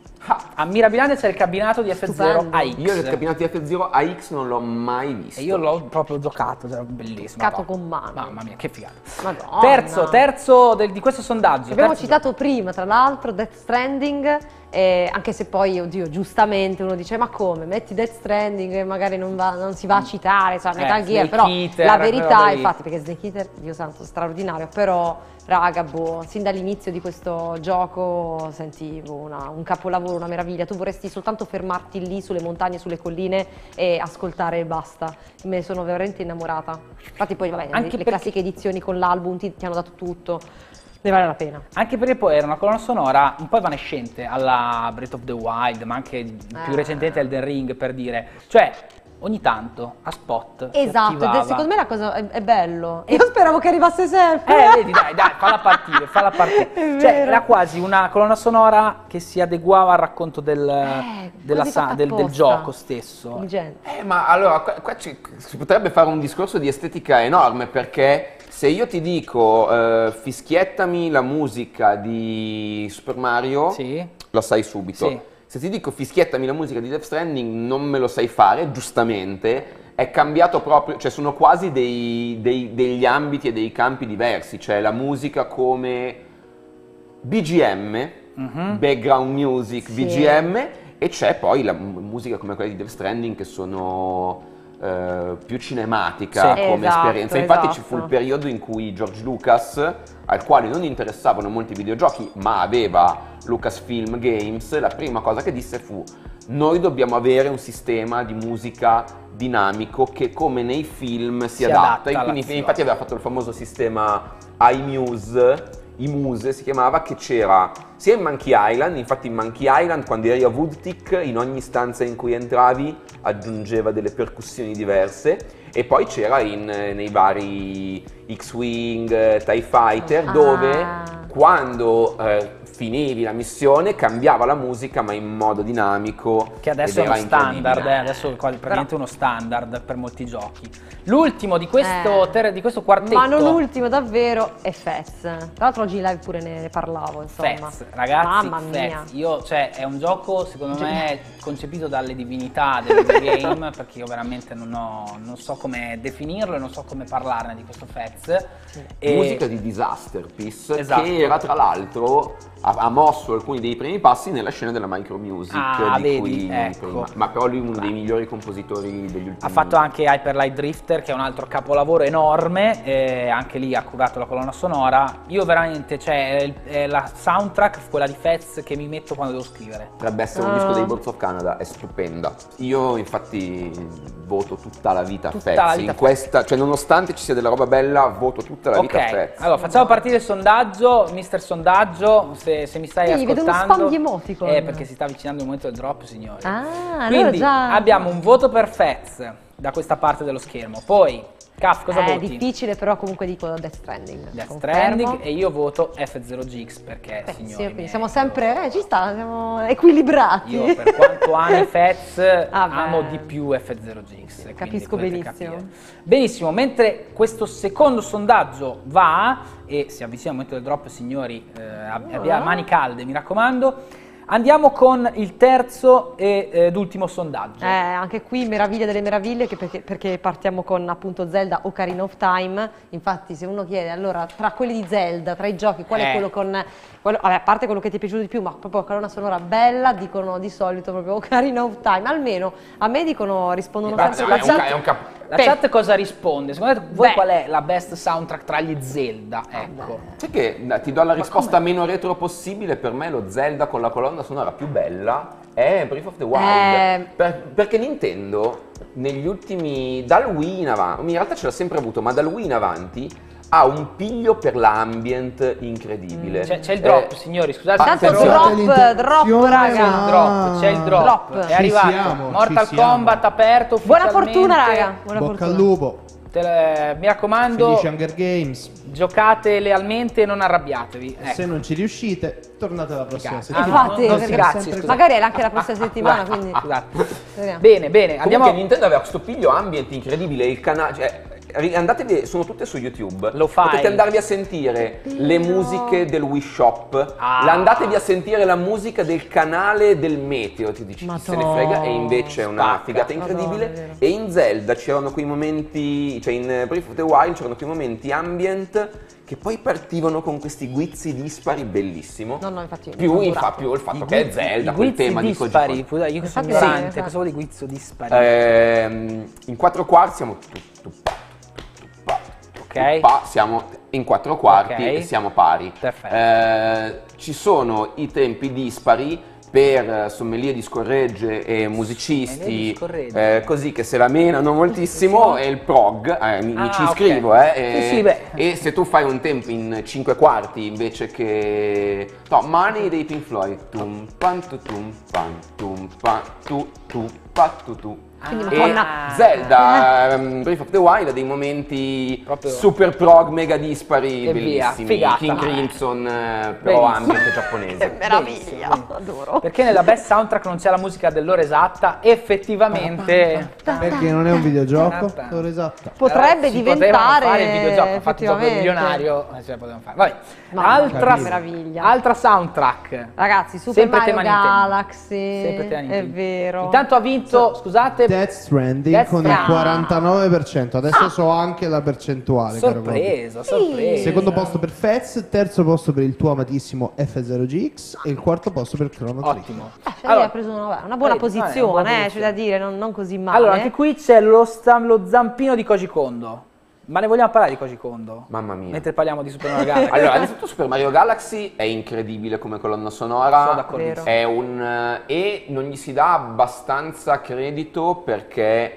A Mirabilandia c'era il cabinato di F zero A X. Io il cabinato di F zero A X non l'ho mai visto. E io l'ho proprio giocato, era bellissimo. Giocato Madonna. con mano. Mamma mia, che figata. Madonna. Terzo, terzo del- di questo sondaggio. Abbiamo terzo citato prima, tra l'altro, Death Stranding, eh, anche se poi, oddio, giustamente uno dice ma come, metti Death Stranding e magari non, va- non si va a citare, so, Metal Eh, Gear, Snake però Eater, la quella verità, roba lì. infatti, perché Snake Eater, Dio santo, straordinario, però raga, boh, sin dall'inizio di questo gioco sentivo una- un capolavoro, una meraviglia, tu vorresti soltanto fermarti lì sulle montagne, sulle colline e ascoltare e basta, me ne sono veramente innamorata. Infatti poi vabbè, Anche le perché- classiche edizioni con l'album ti, ti hanno dato tutto, ne vale la pena. Anche perché poi era una colonna sonora un po' evanescente alla Breath of the Wild, ma anche più Ah. recentemente Elden Ring, per dire. Cioè, ogni tanto, a spot, si Esatto, ed è- attivava. secondo me la cosa è, è bello. Io speravo che arrivasse sempre. Eh, vedi, dai, dai, falla partire, falla partire. È Cioè, vero. era quasi una colonna sonora che si adeguava al racconto del, della quasi sa- fatta del, del apposta. gioco stesso. Intelligente. Eh, ma allora, qua, qua ci- si potrebbe fare un discorso di estetica enorme, perché se io ti dico eh, fischiettami la musica di Super Mario, Sì. lo sai subito. Sì. Se ti dico fischiettami la musica di Death Stranding, non me lo sai fare, giustamente. È cambiato proprio, cioè sono quasi dei, dei- degli ambiti e dei campi diversi. C'è la musica come B G M, Mhm. background music, Sì. B G M, e c'è poi la m- musica come quella di Death Stranding, che sono eh, più cinematica Sì. come Esatto, esperienza. Infatti ci fu il esatto. periodo in cui George Lucas, al quale non interessavano molti videogiochi, ma aveva Lucasfilm Games, la prima cosa che disse fu: noi dobbiamo avere un sistema di musica dinamico che, come nei film, si, Si adatta. adatta E quindi all'azione. infatti aveva fatto il famoso sistema iMuse, iMuse si chiamava, che c'era sia in Monkey Island. Infatti in Monkey Island, quando eri a Woodtick, in ogni stanza in cui entravi aggiungeva delle percussioni diverse, e poi c'era in, nei vari X-Wing, TIE Fighter, Ah. dove quando eh, finivi la missione cambiava la musica, ma in modo dinamico. Che adesso ed è uno era standard, incredibile. eh, adesso è quasi praticamente uno standard per molti giochi. L'ultimo di questo, Eh. ter- di questo quartetto. Ma non ultimo, davvero, è Fez. Tra l'altro oggi in live pure ne parlavo, insomma. Fez, ragazzi, Mamma Fez. mia. Io, cioè, è un gioco secondo me concepito dalle divinità del videogame, perché io veramente non, ho, non so come definirlo e non so come parlarne di questo Fez. E- Musica di Disaster Piece, Esatto. che era tra l'altro ha, ha mosso alcuni dei primi passi nella scena della micro music, Ah, di vedi, cui ecco. prima. Ma però lui è uno dei migliori compositori degli ultimi Ha fatto anche Hyper Light Drifter, che è un altro capolavoro enorme, e anche lì ha curato la colonna sonora. Io veramente, cioè, è il- è la soundtrack, quella di Fez, che mi metto quando devo scrivere. Potrebbe essere un Ah. disco dei Birds of Canada, è stupenda. Io infatti voto tutta la vita a Tutta Fez. la vita In a Fez. questa, cioè nonostante ci sia della roba bella, voto tutta la vita a Ok, Fez. allora facciamo partire il sondaggio, mister Sondaggio, se, se mi stai Sì, vedo uno ascoltando. spam di emoticon. Eh, perché si sta avvicinando il momento del drop, signori. Ah, allora Quindi già. abbiamo un voto per Fez da questa parte dello schermo. Poi, Caf, cosa È voti? difficile, però comunque dico Death Stranding. Death Confermo. Stranding, e io voto F zero G X perché, Beh, signori sì, quindi miei, siamo io- sempre, eh, ci sta, siamo equilibrati. Io per quanto ami Fez, Ah, beh. amo di più F zero G X. quindi Capisco potete benissimo. capire. Benissimo, mentre questo secondo sondaggio va e si avvicina il momento del drop, signori, eh, ab- abbia Ah. mani calde, mi raccomando. Andiamo con il terzo ed eh, ultimo sondaggio. Eh, anche qui meraviglia delle meraviglie, che perché, perché partiamo con appunto Zelda Ocarina of Time. Infatti se uno chiede allora tra quelli di Zelda, tra i giochi, qual è Eh. quello con... Quello, vabbè, a parte quello che ti è piaciuto di più, ma proprio colonna sonora bella, dicono di solito proprio Ocarina of Time. Almeno a me dicono, rispondono Ma sempre la la chat- chat. è un cap- La Beh. chat cosa risponde? Secondo te, voi Beh. qual è la best soundtrack tra gli Zelda? Ecco. Sai che eh, ti do la risposta meno retro possibile, per me lo Zelda con la colonna sonora più bella è Breath of the Wild. Eh. Per- perché Nintendo negli ultimi, dal Wii in avanti, in realtà ce l'ha sempre avuto, ma dal Wii in avanti ha un piglio per l'ambient incredibile. C'è, c'è il drop, Eh, signori, scusate. ah, Tanto però- drop, l'interruzione, drop raga. ma- Drop, c'è il drop. Drop. È Ci arrivato. siamo, Mortal ci siamo. Kombat aperto Buona ufficialmente. fortuna raga, buona Bocca fortuna. al lupo. Te le- mi raccomando, Felice Hunger Games. giocate lealmente e non arrabbiatevi. E se Ecco. non ci riuscite, tornate la prossima Grazie. settimana. Ah, Infatti, non- perché- grazie, sempre- scusate. Magari è anche la prossima settimana, quindi... Scusate. Vediamo. Bene, bene, andiamo. Comunque Nintendo aveva questo piglio ambient incredibile, il canale, cioè, ri- andatevi, sono tutte su YouTube. Lo fai. Potete andarvi a sentire le musiche del Wii Shop, Ah. la- andatevi a sentire la musica del canale del Meteo, ti dici chi se ne Madonna. frega, e invece è una Spacca. figata incredibile. Madonna, è vero. E in Zelda c'erano quei momenti, cioè in Breath of the Wild c'erano quei momenti ambient che poi partivano con questi guizzi dispari, bellissimo. No, no, infatti mi più, sono infa- durato. più il fatto I che è guizzi- Zelda, i quel guizzi tema di dispari. Koji Scusa, io che sono Infatti, ignorante, esatto. cosa vuol dire guizzo dispari? Ehm, in quattro quarti siamo tu, tu, pa, tu, tu, pa, Ok. tu, pa, siamo in quattro quarti Ok. e siamo pari. Perfetto. Eh, ci sono i tempi dispari per sommelier di scorregge e musicisti, Sommelier di scorregge. eh, così che se la menano moltissimo, e il prog, eh, mi, mi Ah, ci ok. iscrivo, eh, e, Sì, sì, beh. e se tu fai un tempo in cinque quarti invece che... No, Money dei Pink Floyd, tum pan tu tum pan tum pan tu tu pa tu tu. Quindi E Madonna. Zelda, um, Breath of the Wild ha dei momenti Proprio- super prog, mega dispari, E via, bellissimi. figata. King Crimson, eh, però Bellissimo. ambient giapponese. Meraviglia, adoro. Perché nella best soundtrack non c'è la musica dell'ora esatta? Effettivamente. Perché non è un videogioco? L'ora esatta. Potrebbe Si diventare potevano fare il videogioco, infatti il gioco del effettivamente. milionario eh, ce la potevano fare. Vabbè. Mamma Altra, mia, meraviglia. altra soundtrack. Ragazzi, Super Sempre Mario tema Nintendo. Galaxy, Sempre tema è Nintendo. vero. Intanto ha vinto, scusate, Death Stranding Death con il Stranding. quarantanove per cento. Adesso so anche la percentuale. caro Gobbi. sorpresa, sorpresa. Secondo posto per Fez, terzo posto per il tuo amatissimo F zero G X e il quarto posto per Chrono Trigger. Ottimo. Eh, cioè, Allora, lei ha preso una, una buona eh, vabbè, una posizione, buona eh, c'è posizione. da dire, non, non così male. Allora, anche qui c'è lo, sta- lo zampino di Koji Kondo. Ma ne vogliamo parlare di Koji Kondo? Mamma mia. Mentre parliamo di Super Mario Galaxy. Allora, innanzitutto Super Mario Galaxy è incredibile come colonna Sono sonora, d'accordissimo. è un, eh, e non gli si dà abbastanza credito perché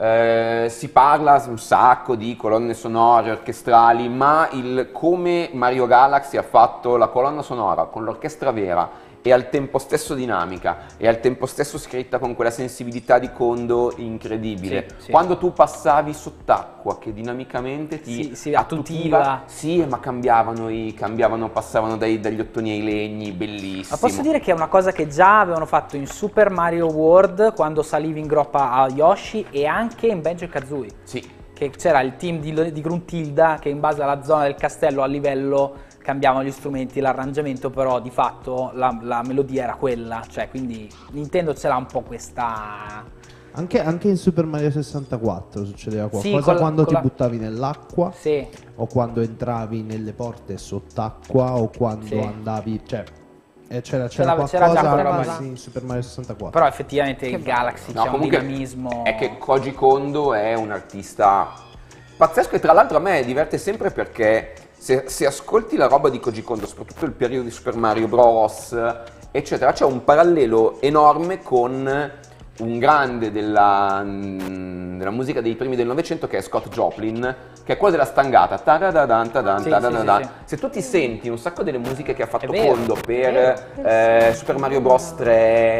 eh, si parla un sacco di colonne sonore, orchestrali, ma il come Mario Galaxy ha fatto la colonna sonora con l'orchestra vera e al tempo stesso dinamica e al tempo stesso scritta con quella sensibilità di Kondo incredibile. Sì, sì. Quando tu passavi sott'acqua che dinamicamente ti Si- si attutiva. sì, ma cambiavano, i, cambiavano passavano dai- dagli ottoni ai legni, bellissimo. Ma posso dire che è una cosa che già avevano fatto in Super Mario World quando salivi in groppa a Yoshi e anche in Banjo-Kazooie. Sì. Che c'era il team di, di Gruntilda che in base alla zona del castello a livello cambiavano gli strumenti, l'arrangiamento, però di fatto la, la melodia era quella, cioè quindi Nintendo ce l'ha un po' questa... Anche, anche in Super Mario sessantaquattro succedeva Sì, qualcosa con la- quando con ti la- buttavi nell'acqua Sì, o quando entravi nelle porte sott'acqua o quando Sì. andavi, cioè eh, c'era, C'era- c'era c'era già qualcosa quella roba sì, in Super Mario sessantaquattro. però effettivamente il Galaxy No, c'è un comunque dinamismo... è che Koji Kondo è un artista pazzesco e tra l'altro a me diverte sempre perché se, se ascolti la roba di Koji Kondo, soprattutto il periodo di Super Mario Bros, eccetera, c'è un parallelo enorme con un grande della, mm, della musica dei primi del Novecento che è Scott Joplin, che è quello della stangata. Tadadadan, tadan, Sì, tadadadan. sì, sì, sì. Se tu ti senti un sacco delle musiche che ha fatto È vero, Kondo è per vero. eh, Super Mario Bros tre,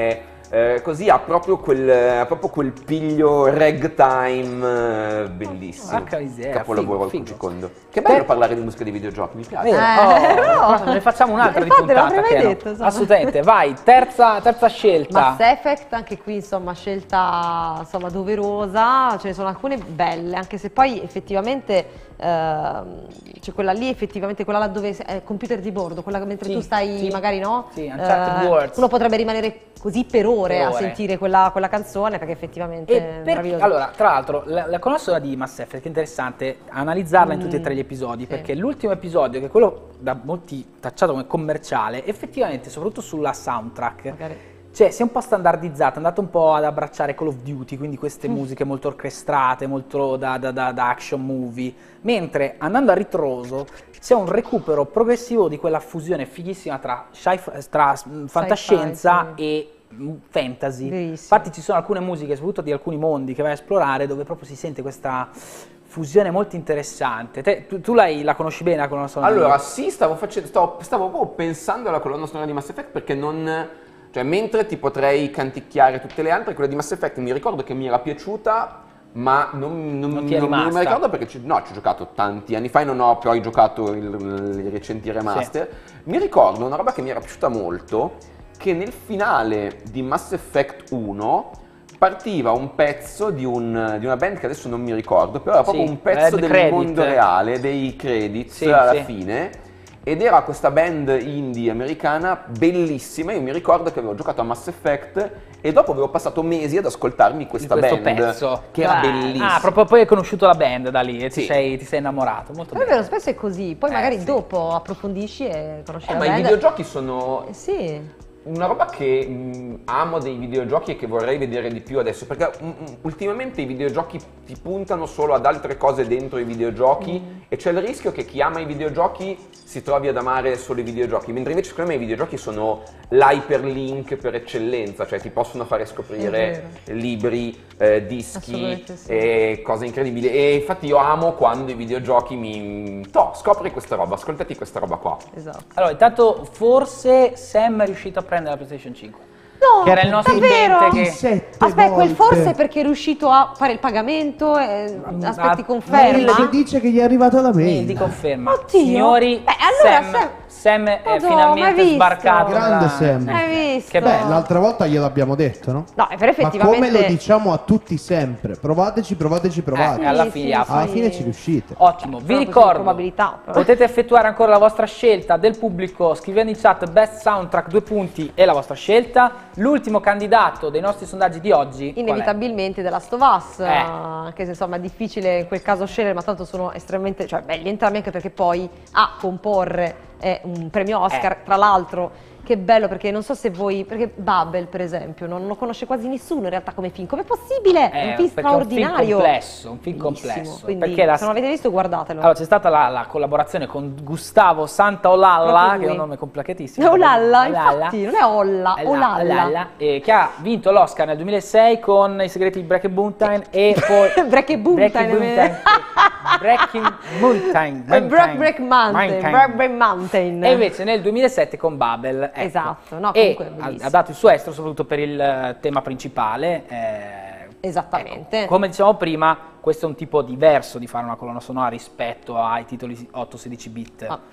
Eh, così ha proprio quel, ha proprio quel piglio ragtime eh, bellissimo. Porca miseria, Capolavoro figo, al figo. secondo. Che bello parlare di musica di videogiochi, mi piace. Vero? Eh, Oh, no. ne facciamo un'altra di Infatti, non puntata. l'avrei mai che no. detto, insomma. Assolutamente, vai, terza, terza scelta. Mass Effect, anche qui insomma scelta insomma doverosa, ce ne sono alcune belle, anche se poi effettivamente ehm, c'è quella lì, effettivamente quella là dove è il computer di bordo, quella che mentre Sì, tu stai sì. magari no? Sì, Uncharted Eh, Worlds. uno potrebbe rimanere così per ore, Per a ore. sentire quella, quella canzone perché effettivamente E è perché, meravigliosa. allora, tra l'altro, la, la colonna sonora di Mass Effect è interessante analizzarla in tutti e tre gli episodi, sì. perché l'ultimo episodio, che è quello da molti tacciato come commerciale, effettivamente, soprattutto sulla soundtrack, Magari. cioè si è un po' standardizzato, è andato un po' ad abbracciare Call of Duty, quindi queste musiche molto orchestrate, molto da, da, da, da action movie, mentre andando a ritroso c'è un recupero progressivo di quella fusione fighissima tra, sci- tra mm, fantascienza sì. e mm, fantasy. Verissimo. Infatti ci sono alcune musiche, soprattutto di alcuni mondi che vai a esplorare, dove proprio si sente questa fusione molto interessante. Te, tu tu l'hai, la conosci bene la colonna sonora? Allora, sì, stavo, facendo, stavo, stavo proprio pensando alla colonna sonora di Mass Effect perché non... Cioè, mentre ti potrei canticchiare tutte le altre, quella di Mass Effect mi ricordo che mi era piaciuta, ma non, non, Non ti è non- non rimasta. mi ricordo perché ci, no, ci ho giocato tanti anni fa e non ho poi giocato il- i recenti remaster. Mi ricordo una roba che mi era piaciuta molto, che nel finale di Mass Effect uno partiva un pezzo di, un, di una band che adesso non mi ricordo, però era proprio Sì, un pezzo eh, del credit. mondo reale, dei credits Sì, alla sì. fine. Ed era questa band indie americana bellissima. Io mi ricordo che avevo giocato a Mass Effect e dopo avevo passato mesi ad ascoltarmi questa questo band pezzo che era Ah, bellissima. Ah, proprio poi hai conosciuto la band da lì e ti, Sì. sei, ti sei innamorato. Molto È bene. vero, spesso è così, poi Eh, magari sì. dopo approfondisci e conosci Eh, la ma band. i videogiochi sono Eh, sì. una roba che mh, amo dei videogiochi e che vorrei vedere di più adesso, perché mh, mh, ultimamente i videogiochi ti puntano solo ad altre cose dentro i videogiochi Mm. e c'è il rischio che chi ama i videogiochi si trovi ad amare solo i videogiochi, mentre invece secondo me i videogiochi sono l'hyperlink per eccellenza, cioè ti possono fare scoprire libri, eh, dischi Assolutamente sì. e cose incredibili. E infatti io amo quando i videogiochi mi... Toh, scopri questa roba, ascoltati questa roba qua. Esatto. Allora, intanto forse Sam è riuscito a prendere la PlayStation cinque. No, Che era il nostro davvero? utente che... Sette Aspetta, quel volte. forse è perché è riuscito a fare il pagamento e aspetti ah, conferma? Ci dice che gli è arrivata la Quindi mail. ti conferma. Oddio. Signori, Beh, allora Sam, Sam- Sam è Madonna, finalmente hai visto? sbarcato. Grande nella- Sam. Hai visto? Che Beh, bello. l'altra volta gliel'abbiamo detto, no? No, però Ma effettivamente... come lo diciamo a tutti sempre? Provateci, provateci, provate. Eh, alla Sì, fine, sì, alla Alla sì. fine ci riuscite. Ottimo, vi Però così ricordo, probabilità, però. potete effettuare ancora la vostra scelta del pubblico scrivendo in chat best soundtrack due punti e la vostra scelta. L'ultimo candidato dei nostri sondaggi di oggi qual è? Inevitabilmente della Last of Us, Eh. anche se insomma è difficile in quel caso scegliere, ma tanto sono estremamente, cioè belli entrambi anche perché poi a comporre è un premio Oscar, Eh. tra l'altro. Che bello, perché non so se voi, perché Babel per esempio non lo conosce quasi nessuno in realtà come film, com'è possibile? È Eh, un film perché è un film straordinario, complesso, un film Bellissimo. complesso, Quindi perché la- se non l'avete visto guardatelo. Allora, c'è stata la, la collaborazione con Gustavo Santaolalla, Proprio che è un lui. nome complicatissimo. È Olalla, Olalla. infatti, non è Olla, Olalla, Olalla. Olalla, eh, che ha vinto l'Oscar nel duemilasei con I segreti di Breaking Mountain e poi Breaking Mountain, Breaking Mountain, Breaking Mountain, Eh, Brock Break Mountain, Brock Break Mountain. E invece nel duemilasette con Babel, ecco. Esatto, no, e comunque è ha, bellissimo. ha dato il suo estro soprattutto per il eh, tema principale. eh, Esattamente. Come dicevamo prima, questo è un tipo diverso di fare una colonna sonora rispetto ai titoli otto sedici bit. Ah.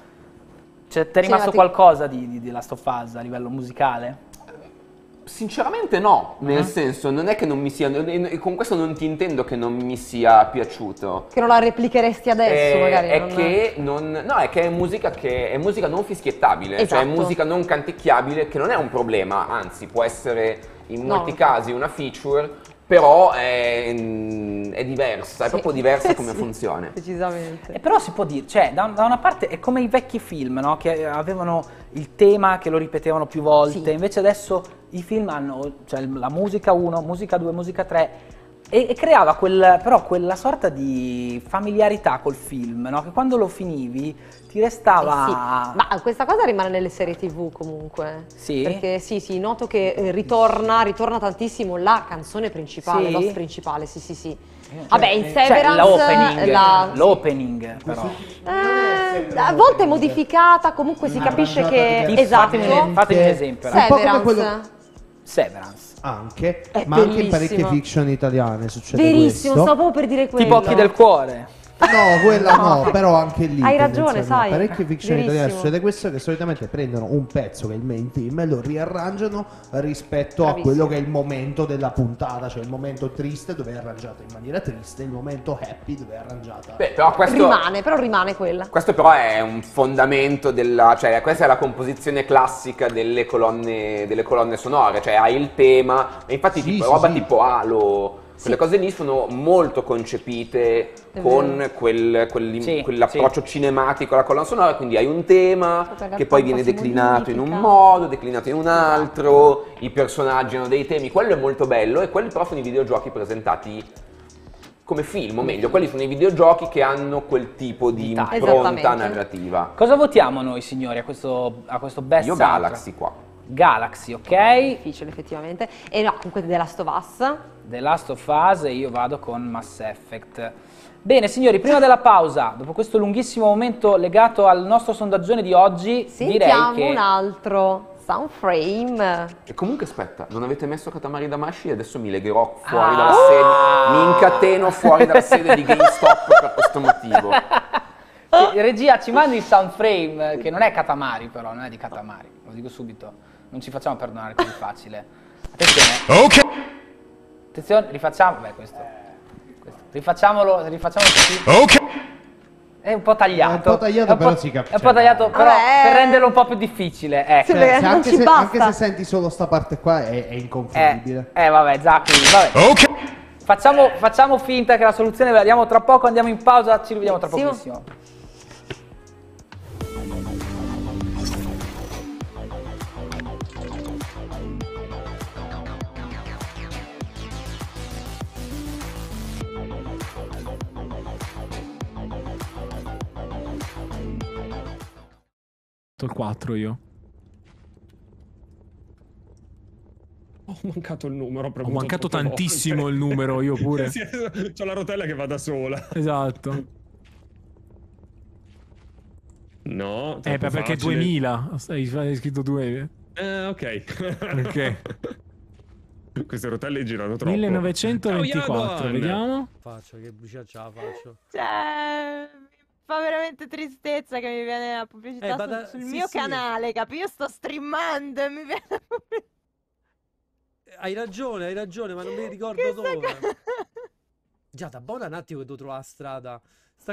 Cioè, ti è rimasto Cinemati- qualcosa di, di, di Last of Us a livello musicale? Sinceramente no, nel Mhm. senso non è che non mi sia, e con questo non ti intendo che non mi sia piaciuto. Che non la replicheresti adesso Eh, magari. è non- che non, no, è che è musica che è musica non fischiettabile, cioè è Esatto. musica non canticchiabile, che non è un problema, anzi può essere in No. molti casi una feature, però è, è diversa, è Sì. proprio diversa come Sì, funzione. Decisamente. E però si può dire, cioè, da, da una parte è come i vecchi film, no? Che avevano il tema che lo ripetevano più volte, Sì. invece adesso i film hanno, cioè, la musica uno, musica due, musica tre, e, e creava quel, però quella sorta di familiarità col film, no? Che quando lo finivi ti restava... Eh sì, ma questa cosa rimane nelle serie tivù comunque. Sì? Perché sì, sì, noto che eh, ritorna, ritorna tantissimo la canzone principale, Sì? l'host principale, sì, sì, sì. Vabbè, in Cioè, Severance l'opening, la- l'opening però. eh, a volte è modificata, comunque si capisce che Tipo, esatto. Fatemi, fatemi un esempio. Un po' come Severance. quello- Severance. Anche, È ma anche in bellissimo. parecchie fiction italiane succede Verissimo, questo. stavo proprio per dire quello. Tipo Occhi del Cuore. No, quella no, però anche lì Hai ragione, tendenzialmente, sai. parecchie fiction Verissimo. italiane succede questo, che solitamente prendono un pezzo che è il main theme e lo riarrangiano rispetto Bravissimo. a quello che è il momento della puntata, cioè il momento triste dove è arrangiata in maniera triste, il momento happy dove è arrangiata. Beh, però questo, Rimane, però rimane quella. questo però è un fondamento della, cioè questa è la composizione classica delle colonne, delle colonne sonore, cioè hai il tema, e infatti Sì, tipo, sì, roba sì. tipo Halo, quelle Sì. cose lì sono molto concepite È con vero. quel, quel- Sì, quell'approccio cinematico alla colonna sonora, quindi hai un tema Perché che poi un po' viene si declinato in un modifica. modo, declinato in un altro, i personaggi hanno dei temi, quello è molto bello, e quelli però sono i videogiochi presentati come film, o meglio, quelli sono i videogiochi che hanno quel tipo di Esatto. impronta Esattamente. narrativa. Cosa votiamo noi, signori, a questo, a questo best Io soundtrack? Galaxy qua. Galaxy, ok. Difficile effettivamente. E no, comunque The Last of Us. The Last of Us, e io vado con Mass Effect. Bene, signori, prima della pausa, dopo questo lunghissimo momento legato al nostro sondaggione di oggi, direi Sentiamo che... un altro Soundframe. E comunque aspetta, non avete messo Katamari Damacy e adesso mi legherò fuori Ah. dalla sede, mi incateno fuori dalla sede di GameStop per questo motivo. Eh, Regia, ci mandi il soundframe, che non è Katamari però, non è di Katamari, lo dico subito. Non ci facciamo perdonare così facile. Attenzione. Ok. Attenzione, rifacciamo... Beh, questo... questo. Rifacciamolo, rifacciamolo tutti. Ok. È un po' tagliato. È un po' tagliato, È un però po'- si capisce. È un po' tagliato, però Vabbè. per renderlo un po' più difficile, ecco. Sì, Cioè, beh, se non anche, ci se, basta. anche se senti solo sta parte qua è, è Eh, inconfondibile. eh, vabbè, Zacchi, vabbè. Ok. Facciamo, facciamo finta che la soluzione ve la diamo tra poco, andiamo in pausa, ci rivediamo tra Benissimo. pochissimo. Il quattro io. Ho mancato il numero. Ho mancato tantissimo il numero, io pure. C'ho la rotella che va da sola. Esatto. No, Eh, troppo perché facile. duemila. Hai, hai scritto due. Eh, ok. Perché? Queste rotelle girano troppo. millenovecentoventiquattro, Ciao, Jaguar. vediamo. Faccio, che brucia ce la faccio. Cioè, fa veramente tristezza che mi viene la pubblicità Eh, sul- vada- sul, sì, mio sì. canale, capi? Io sto streamando e mi viene la pubblicità. Hai ragione, hai ragione, ma non mi ricordo Che dove. sta- Già, da buona un attimo che devo trovare la strada. Sta...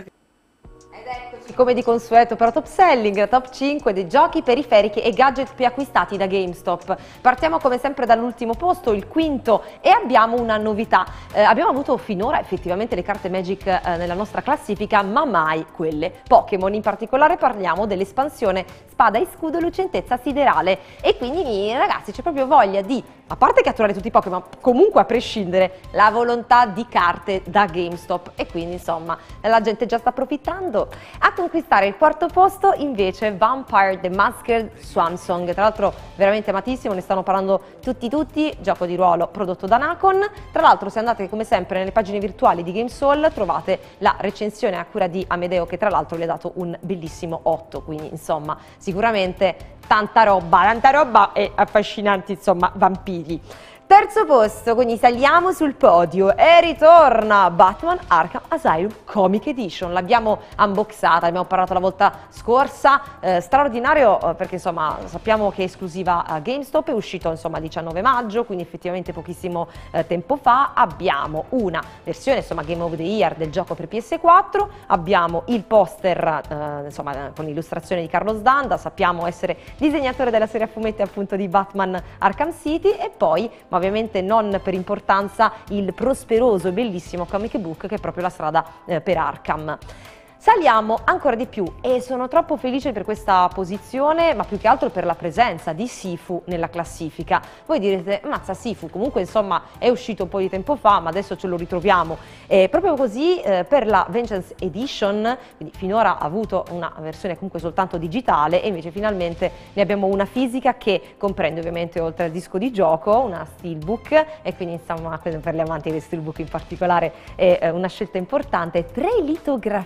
E come di consueto per Top Selling, la top cinque dei giochi, periferiche e gadget più acquistati da GameStop. Partiamo come sempre dall'ultimo posto, il quinto, e abbiamo una novità. Eh, abbiamo avuto finora effettivamente le carte Magic eh, nella nostra classifica, ma mai quelle Pokémon. In particolare parliamo dell'espansione Spada e Scudo Lucentezza Siderale. E quindi ragazzi c'è proprio voglia di, a parte catturare tutti i Pokémon, comunque a prescindere, la volontà di carte da GameStop. E quindi insomma la gente già sta approfittando. A conquistare il quarto posto invece Vampire the Masquerade Swansong, tra l'altro veramente amatissimo, ne stanno parlando tutti tutti, gioco di ruolo prodotto da Nacon. Tra l'altro se andate come sempre nelle pagine virtuali di GameSol trovate la recensione a cura di Amedeo, che tra l'altro gli ha dato un bellissimo otto, quindi insomma sicuramente tanta roba, tanta roba e affascinanti insomma vampiri. Terzo posto, quindi saliamo sul podio e ritorna Batman Arkham Asylum Comic Edition. L'abbiamo unboxata, abbiamo parlato la volta scorsa, eh, straordinario eh, perché insomma sappiamo che è esclusiva a GameStop, è uscito insomma diciannove maggio, quindi effettivamente pochissimo eh, tempo fa. Abbiamo una versione insomma Game of the Year del gioco per P S quattro, abbiamo il poster eh, insomma con illustrazione di Carlos Danda, sappiamo essere disegnatore della serie a fumetti appunto di Batman Arkham City, e poi ma ovviamente non per importanza il prosperoso e bellissimo comic book che è proprio la strada eh, per Arkham. Saliamo ancora di più e sono troppo felice per questa posizione, ma più che altro per la presenza di Sifu nella classifica. Voi direte, mazza Sifu, comunque insomma è uscito un po' di tempo fa, ma adesso ce lo ritroviamo. E proprio così eh, per la Vengeance Edition, quindi finora ha avuto una versione comunque soltanto digitale e invece finalmente ne abbiamo una fisica che comprende ovviamente oltre al disco di gioco una steelbook, e quindi insomma per gli amanti delle steelbook in particolare è eh, una scelta importante, tre litografie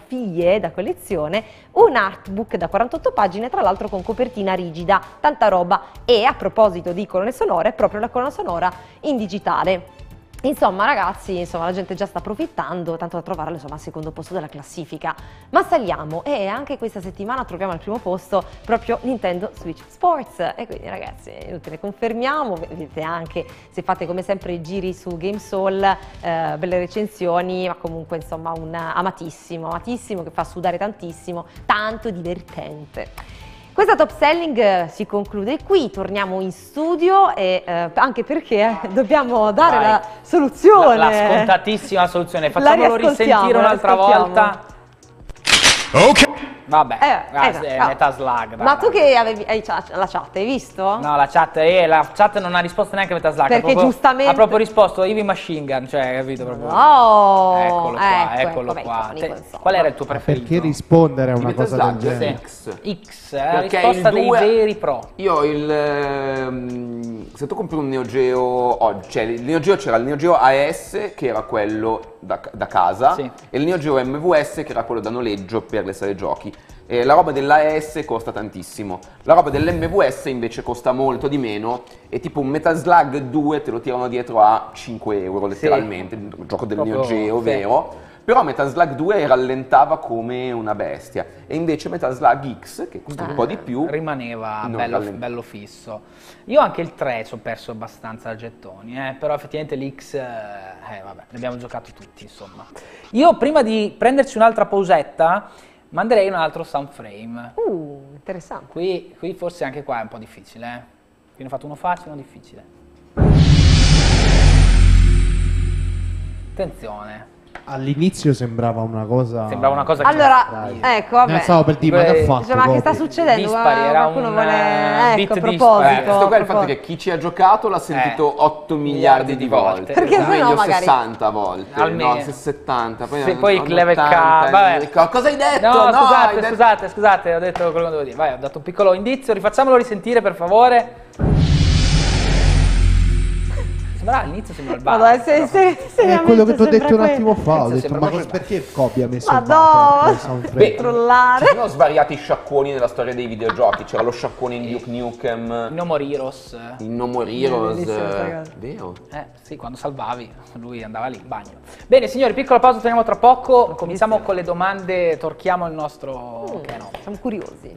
bottiglie da collezione, un artbook da quarantotto pagine, tra l'altro con copertina rigida, tanta roba. E a proposito di colonne sonore, proprio la colonna sonora in digitale. Insomma ragazzi, insomma, la gente già sta approfittando, tanto da trovarlo insomma, al secondo posto della classifica. Ma saliamo e anche questa settimana troviamo al primo posto proprio Nintendo Switch Sports. E quindi ragazzi, inutile, confermiamo, vedete anche se fate come sempre i giri su GameSol, eh, belle recensioni, ma comunque insomma un amatissimo, amatissimo che fa sudare tantissimo, tanto divertente. Questa top selling si conclude qui, torniamo in studio e eh, anche perché dobbiamo dare Vai. la soluzione. La, la scontatissima soluzione, La facciamolo riascoltiamo, risentire la un'altra riascoltiamo. volta. Ok. Vabbè, Eh, ragazzi, eh, è ah. metà slag. Ma dai. tu che avevi hai chat- la chat, hai visto? No, la chat, eh, la chat non ha risposto neanche a metà slag. Perché ha proprio, giustamente- ha proprio risposto Heavy Machine Gun, cioè, capito proprio. Oh, Eccolo qua, ecco, eccolo ecco, qua. iconico, Te- insomma. qual era il tuo preferito? Perché rispondere a una Metal cosa del Slug genere? X. X, eh, la Perché risposta il dei due veri pro. Io il ehm, se tu compri un Neo Geo oggi, cioè il Neo Geo c'era il Neo Geo A S che era quello da, da casa Sì. e il Neo Geo M V S che era quello da noleggio per le sale giochi. E la roba dell'A S costa tantissimo, la roba dell'M V S invece costa molto di meno e tipo un Metal Slug due te lo tirano dietro a cinque euro letteralmente, un gioco del Proprio, Neo Geo, sì. vero? Però Metal Slug due rallentava come una bestia e invece Metal Slug X, che costa un po' di più, rimaneva non bello, rallenta. bello fisso. Io anche il tre ci ho perso abbastanza gettoni, eh, però effettivamente l'X, eh, eh, vabbè, ne abbiamo giocato tutti, insomma. Io prima di prenderci un'altra pausetta, manderei un altro sound frame. Uh, interessante. Qui, qui forse anche qua è un po' difficile, eh. Qui ne ho fatto uno facile e uno difficile. Attenzione. All'inizio sembrava una cosa. Sembrava una cosa che Allora, Dai. ecco, vabbè. Ne stavo per dire, ma che ha fatto? Dice, ma che sta Copy? succedendo? Dispari, Ma era qualcuno un, vuole... eh, Ecco, bit a dispari. proposito. Eh, questo qua è il a fatto che chi ci ha giocato l'ha sentito otto miliardi di volte. Perché O sennò meglio magari- sessanta volte, Almeno. no, settanta, poi, Se poi il hanno level ottanta, cap, vabbè. dico, cosa hai detto? No, No, scusate, hai detto- scusate, scusate, ho detto quello che devo dire. Vai, ho dato un piccolo indizio, rifacciamolo risentire per favore. Sembrava all'inizio, sembra il bar. Madonna, se, se, se È quello che ti ho detto un quello. attimo fa. Ho detto, sembra ma proprio cos- perché Kobe ha messo il Madonna. Butter nel soundtrack? Beh, Trollare. ci sono svariati sciacquoni nella storia dei videogiochi. C'era lo sciacquone in Duke Nukem, No More Heroes. in No More Heroes. Bellissimo, ragazzi. Vero? Eh, sì, quando salvavi, lui andava lì in bagno. Bene, signori, piccola pausa, torniamo tra poco. Cominciamo con le domande, torchiamo il nostro Mm, Canon. siamo curiosi.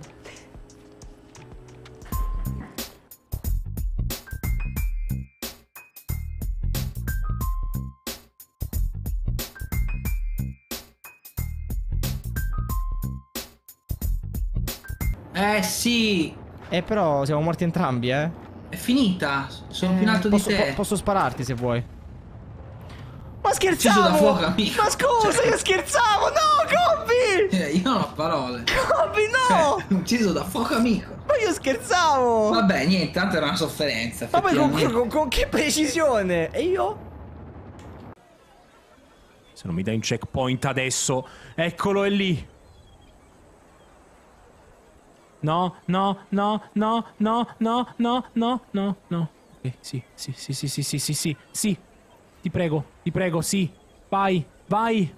Eh sì, Eh, però siamo morti entrambi, eh. è finita. Sono più in alto posso, di te. po- posso spararti se vuoi. Ma Ucciso scherzavo! da fuoco, amico. Ma scusa, Cioè- io scherzavo! No, Kobe! Eh, io non ho parole. Kobe, no! Cioè, ucciso da fuoco amico. Ma io scherzavo! Vabbè, niente, tanto era una sofferenza. Ma poi con, effettivamente. con- con che precisione! E io? Se non mi dai un checkpoint adesso, eccolo, è lì. No, no, no, no, no, no, no, no, no, no. Ok, sì, sì, sì, sì, sì, sì, sì, sì, sì. Ti prego, ti prego, sì. Vai, vai.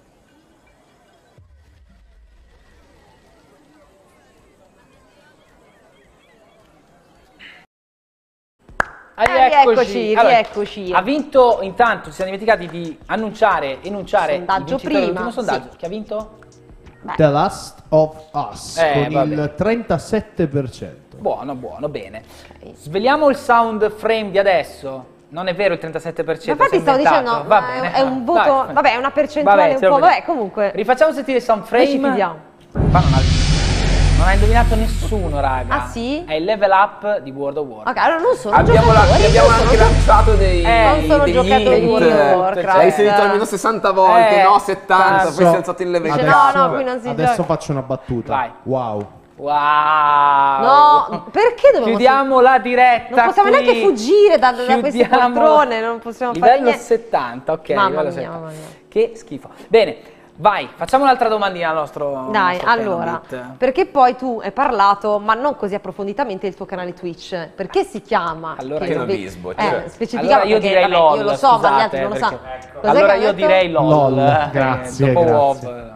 Ah, Eh, rieccoci, rieccoci, Allora, rieccoci. Ha vinto, intanto, ci siamo dimenticati di annunciare, enunciare Sondaggio il vincitore prima, dell'ultimo sondaggio. sì. Chi ha vinto? The Last of Us Eh, con vabbè. il trentasette per cento. Buono, buono, bene. Sveliamo il sound frame di adesso. Non è vero il trentasette per cento. Infatti si è stavo inventato. dicendo, Va ma è- bene. è un voto, Dai. vabbè, è una percentuale Vabbè, un ce lo po', vediamo. vabbè, comunque. Rifacciamo sentire il sound Noi ci frame. fidiamo. Ma non ha, non ha indovinato nessuno, raga. Ah, sì? È il level up di World of Warcraft. Ok, allora non sono Abbiamo, la- giocatori, abbiamo non sono anche giocatori. lanciato dei, Eh, non sono degli giocatori di hint. World of Warcraft. L'hai sentito almeno sessanta volte, Eh, no settanta, cazzo. poi si è alzato il level Dice, cap. no, no, qui non si Adesso gioca. faccio una battuta. Vai. Wow. Wow. No, perché dobbiamo... Chiudiamo la diretta. Non possiamo qui. neanche fuggire da, da queste Chiudiamo- poltrone, non possiamo fare Livello niente. settanta, ok. Mamma livello mia, settanta. mamma mia. Che schifo. Bene, vai, facciamo un'altra domandina al nostro. Dai, nostro allora, Penobit. perché poi tu hai parlato, ma non così approfonditamente, del tuo canale Twitch. Perché si chiama? Allora Che io- spe- Penobisbo, eh, cioè. specifichiamo Allora io perché, direi vabbè, LOL. io lo so, ma gli scusate, altri non lo perché- sanno. Cos'è Allora che io hai detto? direi LOL. LOL, eh, grazie, dopo grazie. WoW.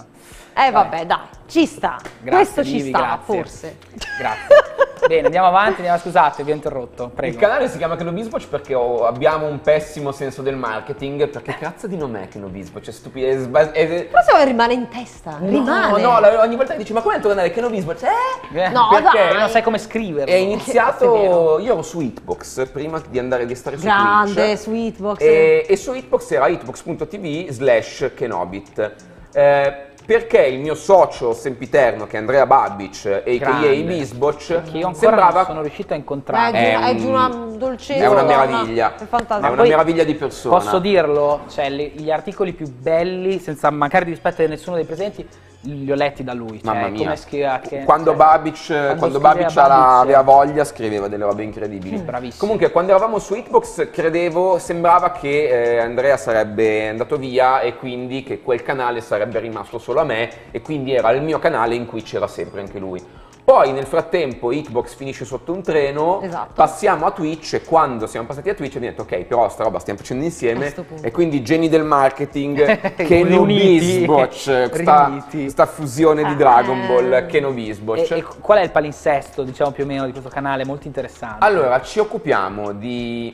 Eh vabbè, dai, ci sta. Grazie, Questo ci Livi, sta, grazie. forse. Grazie. Bene, andiamo avanti, andiamo, scusate, vi ho interrotto, prego. Il canale si chiama Kenobisboch perché ho- abbiamo un pessimo senso del marketing, perché cazzo di nome è Kenobisboch? È stupido, è sbas- è- Però se rimane in testa, rimane. No, no, la- ogni volta che dici ma com'è il tuo canale Kenobisboch? Eh? Eh, No, perché dai. non sai come scriverlo. È Questo è iniziato, vero. io ero su Hitbox prima di andare di stare su Grande, Twitch. su Hitbox. E, e su Hitbox era hitbox.tv slash Kenobit. Eh, perché il mio socio sempiterno, che è Andrea Babic, a k a. Grande. Bisboch, Che io ancora sembrava... non sono riuscito a incontrare. È, È è un- di una dolcezza. È una donna. meraviglia, È fantastico. è una Poi meraviglia di persona. Posso dirlo, cioè le- gli articoli più belli, senza mancare di rispetto a nessuno dei presenti, li ho letti da lui. Cioè, Mamma mia. come scrive, che- Quando cioè, Babic, quando scriveva Babic alla- Babic, aveva voglia, scriveva delle robe incredibili. Bravissimo. Comunque, quando eravamo su Hitbox, credevo, sembrava che eh, Andrea sarebbe andato via e quindi che quel canale sarebbe rimasto solo a me, e quindi era il mio canale in cui c'era sempre anche lui. Poi nel frattempo Hitbox finisce sotto un treno, Esatto. passiamo a Twitch, e quando siamo passati a Twitch abbiamo detto ok, però sta roba stiamo facendo A insieme, sto punto. e quindi geni del marketing, Riuniti. Kenobisboch, sta, Riuniti. sta fusione di Eh. Dragon Ball, Kenobisboch. E, e qual è il palinsesto, diciamo più o meno, di questo canale? Molto interessante. Allora, ci occupiamo di,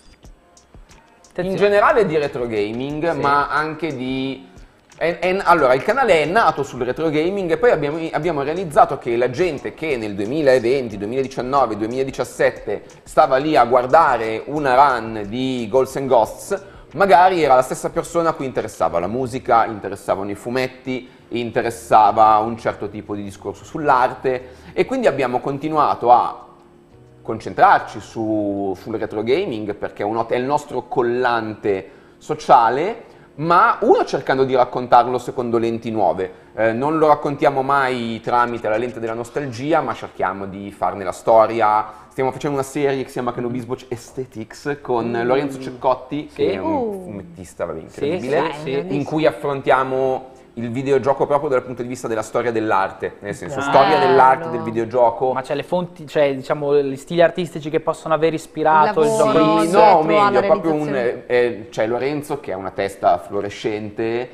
in generale di retro gaming, Sì. ma anche di... è- è- allora, il canale è nato sul retro gaming e poi abbiamo, abbiamo realizzato che la gente che nel duemilaventi, duemiladiciannove, duemiladiciassette stava lì a guardare una run di Ghosts and Ghosts, magari era la stessa persona a cui interessava la musica, interessavano i fumetti, interessava un certo tipo di discorso sull'arte, e quindi abbiamo continuato a concentrarci su, sul retro gaming perché è, un- è il nostro collante sociale, ma uno cercando di raccontarlo secondo lenti nuove. Eh, non lo raccontiamo mai tramite la lente della nostalgia, ma cerchiamo di farne la storia. Stiamo facendo una serie che si chiama Kenobisboch Aesthetics con Mm. Lorenzo Ceccotti, che è un Uh. fumettista vabbè, incredibile, sì, sì. in cui affrontiamo il videogioco proprio dal punto di vista della storia dell'arte, nel senso Bello. storia dell'arte, del videogioco. Ma c'è le fonti, cioè diciamo gli stili artistici che possono aver ispirato il, Il gioco lavoro, di... Sì, dietro no, o alla meglio, proprio un, realizzazione. eh, c'è Lorenzo che ha una testa fluorescente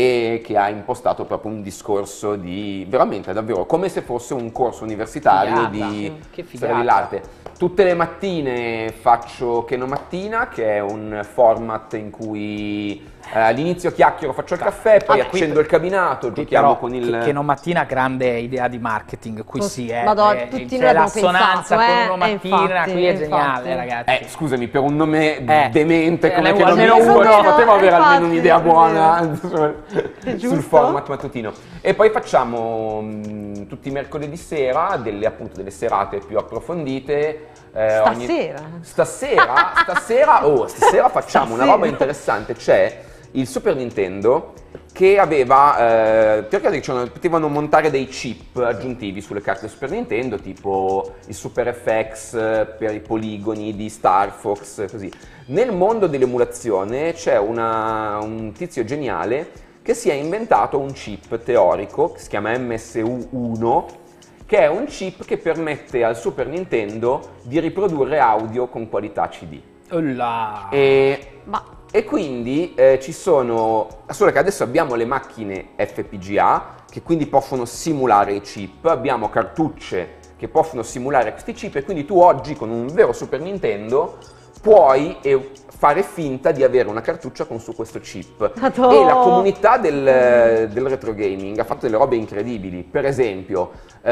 e che ha impostato proprio un discorso di veramente davvero come se fosse un corso universitario Figata. di Che storia figata. dell'arte. Tutte le mattine faccio Kenomattina, che è un format in cui eh, all'inizio chiacchiero, faccio il caffè, poi Ah, qui- accendo il cabinato, Qui giochiamo però, con il... che, che non mattina grande idea di marketing, qui Oh, sì, eh, Madonna, eh, tutti cioè, noi abbiamo l'assonanza pensato, con eh, uno e mattina, infatti, qui è infatti. geniale, ragazzi. Eh, scusami, per un nome Eh. demente Eh, come almeno Kenobisboch uno, potevo avere infatti, almeno un'idea è buona sul, giusto. sul format mattutino. E poi facciamo mh, tutti i mercoledì sera delle, appunto, delle serate più approfondite. eh, ogni- Stasera? Stasera, stasera, oh, stasera facciamo una roba interessante. C'è il Super Nintendo che aveva, eh, teoricamente c'erano- potevano montare dei chip aggiuntivi sulle carte Super Nintendo, tipo il Super F X eh, per i poligoni di Star Fox, così. Nel mondo dell'emulazione c'è una- un tizio geniale che si è inventato un chip teorico che si chiama M S U uno, che è un chip che permette al Super Nintendo di riprodurre audio con qualità C D. Ulla. E, Ma e quindi eh, ci sono, solo che adesso abbiamo le macchine F P G A che quindi possono simulare i chip, abbiamo cartucce che possono simulare questi chip, e quindi tu oggi con un vero Super Nintendo puoi eh, fare finta di avere una cartuccia con su questo chip. Madò. E la comunità del, del retro gaming ha fatto delle robe incredibili. Per esempio,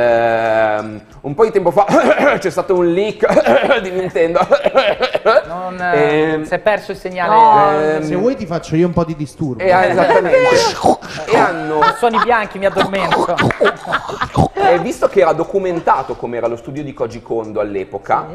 ehm, un po' di tempo fa c'è stato un leak di Nintendo. Non, eh, Ehm, si è perso il segnale. No. ehm, Se vuoi ti faccio io un po' di disturbo. e ha- esattamente. e hanno Suoni bianchi, mi addormento. eh, visto che era documentato come era lo studio di Koji Kondo all'epoca,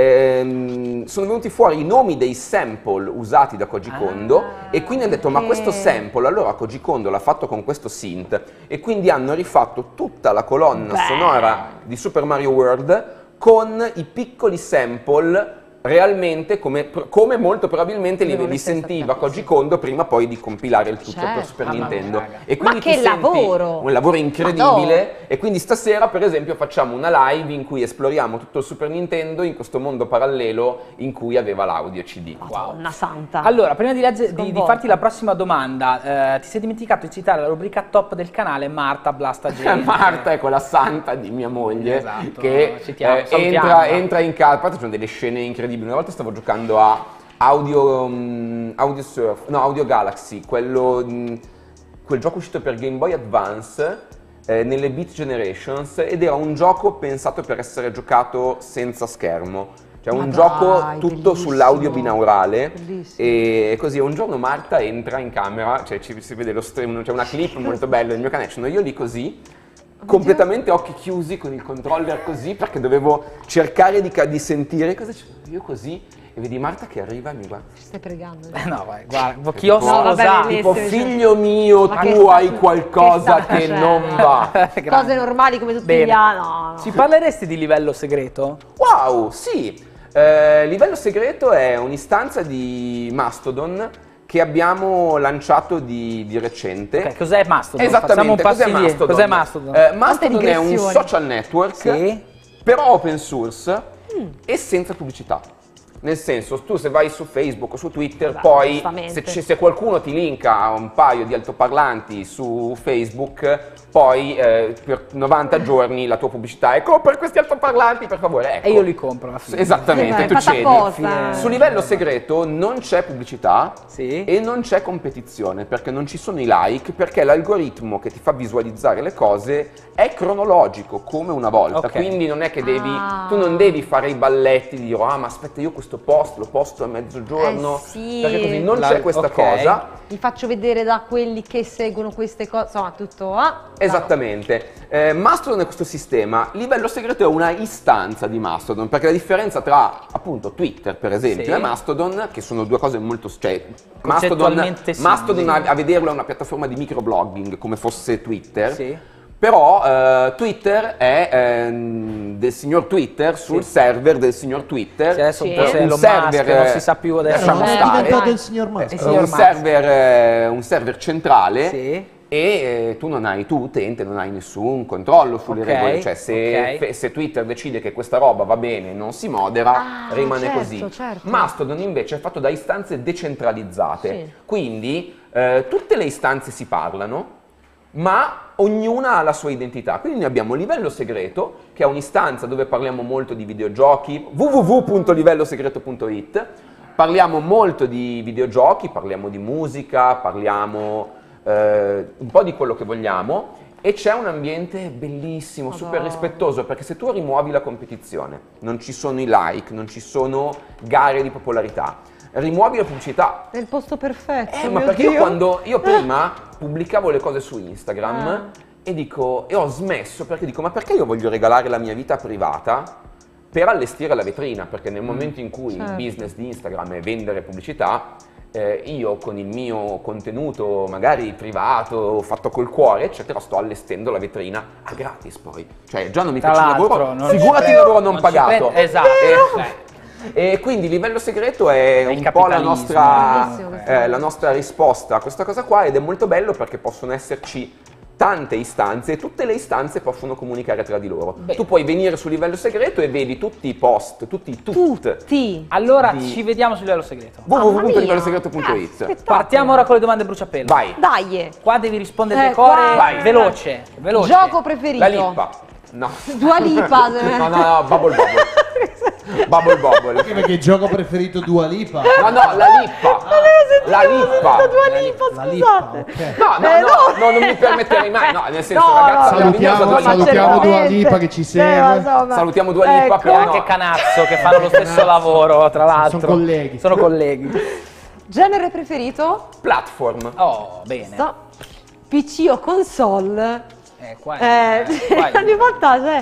ehm, sono venuti fuori i nomi dei sample usati da Koji Kondo, e quindi hanno detto ma questo sample allora Koji Kondo l'ha fatto con questo synth, e quindi hanno rifatto tutta la colonna sonora di Super Mario World con i piccoli sample realmente come, come molto probabilmente li, li sentiva Koji Kondo prima poi di compilare il tutto Certo. per Super Ah, ma Nintendo. raga. E quindi Ma ti che senti lavoro! un lavoro incredibile e quindi stasera per esempio facciamo una live in cui esploriamo tutto il Super Nintendo in questo mondo parallelo in cui aveva l'audio C D. Madonna santa. Allora, prima di, legge- di- di Sconvolta. farti la prossima domanda, eh, ti sei dimenticato di citare la rubrica top del canale Marta Blasta Jane. Marta è quella santa di mia moglie Esatto, che citiamo, eh, salutiamo. entra, entra in casa. A parte ci sono delle scene incredibili. Una volta stavo giocando a Audio, um, Audio Surf, no, Audio Galaxy, quello, um, quel gioco uscito per Game Boy Advance eh, nelle Beat Generations ed era un gioco pensato per essere giocato senza schermo. Cioè Ma un dai, gioco tutto bellissimo. sull'audio binaurale Bellissimo. e così un giorno Marta entra in camera, cioè ci si vede lo stream, c'è una clip molto bella del mio canale, sono io lì così, completamente occhi chiusi con il controller così perché dovevo cercare di, ca- di sentire cosa c'è, io così e vedi Marta che arriva e mi guarda. Stai pregando. Eh no, vai, guarda, un po' chiosco No, vabbè, così. Tipo bellissimo. figlio mio, Ma che tu sta- hai qualcosa che sta che facendo? non va. Cose normali come tutti Bene. gli altri. No, no. Ci parleresti di livello segreto? Wow, sì. Eh, livello segreto è un'istanza di Mastodon che abbiamo lanciato di, di recente. Ok, cos'è Mastodon? Esattamente, Facciamo un passo cos'è indietro. Mastodon? Cos'è Mastodon? Eh, Mastodon è un digressioni. social network, Sì. però open source e senza pubblicità. Nel senso, tu se vai su Facebook o su Twitter, Beh, poi giustamente. se, ci- se qualcuno ti linka a un paio di altoparlanti su Facebook, poi eh, per novanta giorni la tua pubblicità è "Oh, per questi altoparlanti, per favore, ecco". E io li compro alla fine. Esattamente, Eh, tu fatta cedi. apposta. Su livello segreto non c'è pubblicità Sì. e non c'è competizione perché non ci sono i like, perché l'algoritmo che ti fa visualizzare le cose è cronologico come una volta, Ok. quindi non è che devi, Ah. tu non devi fare i balletti di dire "Ah, ma aspetta, io questo post lo posto a mezzogiorno", Eh, sì. perché così non La- c'è questa ok. cosa. Mi faccio vedere da quelli che seguono queste cose. Insomma, tutto. Ah, Esattamente. Eh, Mastodon è questo sistema, livello segreto è una istanza di Mastodon, perché la differenza tra appunto Twitter per esempio Sì. e Mastodon, che sono due cose molto, cioè Mastodon, Concettualmente simili. Mastodon a, a vederlo è una piattaforma di microblogging come fosse Twitter, Sì. però eh, Twitter è ehm, del signor Twitter sul Sì. server del signor Twitter. Sì, adesso Sì. un po' se Un Elon server, Musk, non eh, si sa più adesso. lasciamo Eh, È stare. diventato vai. il signor Musk. Eh, È signor un Musk. server, eh, un server centrale Sì. e eh, tu non hai, tu utente non hai nessun controllo sulle Ok, regole, cioè se, ok. fe- se Twitter decide che questa roba va bene e non si modera, Ah, rimane certo, così. certo. Mastodon invece è fatto da istanze decentralizzate, Sì. quindi eh, tutte le istanze si parlano, ma ognuna ha la sua identità. Quindi noi abbiamo livello segreto, che è un'istanza dove parliamo molto di videogiochi, w w w punto livello segreto punto it. Parliamo molto di videogiochi, parliamo di musica, parliamo eh, un po' di quello che vogliamo e c'è un ambiente bellissimo, super Madonna. rispettoso, perché se tu rimuovi la competizione, non ci sono i like, non ci sono gare di popolarità, rimuovi la pubblicità. È il posto perfetto. Eh, ma mio perché Dio. io quando io prima pubblicavo le cose su Instagram Ah. e dico e ho smesso perché dico ma perché io voglio regalare la mia vita privata per allestire la vetrina, perché nel momento in cui Certo. il business di Instagram è vendere pubblicità, eh, io con il mio contenuto magari privato, fatto col cuore, eccetera, sto allestendo la vetrina a gratis poi. Cioè già non mi Tra faccio il l'altro, lavoro, non figurati ci il lavoro prende- non non ci pagato. prende- esatto. Eh, E quindi livello segreto è il un po' la capitalismo. nostra, Bellissimo questo. eh, la nostra risposta a questa cosa qua ed è molto bello perché possono esserci tante istanze e tutte le istanze possono comunicare tra di loro. Beh. Tu puoi venire sul livello segreto e vedi tutti i post, tutti i tut. Tutti. Allora Di- ci vediamo sul livello segreto. w w w punto Mamma livello mia. segreto punto Eh, it. spettacolo. Partiamo ora con le domande bruciapelo. Vai. Dai. Qua devi rispondere Eh, decore, qua- vai, veloce, veloce. Gioco preferito. La lippa. No. Dua Lipa. No, no, no, Bubble Bubble. Bubble Bubble. Anche perché il gioco preferito Dua Lipa. No, no, la lippa. La lippa. Dua Lipa, La scusate. Lipa, ok. No, no, Eh, no, no, non mi permetterei mai. No, nel senso, No, ragazza, no, meravigliosa salutiamo- Dua Lipa. salutiamo Dua Certamente. Lipa che ci Eh, segue. ma insomma. Salutiamo Dua Lipa, Ecco. E però no. anche Canazzo che fanno lo stesso lavoro, tra l'altro. Sono colleghi. Sono colleghi. Genere preferito? Platform. Oh, bene. So. P C o console? Eh, qua Eh, è- qua è- ogni volta c'è.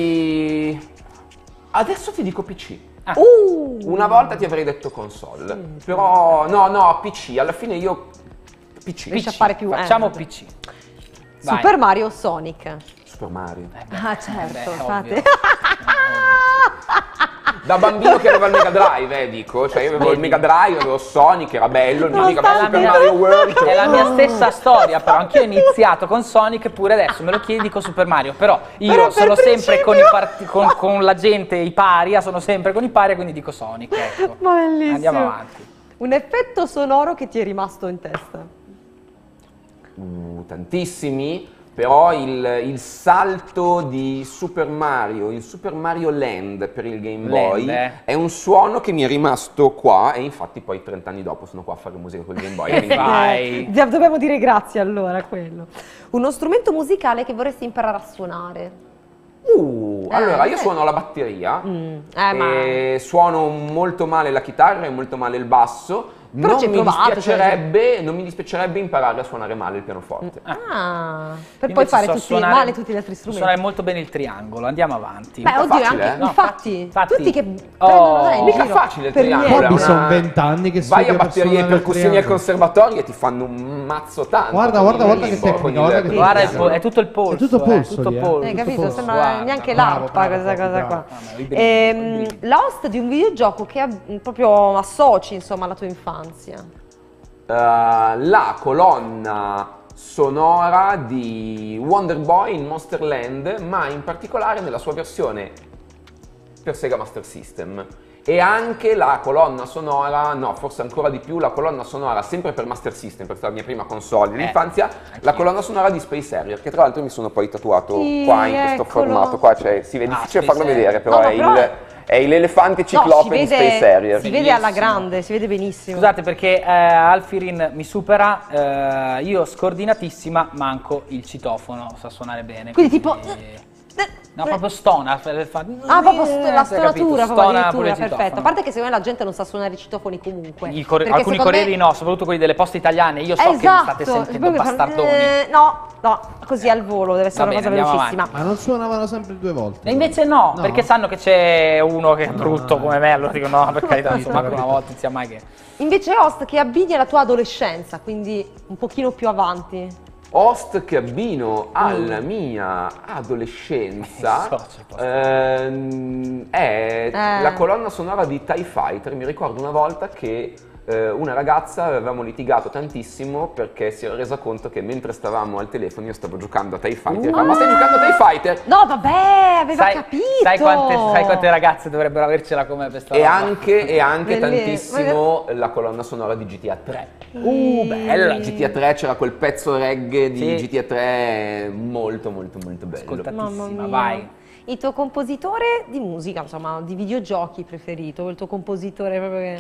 Ti... Adesso ti dico P C. Uh. Una volta ti avrei detto console. Però, no, no, P C. Alla fine io... P C. Riesci a fare più. eh. Facciamo P C. Vai. Super Mario o Sonic? Super Mario. Ah, certo, beh, infatti. ovvio. Da bambino che aveva il Mega Drive, eh, dico. Cioè io avevo il Mega Drive, avevo Sonic, era bello, il mio Mega Drive Super Mario World. È la mia stessa storia, però anch'io ho iniziato con Sonic, pure adesso me lo chiedi dico Super Mario, però io Però per sono sempre principio- con, i parti- con, con la gente i paria, sono sempre con i paria, quindi dico Sonic, ecco. Ma bellissimo. Andiamo avanti. Un effetto sonoro che ti è rimasto in testa. Uh, tantissimi, però il, il salto di Super Mario in Super Mario Land per il Game Boy Land, eh. è un suono che mi è rimasto qua e infatti poi trenta anni dopo sono qua a fare musica con il Game Boy. quindi- Vai. Eh, dobbiamo dire grazie allora a quello. Uno strumento musicale che vorresti imparare a suonare. Uh, allora io eh. suono la batteria, Mm, eh, ma- e suono molto male la chitarra e molto male il basso. Però Non ci hai mi, provato, dispiacerebbe, non mi dispiacerebbe imparare a suonare male il pianoforte. Ah, per Io poi invece fare so tutti, suonare- male tutti gli altri so strumenti. suonare molto bene il triangolo, andiamo avanti. Beh, oddio, facile, anche, eh? No, infatti, infatti- tutti che Oh. prendono dai, in Mica giro facile il per triangolo, niente. è Bobby una- sono vent'anni che Vai studia a per batterie e suonare il percussioni al triangolo. conservatorio e ti fanno un mazzo tanto. Guarda, con guarda, il guarda che limbo, tecnica, con il guarda che Guarda, il piano. po- è tutto il polso. È tutto polso eh, tutto lì, eh. polso. Hai capito? Tutto Sembra Guarda, neanche bravo, l'arpa, bravo, questa bravo, cosa bravo. qua. Ah, ma i brividi, Ehm, i brividi. la host di un videogioco che ha- proprio associ, insomma, alla tua infanzia. Uh, la colonna sonora di Wonder Boy in Monster Land, ma in particolare nella sua versione per Sega Master System. E anche la colonna sonora, no, forse ancora di più, la colonna sonora sempre per Master System, perché è la mia prima console dell'infanzia, la colonna sonora di Space Harrier, che tra l'altro mi sono poi tatuato Sì, qua in questo eccolo. formato, qua cioè, si vede, Ah, difficile Space farlo Harrier. vedere, però, No, ma è, però il, è- è l'elefante No, ciclope si di Space vede, Harrier. si vede alla Bellissimo. grande, si vede benissimo. Scusate perché eh, Alfirin mi supera, eh, io scordinatissima, manco il citofono, sa suonare bene. Quindi tipo... No, proprio stona. Fa, Ah, proprio st- la hai capito? stonatura, proprio Stona pure addirittura, il perfetto. citofono. A parte che secondo me la gente non sa suonare i citofoni comunque. Il corre- Perché alcuni secondo me- corrieri no, soprattutto quelli delle poste italiane. Io so che mi Esatto, state sentendo proprio per- bastardoni. eh, no, no, così al volo, deve essere Va una bene, cosa andiamo velocissima. Ma non suonavano sempre due volte? E invece no, No. perché sanno che c'è uno che è brutto come me, allora dico no, per carità, insomma, anche una volta non sia mai che... Invece host che abbini alla tua adolescenza, quindi un pochino più avanti. Host che abbino alla mia adolescenza Eh, so, c'è posto. ehm, è Eh. la colonna sonora di TIE Fighter. Mi ricordo una volta che eh, una ragazza avevamo litigato tantissimo perché si era resa conto che mentre stavamo al telefono io stavo giocando a TIE Fighter. Uh. Ma stai giocando a TIE Fighter? No, vabbè, aveva Sai, capito. sai, quante, sai quante ragazze dovrebbero avercela come per sta E roba? anche, e anche Belle- tantissimo la colonna sonora di G T A tre. Uh, bella. G T A tre c'era quel pezzo reggae di Sì. G T A tre molto molto molto bello. Ascoltatissima, Mamma mia. vai. Il tuo compositore di musica, insomma, di videogiochi preferito, il tuo compositore proprio che...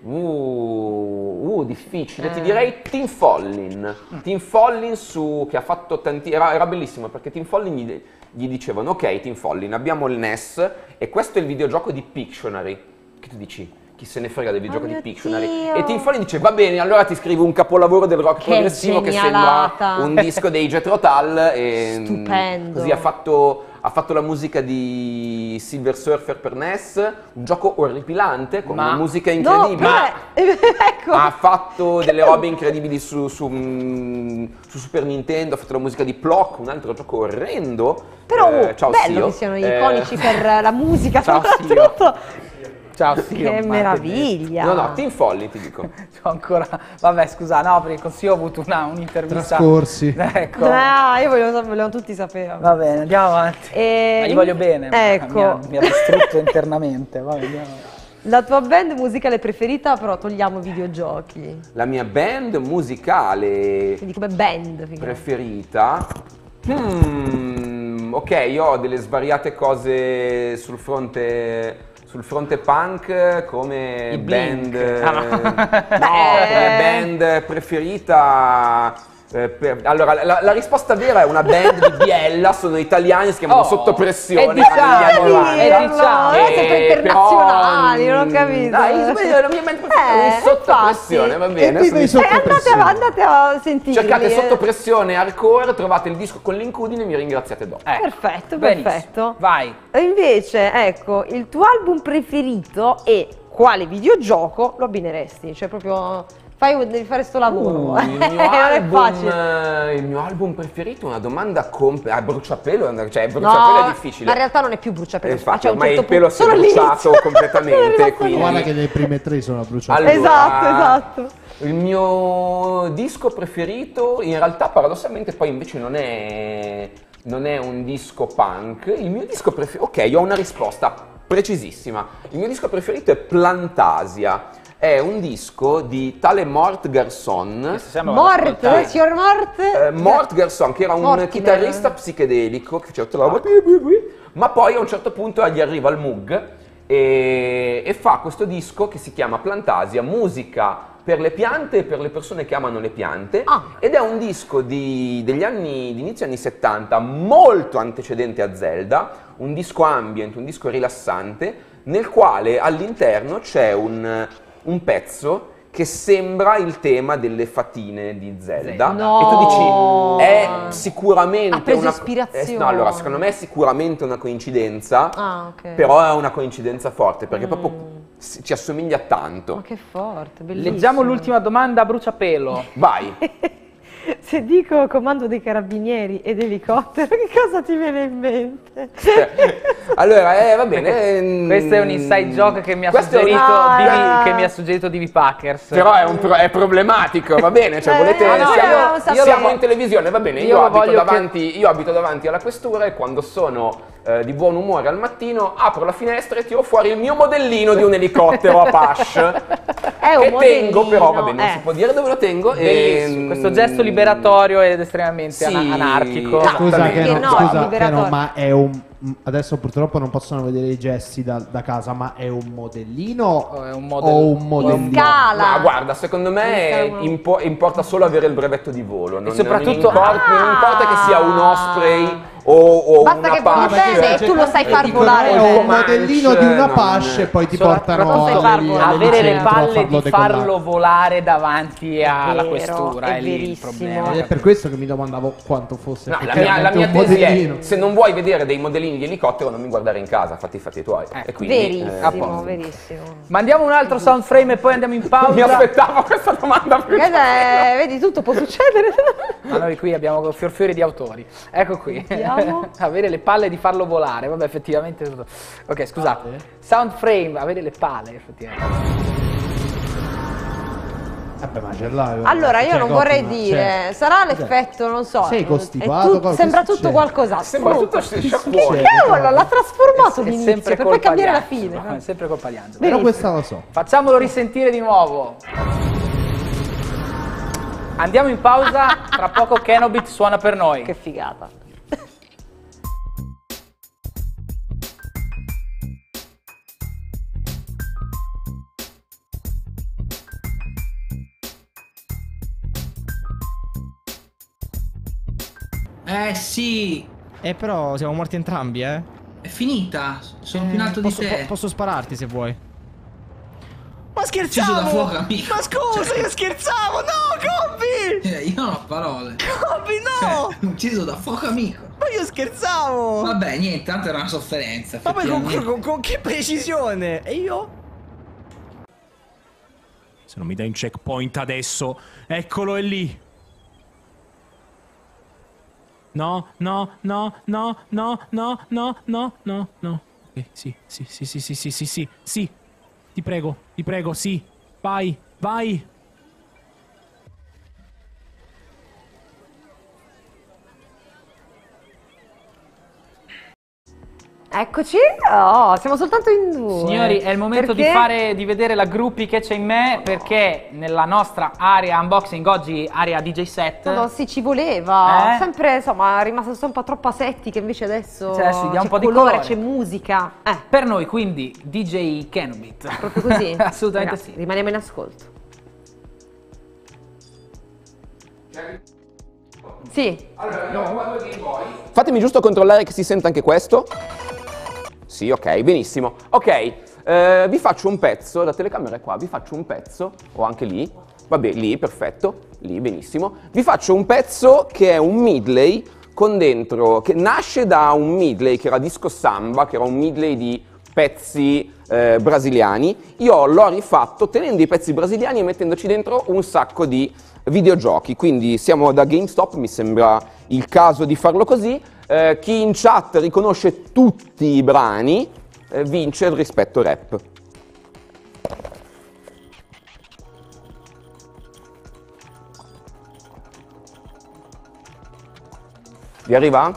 Uh, uh, difficile, ti Eh. direi Tim Follin. Tim Follin su, che ha fatto tanti... Era, era bellissimo perché Tim Follin gli, gli dicevano ok Tim Follin, abbiamo il N E S e questo è il videogioco di Pictionary. Che tu dici? Chi se ne frega del videogioco Oh di mio Pictionary? Dio. E Tim Follin dice va bene, allora ti scrivo un capolavoro del rock Che progressivo che genialata. sembra un disco dei Jethro Tull e mm, Stupendo. così ha fatto... Ha fatto la musica di Silver Surfer per N E S, un gioco orripilante con Ma- una musica No, incredibile. però è- ecco. Ha fatto delle robe incredibili su, su, mm, su Super Nintendo, ha fatto la musica di Plock, un altro gioco orrendo. Però Eh, ciao bello Sio. che siano Eh, iconici per la musica, Ciao, soprattutto. Ciao, Sio. Che ma- meraviglia. No, no, Tim Folli ti dico. C'ho ancora... Vabbè, scusa, no, perché con Sio ho avuto una- un'intervista... Trascorsi. Ecco. Ah, io voglio, vogliono tutti sapere. Va bene, andiamo avanti. E- Ma gli voglio bene. ma Ecco. Mi ha, mi ha distrutto internamente. Va bene, andiamo avanti. La tua band musicale preferita, però togliamo videogiochi. La mia band musicale Quindi come band. figurati. preferita. Hmm, ok, io ho delle svariate cose sul fronte. Sul fronte punk come I band. Blink. No, come band preferita. eh, per- allora, la, la risposta vera è una band di Biella, sono italiani, si chiamano Oh, Sotto Pressione. e diciamo, negli anni novanta. e diciamo. No, sempre internazionali, però, non ho capito. Dai, la mia band preferita è Eh, Sotto infatti. Pressione, va bene. E viva i adesso Sotto Eh, andate, Pressione. a- andate a sentirli. cercate eh. Sotto Pressione hardcore, trovate il disco con l'incudine e mi ringraziate dopo. Ecco, Perfetto, benissimo. perfetto. Vai. E invece, ecco, il tuo album preferito e quale videogioco lo abbineresti? Cioè proprio Fai, devi fare sto lavoro. Uh, il, mio non è album, facile. eh, il mio album preferito, una domanda comp- a bruciapelo, cioè bruciapelo No, è difficile. ma in realtà non è più bruciapelo. Eh, infatti, cioè, a un ormai certo il pelo punto- si è solo bruciato all'inizio. completamente, quindi... Guarda che le prime tre sono bruciate. Allora, Esatto, esatto. Il mio disco preferito, in realtà paradossalmente poi invece non è, non è un disco punk. Il mio disco preferito, ok, io ho una risposta precisissima. Il mio disco preferito è Plantasia. È un disco di tale Mort Garson. Mort, signor Mort. Eh, Mort Garson, che era un Mortimer. chitarrista psichedelico che faceva tutta la roba, ma poi a un certo punto gli arriva il Moog e, e fa questo disco che si chiama Plantasia, musica per le piante e per le persone che amano le piante, Ah. ed è un disco di, degli anni, di inizio anni settanta, molto antecedente a Zelda, un disco ambient, un disco rilassante, nel quale all'interno c'è un, un pezzo che sembra il tema delle fatine di Zelda. No. E tu dici, è sicuramente Ha preso una... ispirazione. eh, no, allora, secondo me è sicuramente una coincidenza, Ah, ok. però è una coincidenza forte, perché Mm. proprio si- ci assomiglia tanto. Ma che forte, bellissimo. Leggiamo l'ultima domanda a bruciapelo. Vai. Se dico comando dei carabinieri ed elicottero, che cosa ti viene in mente? Allora, eh, va bene. ehm, Questo è un inside joke che mi ha questo è un- suggerito Ah, Divi, ah. che mi ha suggerito Divi Packers. Però è, un pro- è problematico, va bene? Cioè, Eh, volete, no, no, siamo, io sapevo. siamo in televisione, va bene? Io, Io abito voglio davanti, io abito davanti alla questura e quando sono eh, di buon umore al mattino apro la finestra e tiro fuori il mio modellino di un elicottero Apache. È un che modellino, tengo, però va bene, non eh. si può dire dove lo tengo. Bellissimo, e, questo gesto liberatorio ed estremamente Sì. ana- anarchico. No, Scusa, Esattamente. che non, no, scusa, liberatorio. che non, ma è un. Adesso purtroppo non possono vedere i gesti da, da casa, ma è un modellino O è un model- o un modellino? Scala. Ma guarda, secondo me Scala. impo- importa solo avere il brevetto di volo. Non, soprattutto- non importa, non Ah. importa che sia un Osprey o, o Basta una che voli Apache. bene e tu lo sai far Dicono, volare è bene. un modellino di una non- Apache e poi ti Solo- portano soprattutto alle, far alle Avere le centro a palle farlo di decollare. farlo volare davanti alla vero, questura, è è lì il verissimo. problema. Ed è per questo che mi domandavo quanto fosse No, la mia, la effettivamente mia un tesi modellino. è, se non vuoi vedere dei modellini di elicottero non mi guardare in casa, fatti i fatti tuoi. E quindi, eh, a Verissimo, posto. verissimo. Mandiamo un altro sound frame e poi andiamo in Mi pausa. aspettavo questa domanda più. Questa è- vedi, tutto può succedere. Ma noi qui abbiamo fiorfiori di autori. Ecco qui. Vediamo. Avere le palle di farlo volare. Vabbè, effettivamente. tutto- Ok, scusate. Sound frame, avere le palle, effettivamente. Vabbè, ma ce l'hai. Allora, io Cioè, non Coppi, vorrei ma- dire, cioè, sarà l'effetto, non so. Sei è costipato, tut- cosa sembra succede? tutto qualcos'altro. Sembra tutto Comunque, sciacquone. che cavolo, l'ha trasformato È l'inizio sempre per poi colpa cambiare di la fine. Angelo, È sempre colpa di Angelo. Però Benissimo. questa lo so. Facciamolo risentire di nuovo. Andiamo in pausa, tra poco Kenobit suona per noi. Che figata. Eh sì, Eh, però siamo morti entrambi, eh. è finita. Sono più in alto posso, di te. po- posso spararti se vuoi. Ma Ucciso scherzavo! da fuoco, amico. Ma scusa, Cioè- io scherzavo! No, Coppi! Eh, io non ho parole. Coppi, no! Cioè, ucciso da fuoco amico. Ma io scherzavo! Vabbè, niente, tanto era una sofferenza. Ma poi con, effettivamente. con- con che precisione! E io? Se non mi dai un checkpoint adesso, eccolo è lì. No, no, no, no, no, no, no, no, no, no. Ok, sì, sì, sì, sì, sì, sì, sì, sì, sì. Ti prego, ti prego, sì. Vai, vai. Eccoci. Oh, siamo soltanto in due. Signori, è il momento Perché? di fare di vedere la gruppi che c'è in me, perché nella nostra area unboxing oggi area D J set. No, sì, ci voleva. Eh? Sempre, insomma, è rimasta solo un po' troppo asettica, invece adesso Cioè, sì, diamo c'è un po' di colore, colore. c'è musica. Eh, Per noi quindi D J Kenobit. proprio così. Assolutamente Ragazzi, sì. rimaniamo in ascolto. Sì. Fatemi giusto controllare che si senta anche questo. Sì, ok, benissimo. Ok, eh, vi faccio un pezzo, la telecamera è qua, vi faccio un pezzo, o anche lì, vabbè, lì, perfetto, lì, benissimo. Vi faccio un pezzo che è un medley con dentro, che nasce da un medley che era disco samba, che era un medley di pezzi eh, brasiliani. Io l'ho rifatto tenendo i pezzi brasiliani e mettendoci dentro un sacco di videogiochi, quindi siamo da GameStop, mi sembra il caso di farlo così. Eh, chi in chat riconosce tutti i brani eh, vince il rispetto rap. Vi arriva?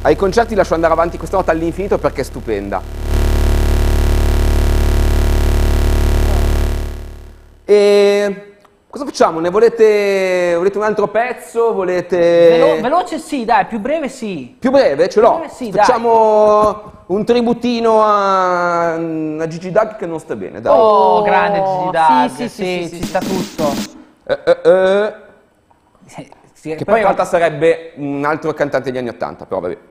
Ai concerti lascio andare avanti questa nota all'infinito perché è stupenda. E cosa facciamo? Ne volete, volete un altro pezzo? Volete... Velo- veloce sì, dai, più breve sì. Più breve? Ce l'ho. Più breve sì, Facciamo un tributino a, a Gigi Dag che non sta bene, dai. Oh, grande Gigi Dag, sì, sì, sì, sì, sì, ci sì, sta tutto. Eh, eh, eh. Sì, sì, Che poi in realtà sarebbe un altro cantante degli anni ottanta, però vabbè.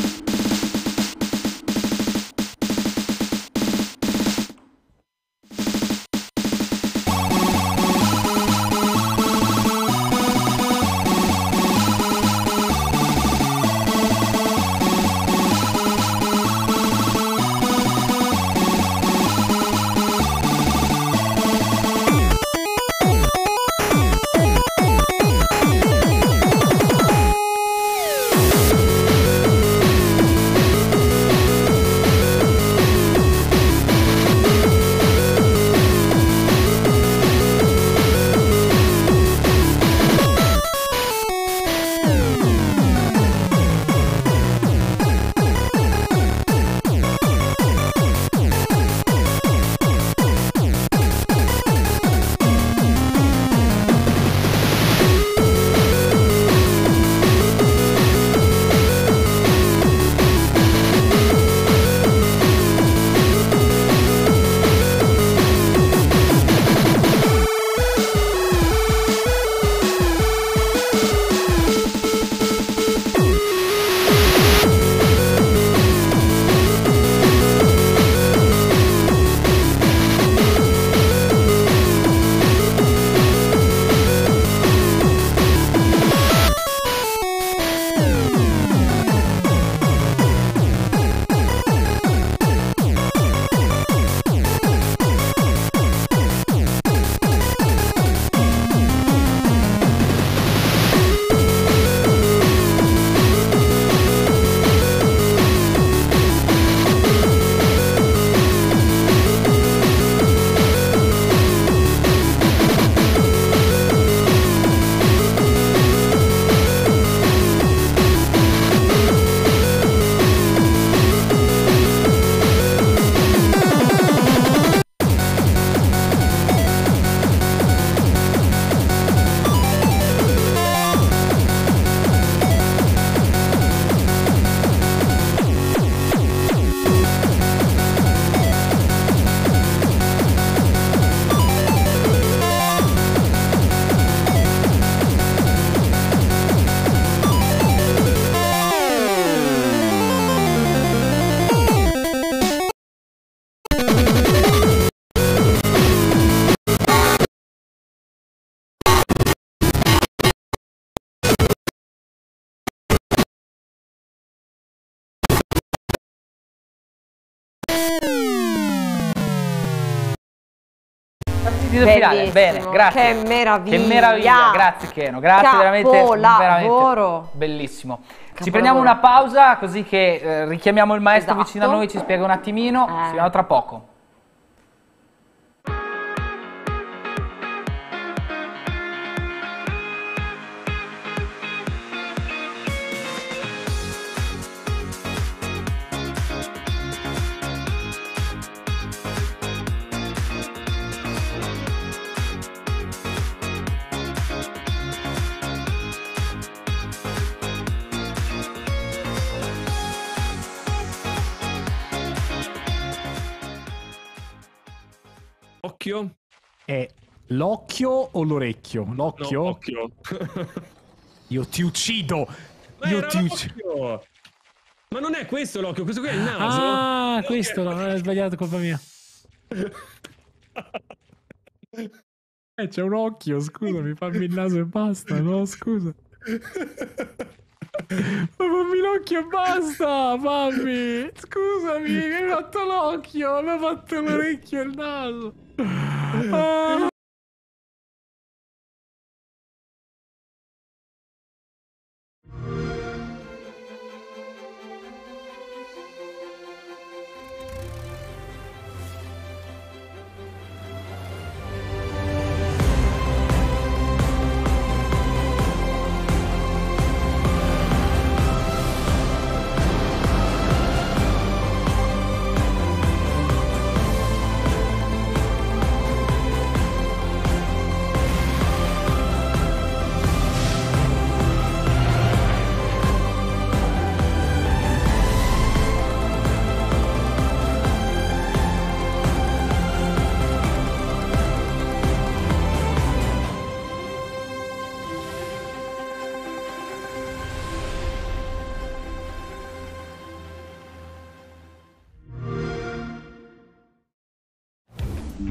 Finale. Bene, grazie. Che meraviglia. Che meraviglia, grazie Keno, grazie veramente, Capolavoro. veramente bellissimo. Ci prendiamo una pausa così che eh, richiamiamo il maestro Esatto. vicino a noi, ci spiega un attimino, Eh. ci vediamo tra poco. Occhio? È l'occhio o l'orecchio? L'occhio? No, occhio. Io ti uccido! Ma Io era ti uccido! l'occhio! Ma non è questo l'occhio, questo qui è il naso. Ah, questo no, è sbagliato, colpa mia. Eh, c'è un occhio, scusami, fammi il naso e basta, no, scusa. Ma fammi l'occhio e basta, fammi! Scusami, mi hai fatto l'occhio, mi hai fatto l'orecchio e il naso. Ah.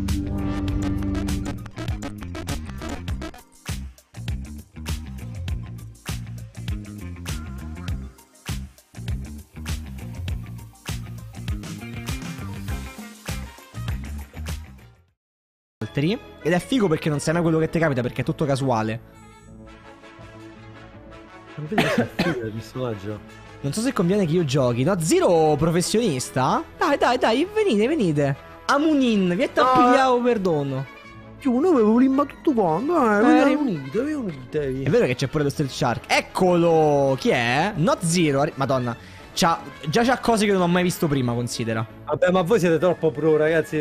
Ed è figo perché non sai mai quello che ti capita, perché è tutto casuale. Non vedi che è figo il personaggio? Non so se conviene che io giochi. No, Zero professionista? Dai, dai, dai, venite, venite. Amunin, vi è tappigliato perdono. Più uno avevo limba tutto quanto. Eh, Eh, unite, unite. È vero che c'è pure lo Street Shark. Eccolo! Chi è? Not Zero. arri- Madonna. C'ha, già c'ha cose che non ho mai visto prima, considera. Vabbè, ma voi siete troppo pro, ragazzi.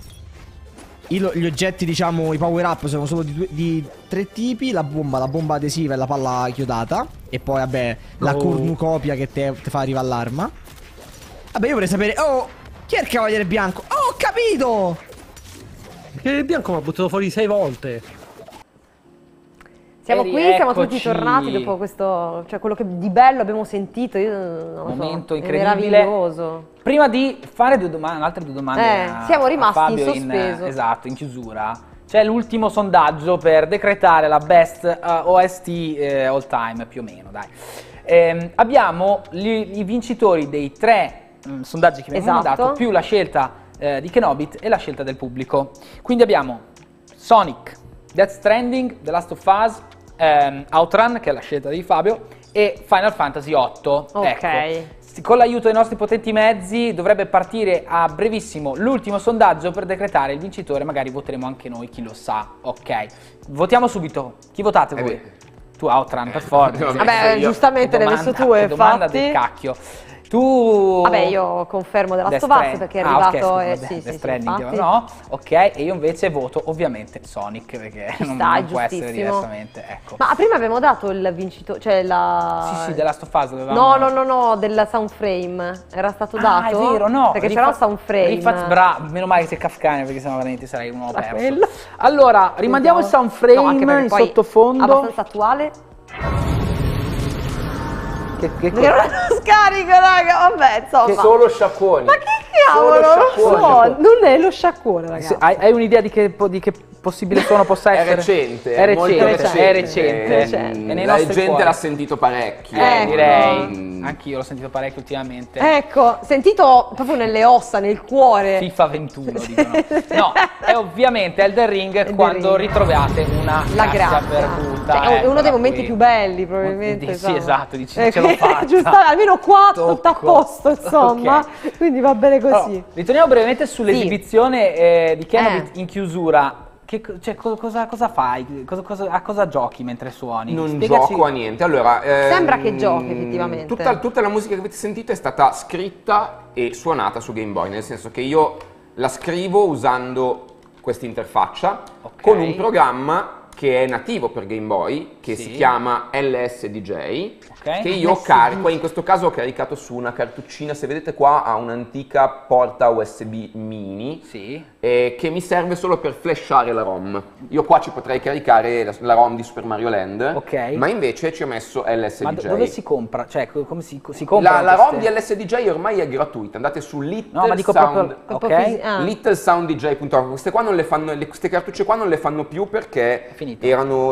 I lo- gli oggetti, diciamo, i power up sono solo di, due- di tre tipi: la bomba, la bomba adesiva e la palla chiodata. E poi, vabbè, la Oh. cornucopia che te, te fa arrivare all'arma. Vabbè, io vorrei sapere. Oh, chi è il cavaliere bianco? Oh, ho capito! Perché il bianco mi ha buttato fuori sei volte. Siamo Eri- qui, siamo tutti eccoci. tornati dopo questo, cioè quello che di bello abbiamo sentito, io non lo so, Momento è incredibile. meraviglioso. Prima di fare due domande, altre due domande, Eh, a- siamo a rimasti Fabio in sospeso. esatto, in chiusura. C'è l'ultimo sondaggio per decretare la best eh, O S T eh, all time, più o meno, dai. Ehm, abbiamo gli- i vincitori dei tre mm, sondaggi che abbiamo Esatto. mandato, più la scelta eh, di Kenobit e la scelta del pubblico. Quindi abbiamo Sonic, Death Stranding, The Last of Us, ehm, Outrun, che è la scelta di Fabio, e Final Fantasy otto. Ok. Ecco. Sì, con l'aiuto dei nostri potenti mezzi dovrebbe partire a brevissimo l'ultimo sondaggio per decretare il vincitore, magari voteremo anche noi, chi lo sa. Ok, votiamo subito. Chi votate voi? Tu Outrun, per forza. Vabbè, giustamente l'hai messo tu, che domanda infatti. del cacchio. Tu... Vabbè, io confermo della Death Last of Us Strand- perché è ah, ok, arrivato scusa, e vabbè, sì, Death sì, sì, Stranding, infatti. no? Ok, e io invece voto ovviamente Sonic perché Ci non, sta, è non può essere giustissimo. diversamente, ecco. Ma prima abbiamo dato il vincitore, cioè la... Sì, sì, The Last of Us dovevamo... No, no, no, no, del soundframe. Era stato Ah, dato? è vero, no. Perché Rifat- c'era un soundframe. Rifat- bravo, meno male che sei kafkane perché sennò veramente sarei uno Era perso. quello. Allora, rimandiamo il soundframe No, anche perché in poi sottofondo. abbastanza attuale. Che, che Non era uno scarico, raga, vabbè, insomma. Che solo sciacquoni. Ma che cavolo? Solo No, sciacquoni. non è lo sciacquone, ragazzi. Se- hai, hai un'idea di che, po- di che possibile suono possa È essere? recente, È molto recente, recente. è recente. Eh, E nei la nostri gente cuori. l'ha sentito parecchio. Eh, Ecco. direi. Anch'io l'ho sentito parecchio ultimamente. Ecco, sentito proprio nelle ossa, nel cuore. FIFA ventuno dicono. No, è ovviamente Elden Ring quando Ring. ritrovate una La cassa grazia. perduta. Cioè, è uno eccola dei momenti qui. più belli, probabilmente. Di- sì, insomma. esatto, dici, Eh, ce l'ho fatta. Giusto, almeno qua tutto a Tocco. posto, insomma. Ok. Quindi va bene così. Allora, ritorniamo brevemente sull'esibizione eh, di Kenobit Eh. in chiusura. Che, co- cioè, co- cosa, cosa fai? Cosa- cosa- a cosa giochi mentre suoni? Non Spiegaci- gioco a niente. Allora, ehm, Sembra che giochi, effettivamente. Tutta, tutta la musica che avete sentito è stata scritta e suonata su Game Boy, nel senso che io la scrivo usando questa interfaccia con un programma che è nativo per Game Boy, che Sì. si chiama L S D J, Ok. che io L S D J. carico, in questo caso ho caricato su una cartuccina, se vedete qua ha un'antica porta U S B mini, Sì. eh, che mi serve solo per flashare la ROM. Io qua ci potrei caricare la, la ROM di Super Mario Land, Ok. ma invece ci ho messo L S D J. Ma do- dove si compra? Cioè, co- come si, si compra? La, la ROM di L S D J ormai è gratuita, andate su Little No, ma dico Sound, proprio- ok. Ah. little sound D J punto org. Queste qua non le fanno, le- queste cartucce qua non le fanno più perché finito. erano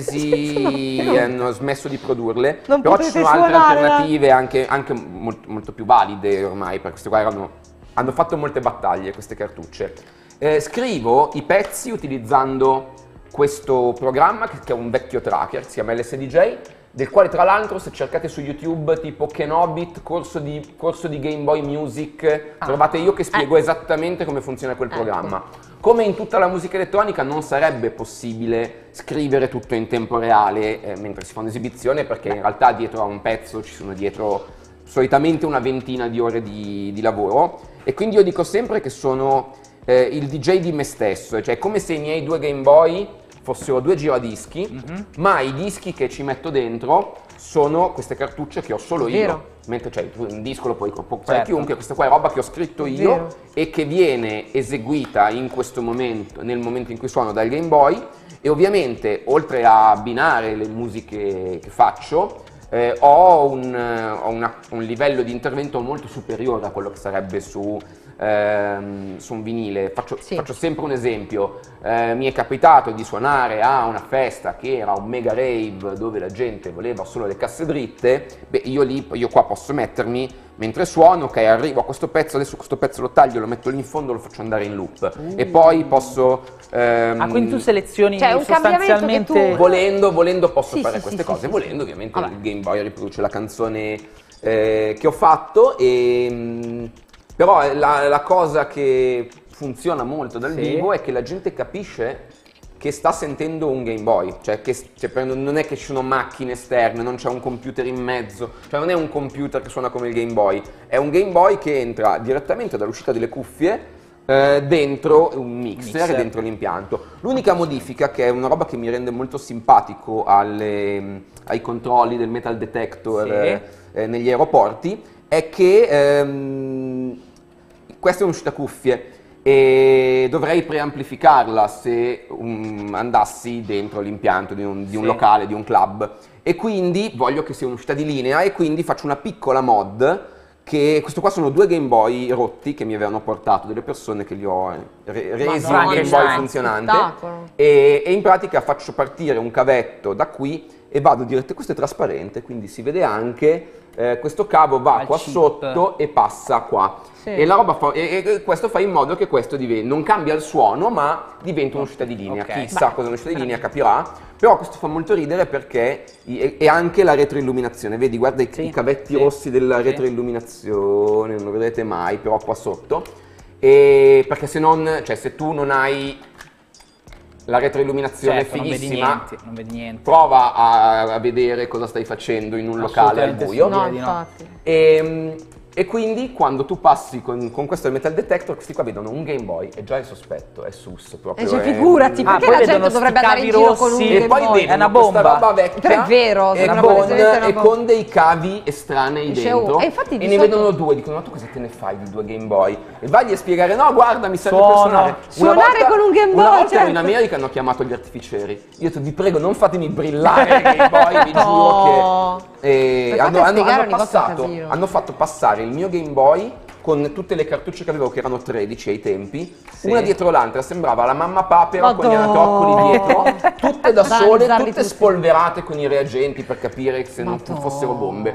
cinesi e hanno smesso di produrle. Non Però ci potete sono altre suonare, alternative anche, anche molto, molto più valide ormai, perché queste qua erano, hanno fatto molte battaglie queste cartucce. Eh, scrivo i pezzi utilizzando questo programma che, che è un vecchio tracker, si chiama L S D J, del quale tra l'altro se cercate su YouTube tipo Kenobit, corso di, corso di Game Boy Music, Ah. trovate io che spiego Eh. esattamente come funziona quel Ecco. programma. Come in tutta la musica elettronica non sarebbe possibile scrivere tutto in tempo reale eh, mentre si fa un'esibizione, perché in realtà dietro a un pezzo ci sono dietro solitamente una ventina di ore di, di lavoro, e quindi io dico sempre che sono eh, il D J di me stesso, cioè è come se i miei due Game Boy fossero due giradischi, Mhm. ma i dischi che ci metto dentro sono queste cartucce che ho solo io. Vero. Mentre cioè, tu un disco lo puoi comprare Certo. chiunque, questa qua è roba che ho scritto io Vero. e che viene eseguita in questo momento, nel momento in cui suono dal Game Boy, e ovviamente oltre a abbinare le musiche che faccio, eh, ho, un, eh, ho una- un livello di intervento molto superiore a quello che sarebbe su ehm, su un vinile. Faccio, sì. faccio sempre un esempio, eh, mi è capitato di suonare a una festa che era un mega rave dove la gente voleva solo le casse dritte, beh io lì, io qua posso mettermi mentre suono, ok, arrivo a questo pezzo, adesso questo pezzo lo taglio, lo metto lì in fondo, lo faccio andare in loop uh. e poi posso... Ehm, ah, quindi tu selezioni cioè, sostanzialmente... Tu... Volendo, volendo posso sì, fare sì, queste sì, cose, sì, volendo sì. ovviamente Vabbè. il Game Boy riproduce la canzone eh, che ho fatto, e, mh, però la, la cosa che funziona molto dal sì. vivo è che la gente capisce che sta sentendo un Game Boy, cioè che cioè, non è che ci sono macchine esterne, non c'è un computer in mezzo, cioè non è un computer che suona come il Game Boy, è un Game Boy che entra direttamente dall'uscita delle cuffie eh, dentro un mixer, mixer. dentro l'impianto. L'unica modifica, che è una roba che mi rende molto simpatico alle, ai controlli del metal detector sì. eh, eh, negli aeroporti, è che ehm, questa è un'uscita cuffie e dovrei preamplificarla se um, andassi dentro l'impianto di un, di un sì. locale, di un club, e quindi voglio che sia un'uscita di linea, e quindi faccio una piccola mod, che questo qua sono due Game Boy rotti che mi avevano portato delle persone che li ho re resi un Game Boy funzionante, e, e in pratica faccio partire un cavetto da qui e vado direttamente, questo è trasparente quindi si vede anche, eh, questo cavo va Al qua chip. sotto e passa qua. Sì. E, la roba fa, e, e questo fa in modo che questo diventi, non cambia il suono ma diventa un'uscita di linea. Okay. Chi Beh. sa cosa è un'uscita di linea capirà, però questo fa molto ridere perché e, e anche la retroilluminazione, vedi, guarda i, sì. i cavetti sì. rossi della sì. retroilluminazione, non lo vedrete mai però qua sotto, e perché se non, cioè se tu non hai la retroilluminazione certo, finissima, non vedi niente, non vedi niente. prova a, a vedere cosa stai facendo in un locale al buio. No, infatti. E, e quindi quando tu passi con, con questo metal detector, questi qua vedono un Game Boy, e già è sospetto, è sus proprio. E cioè figurati, ah, perché la gente dovrebbe andare in giro con un Game e poi Boy? vedono è una bomba. Questa roba vecchia, però è vero, e, con, e con dei cavi estranei Dice, dentro, oh, e, infatti, e di ne solito... vedono due, dicono ma tu cosa te ne fai di due Game Boy? E vai a spiegare, no guarda mi serve Suono. per suonare. Suonare volta, con un Game Boy, Una volta certo. in America hanno chiamato gli artificieri, io ho detto vi prego non fatemi brillare il Game Boy, vi giuro che... E hanno, hanno, hanno, passato, hanno fatto passare il mio Game Boy con tutte le cartucce che avevo, che erano tredici ai tempi, sì. una dietro l'altra, sembrava la mamma papera Madonna. con i anatroccoli dietro, tutte da sole, tutte, tutte spolverate con i reagenti per capire se Madonna. non fossero bombe.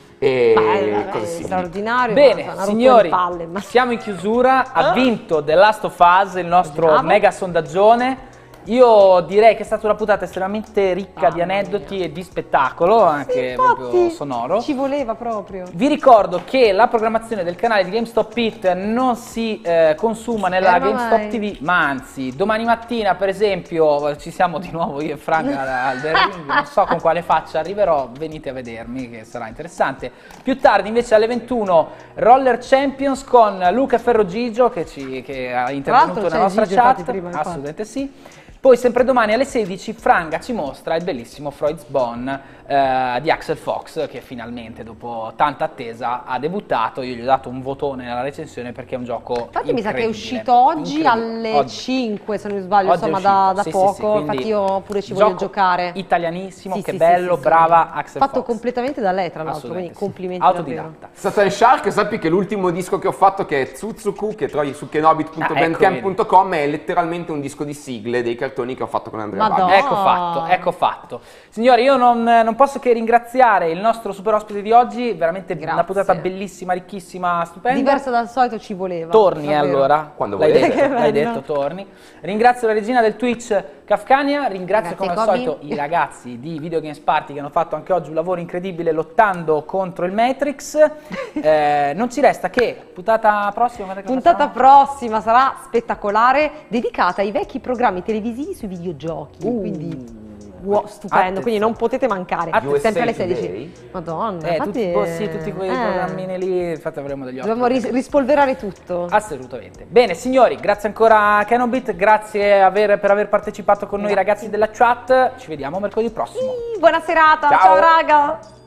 E Beh, così. straordinario. Bene, signori, palle, ma... siamo in chiusura, ha vinto The Last of Us, il nostro Bravo. mega sondaggione. Io direi che è stata una puntata estremamente ricca ah, di aneddoti mia. e di spettacolo, anche sì, proprio sonoro. Ci voleva proprio. Vi ricordo che la programmazione del canale di GameStop It non si eh, consuma nella Spero GameStop mai. T V, ma anzi, domani mattina per esempio ci siamo di nuovo io e Franca al The Ring, non so con quale faccia arriverò, venite a vedermi che sarà interessante. Più tardi invece alle ventuno Roller Champions con Luca Ferrogigio che, ci, che ha intervenuto nella nostra Gigio, chat, prima, assolutamente sì. Poi sempre domani alle sedici Franga ci mostra il bellissimo Freud's-Bone eh, di Axel Fox, che finalmente dopo tanta attesa ha debuttato. Io gli ho dato un votone nella recensione perché è un gioco infatti mi sa che è uscito oggi alle oggi. cinque se non mi sbaglio, oggi insomma da, da sì, poco, sì, sì, infatti io pure ci voglio giocare. Italianissimo, sì, che sì, bello, sì, sì, brava sì. Axel Fatto Fox. completamente da lei tra l'altro, quindi complimenti Autodidatta. davvero. Satan Shark, sappi che l'ultimo disco che ho fatto, che è Tsutsuku, che trovi su kenobit punto bandcamp punto com, ah, ecco, è letteralmente un disco di sigle dei cartoni che ho fatto con Andrea. Ecco fatto, ecco fatto. Signori, io non, non posso che ringraziare il nostro super ospite di oggi, veramente Grazie. una puntata bellissima, ricchissima, stupenda. Diversa dal solito, ci voleva. Torni davvero. allora, quando l'hai volete. detto, l'hai detto, torni. Ringrazio la regina del Twitch Kafkania, ringrazio Grazie, come al solito i ragazzi di Video Games Party che hanno fatto anche oggi un lavoro incredibile lottando contro il Matrix. eh, non ci resta che puntata prossima. Puntata sarà? prossima sarà spettacolare, dedicata ai vecchi programmi televisivi sui videogiochi. Uh. Quindi wow, stupendo, Attenzione. quindi non potete mancare. Attenzione. Sempre alle sedici. Madonna, eh, infatti, tutti, eh, sì, tutti quei eh. programmini lì, infatti avremo degli occhi. Dobbiamo ris rispolverare tutto. Assolutamente. Bene, signori, grazie ancora a Kenobit, grazie aver, per aver partecipato con noi, grazie. ragazzi della chat. Ci vediamo mercoledì prossimo. Sì, buona serata, ciao, ciao raga.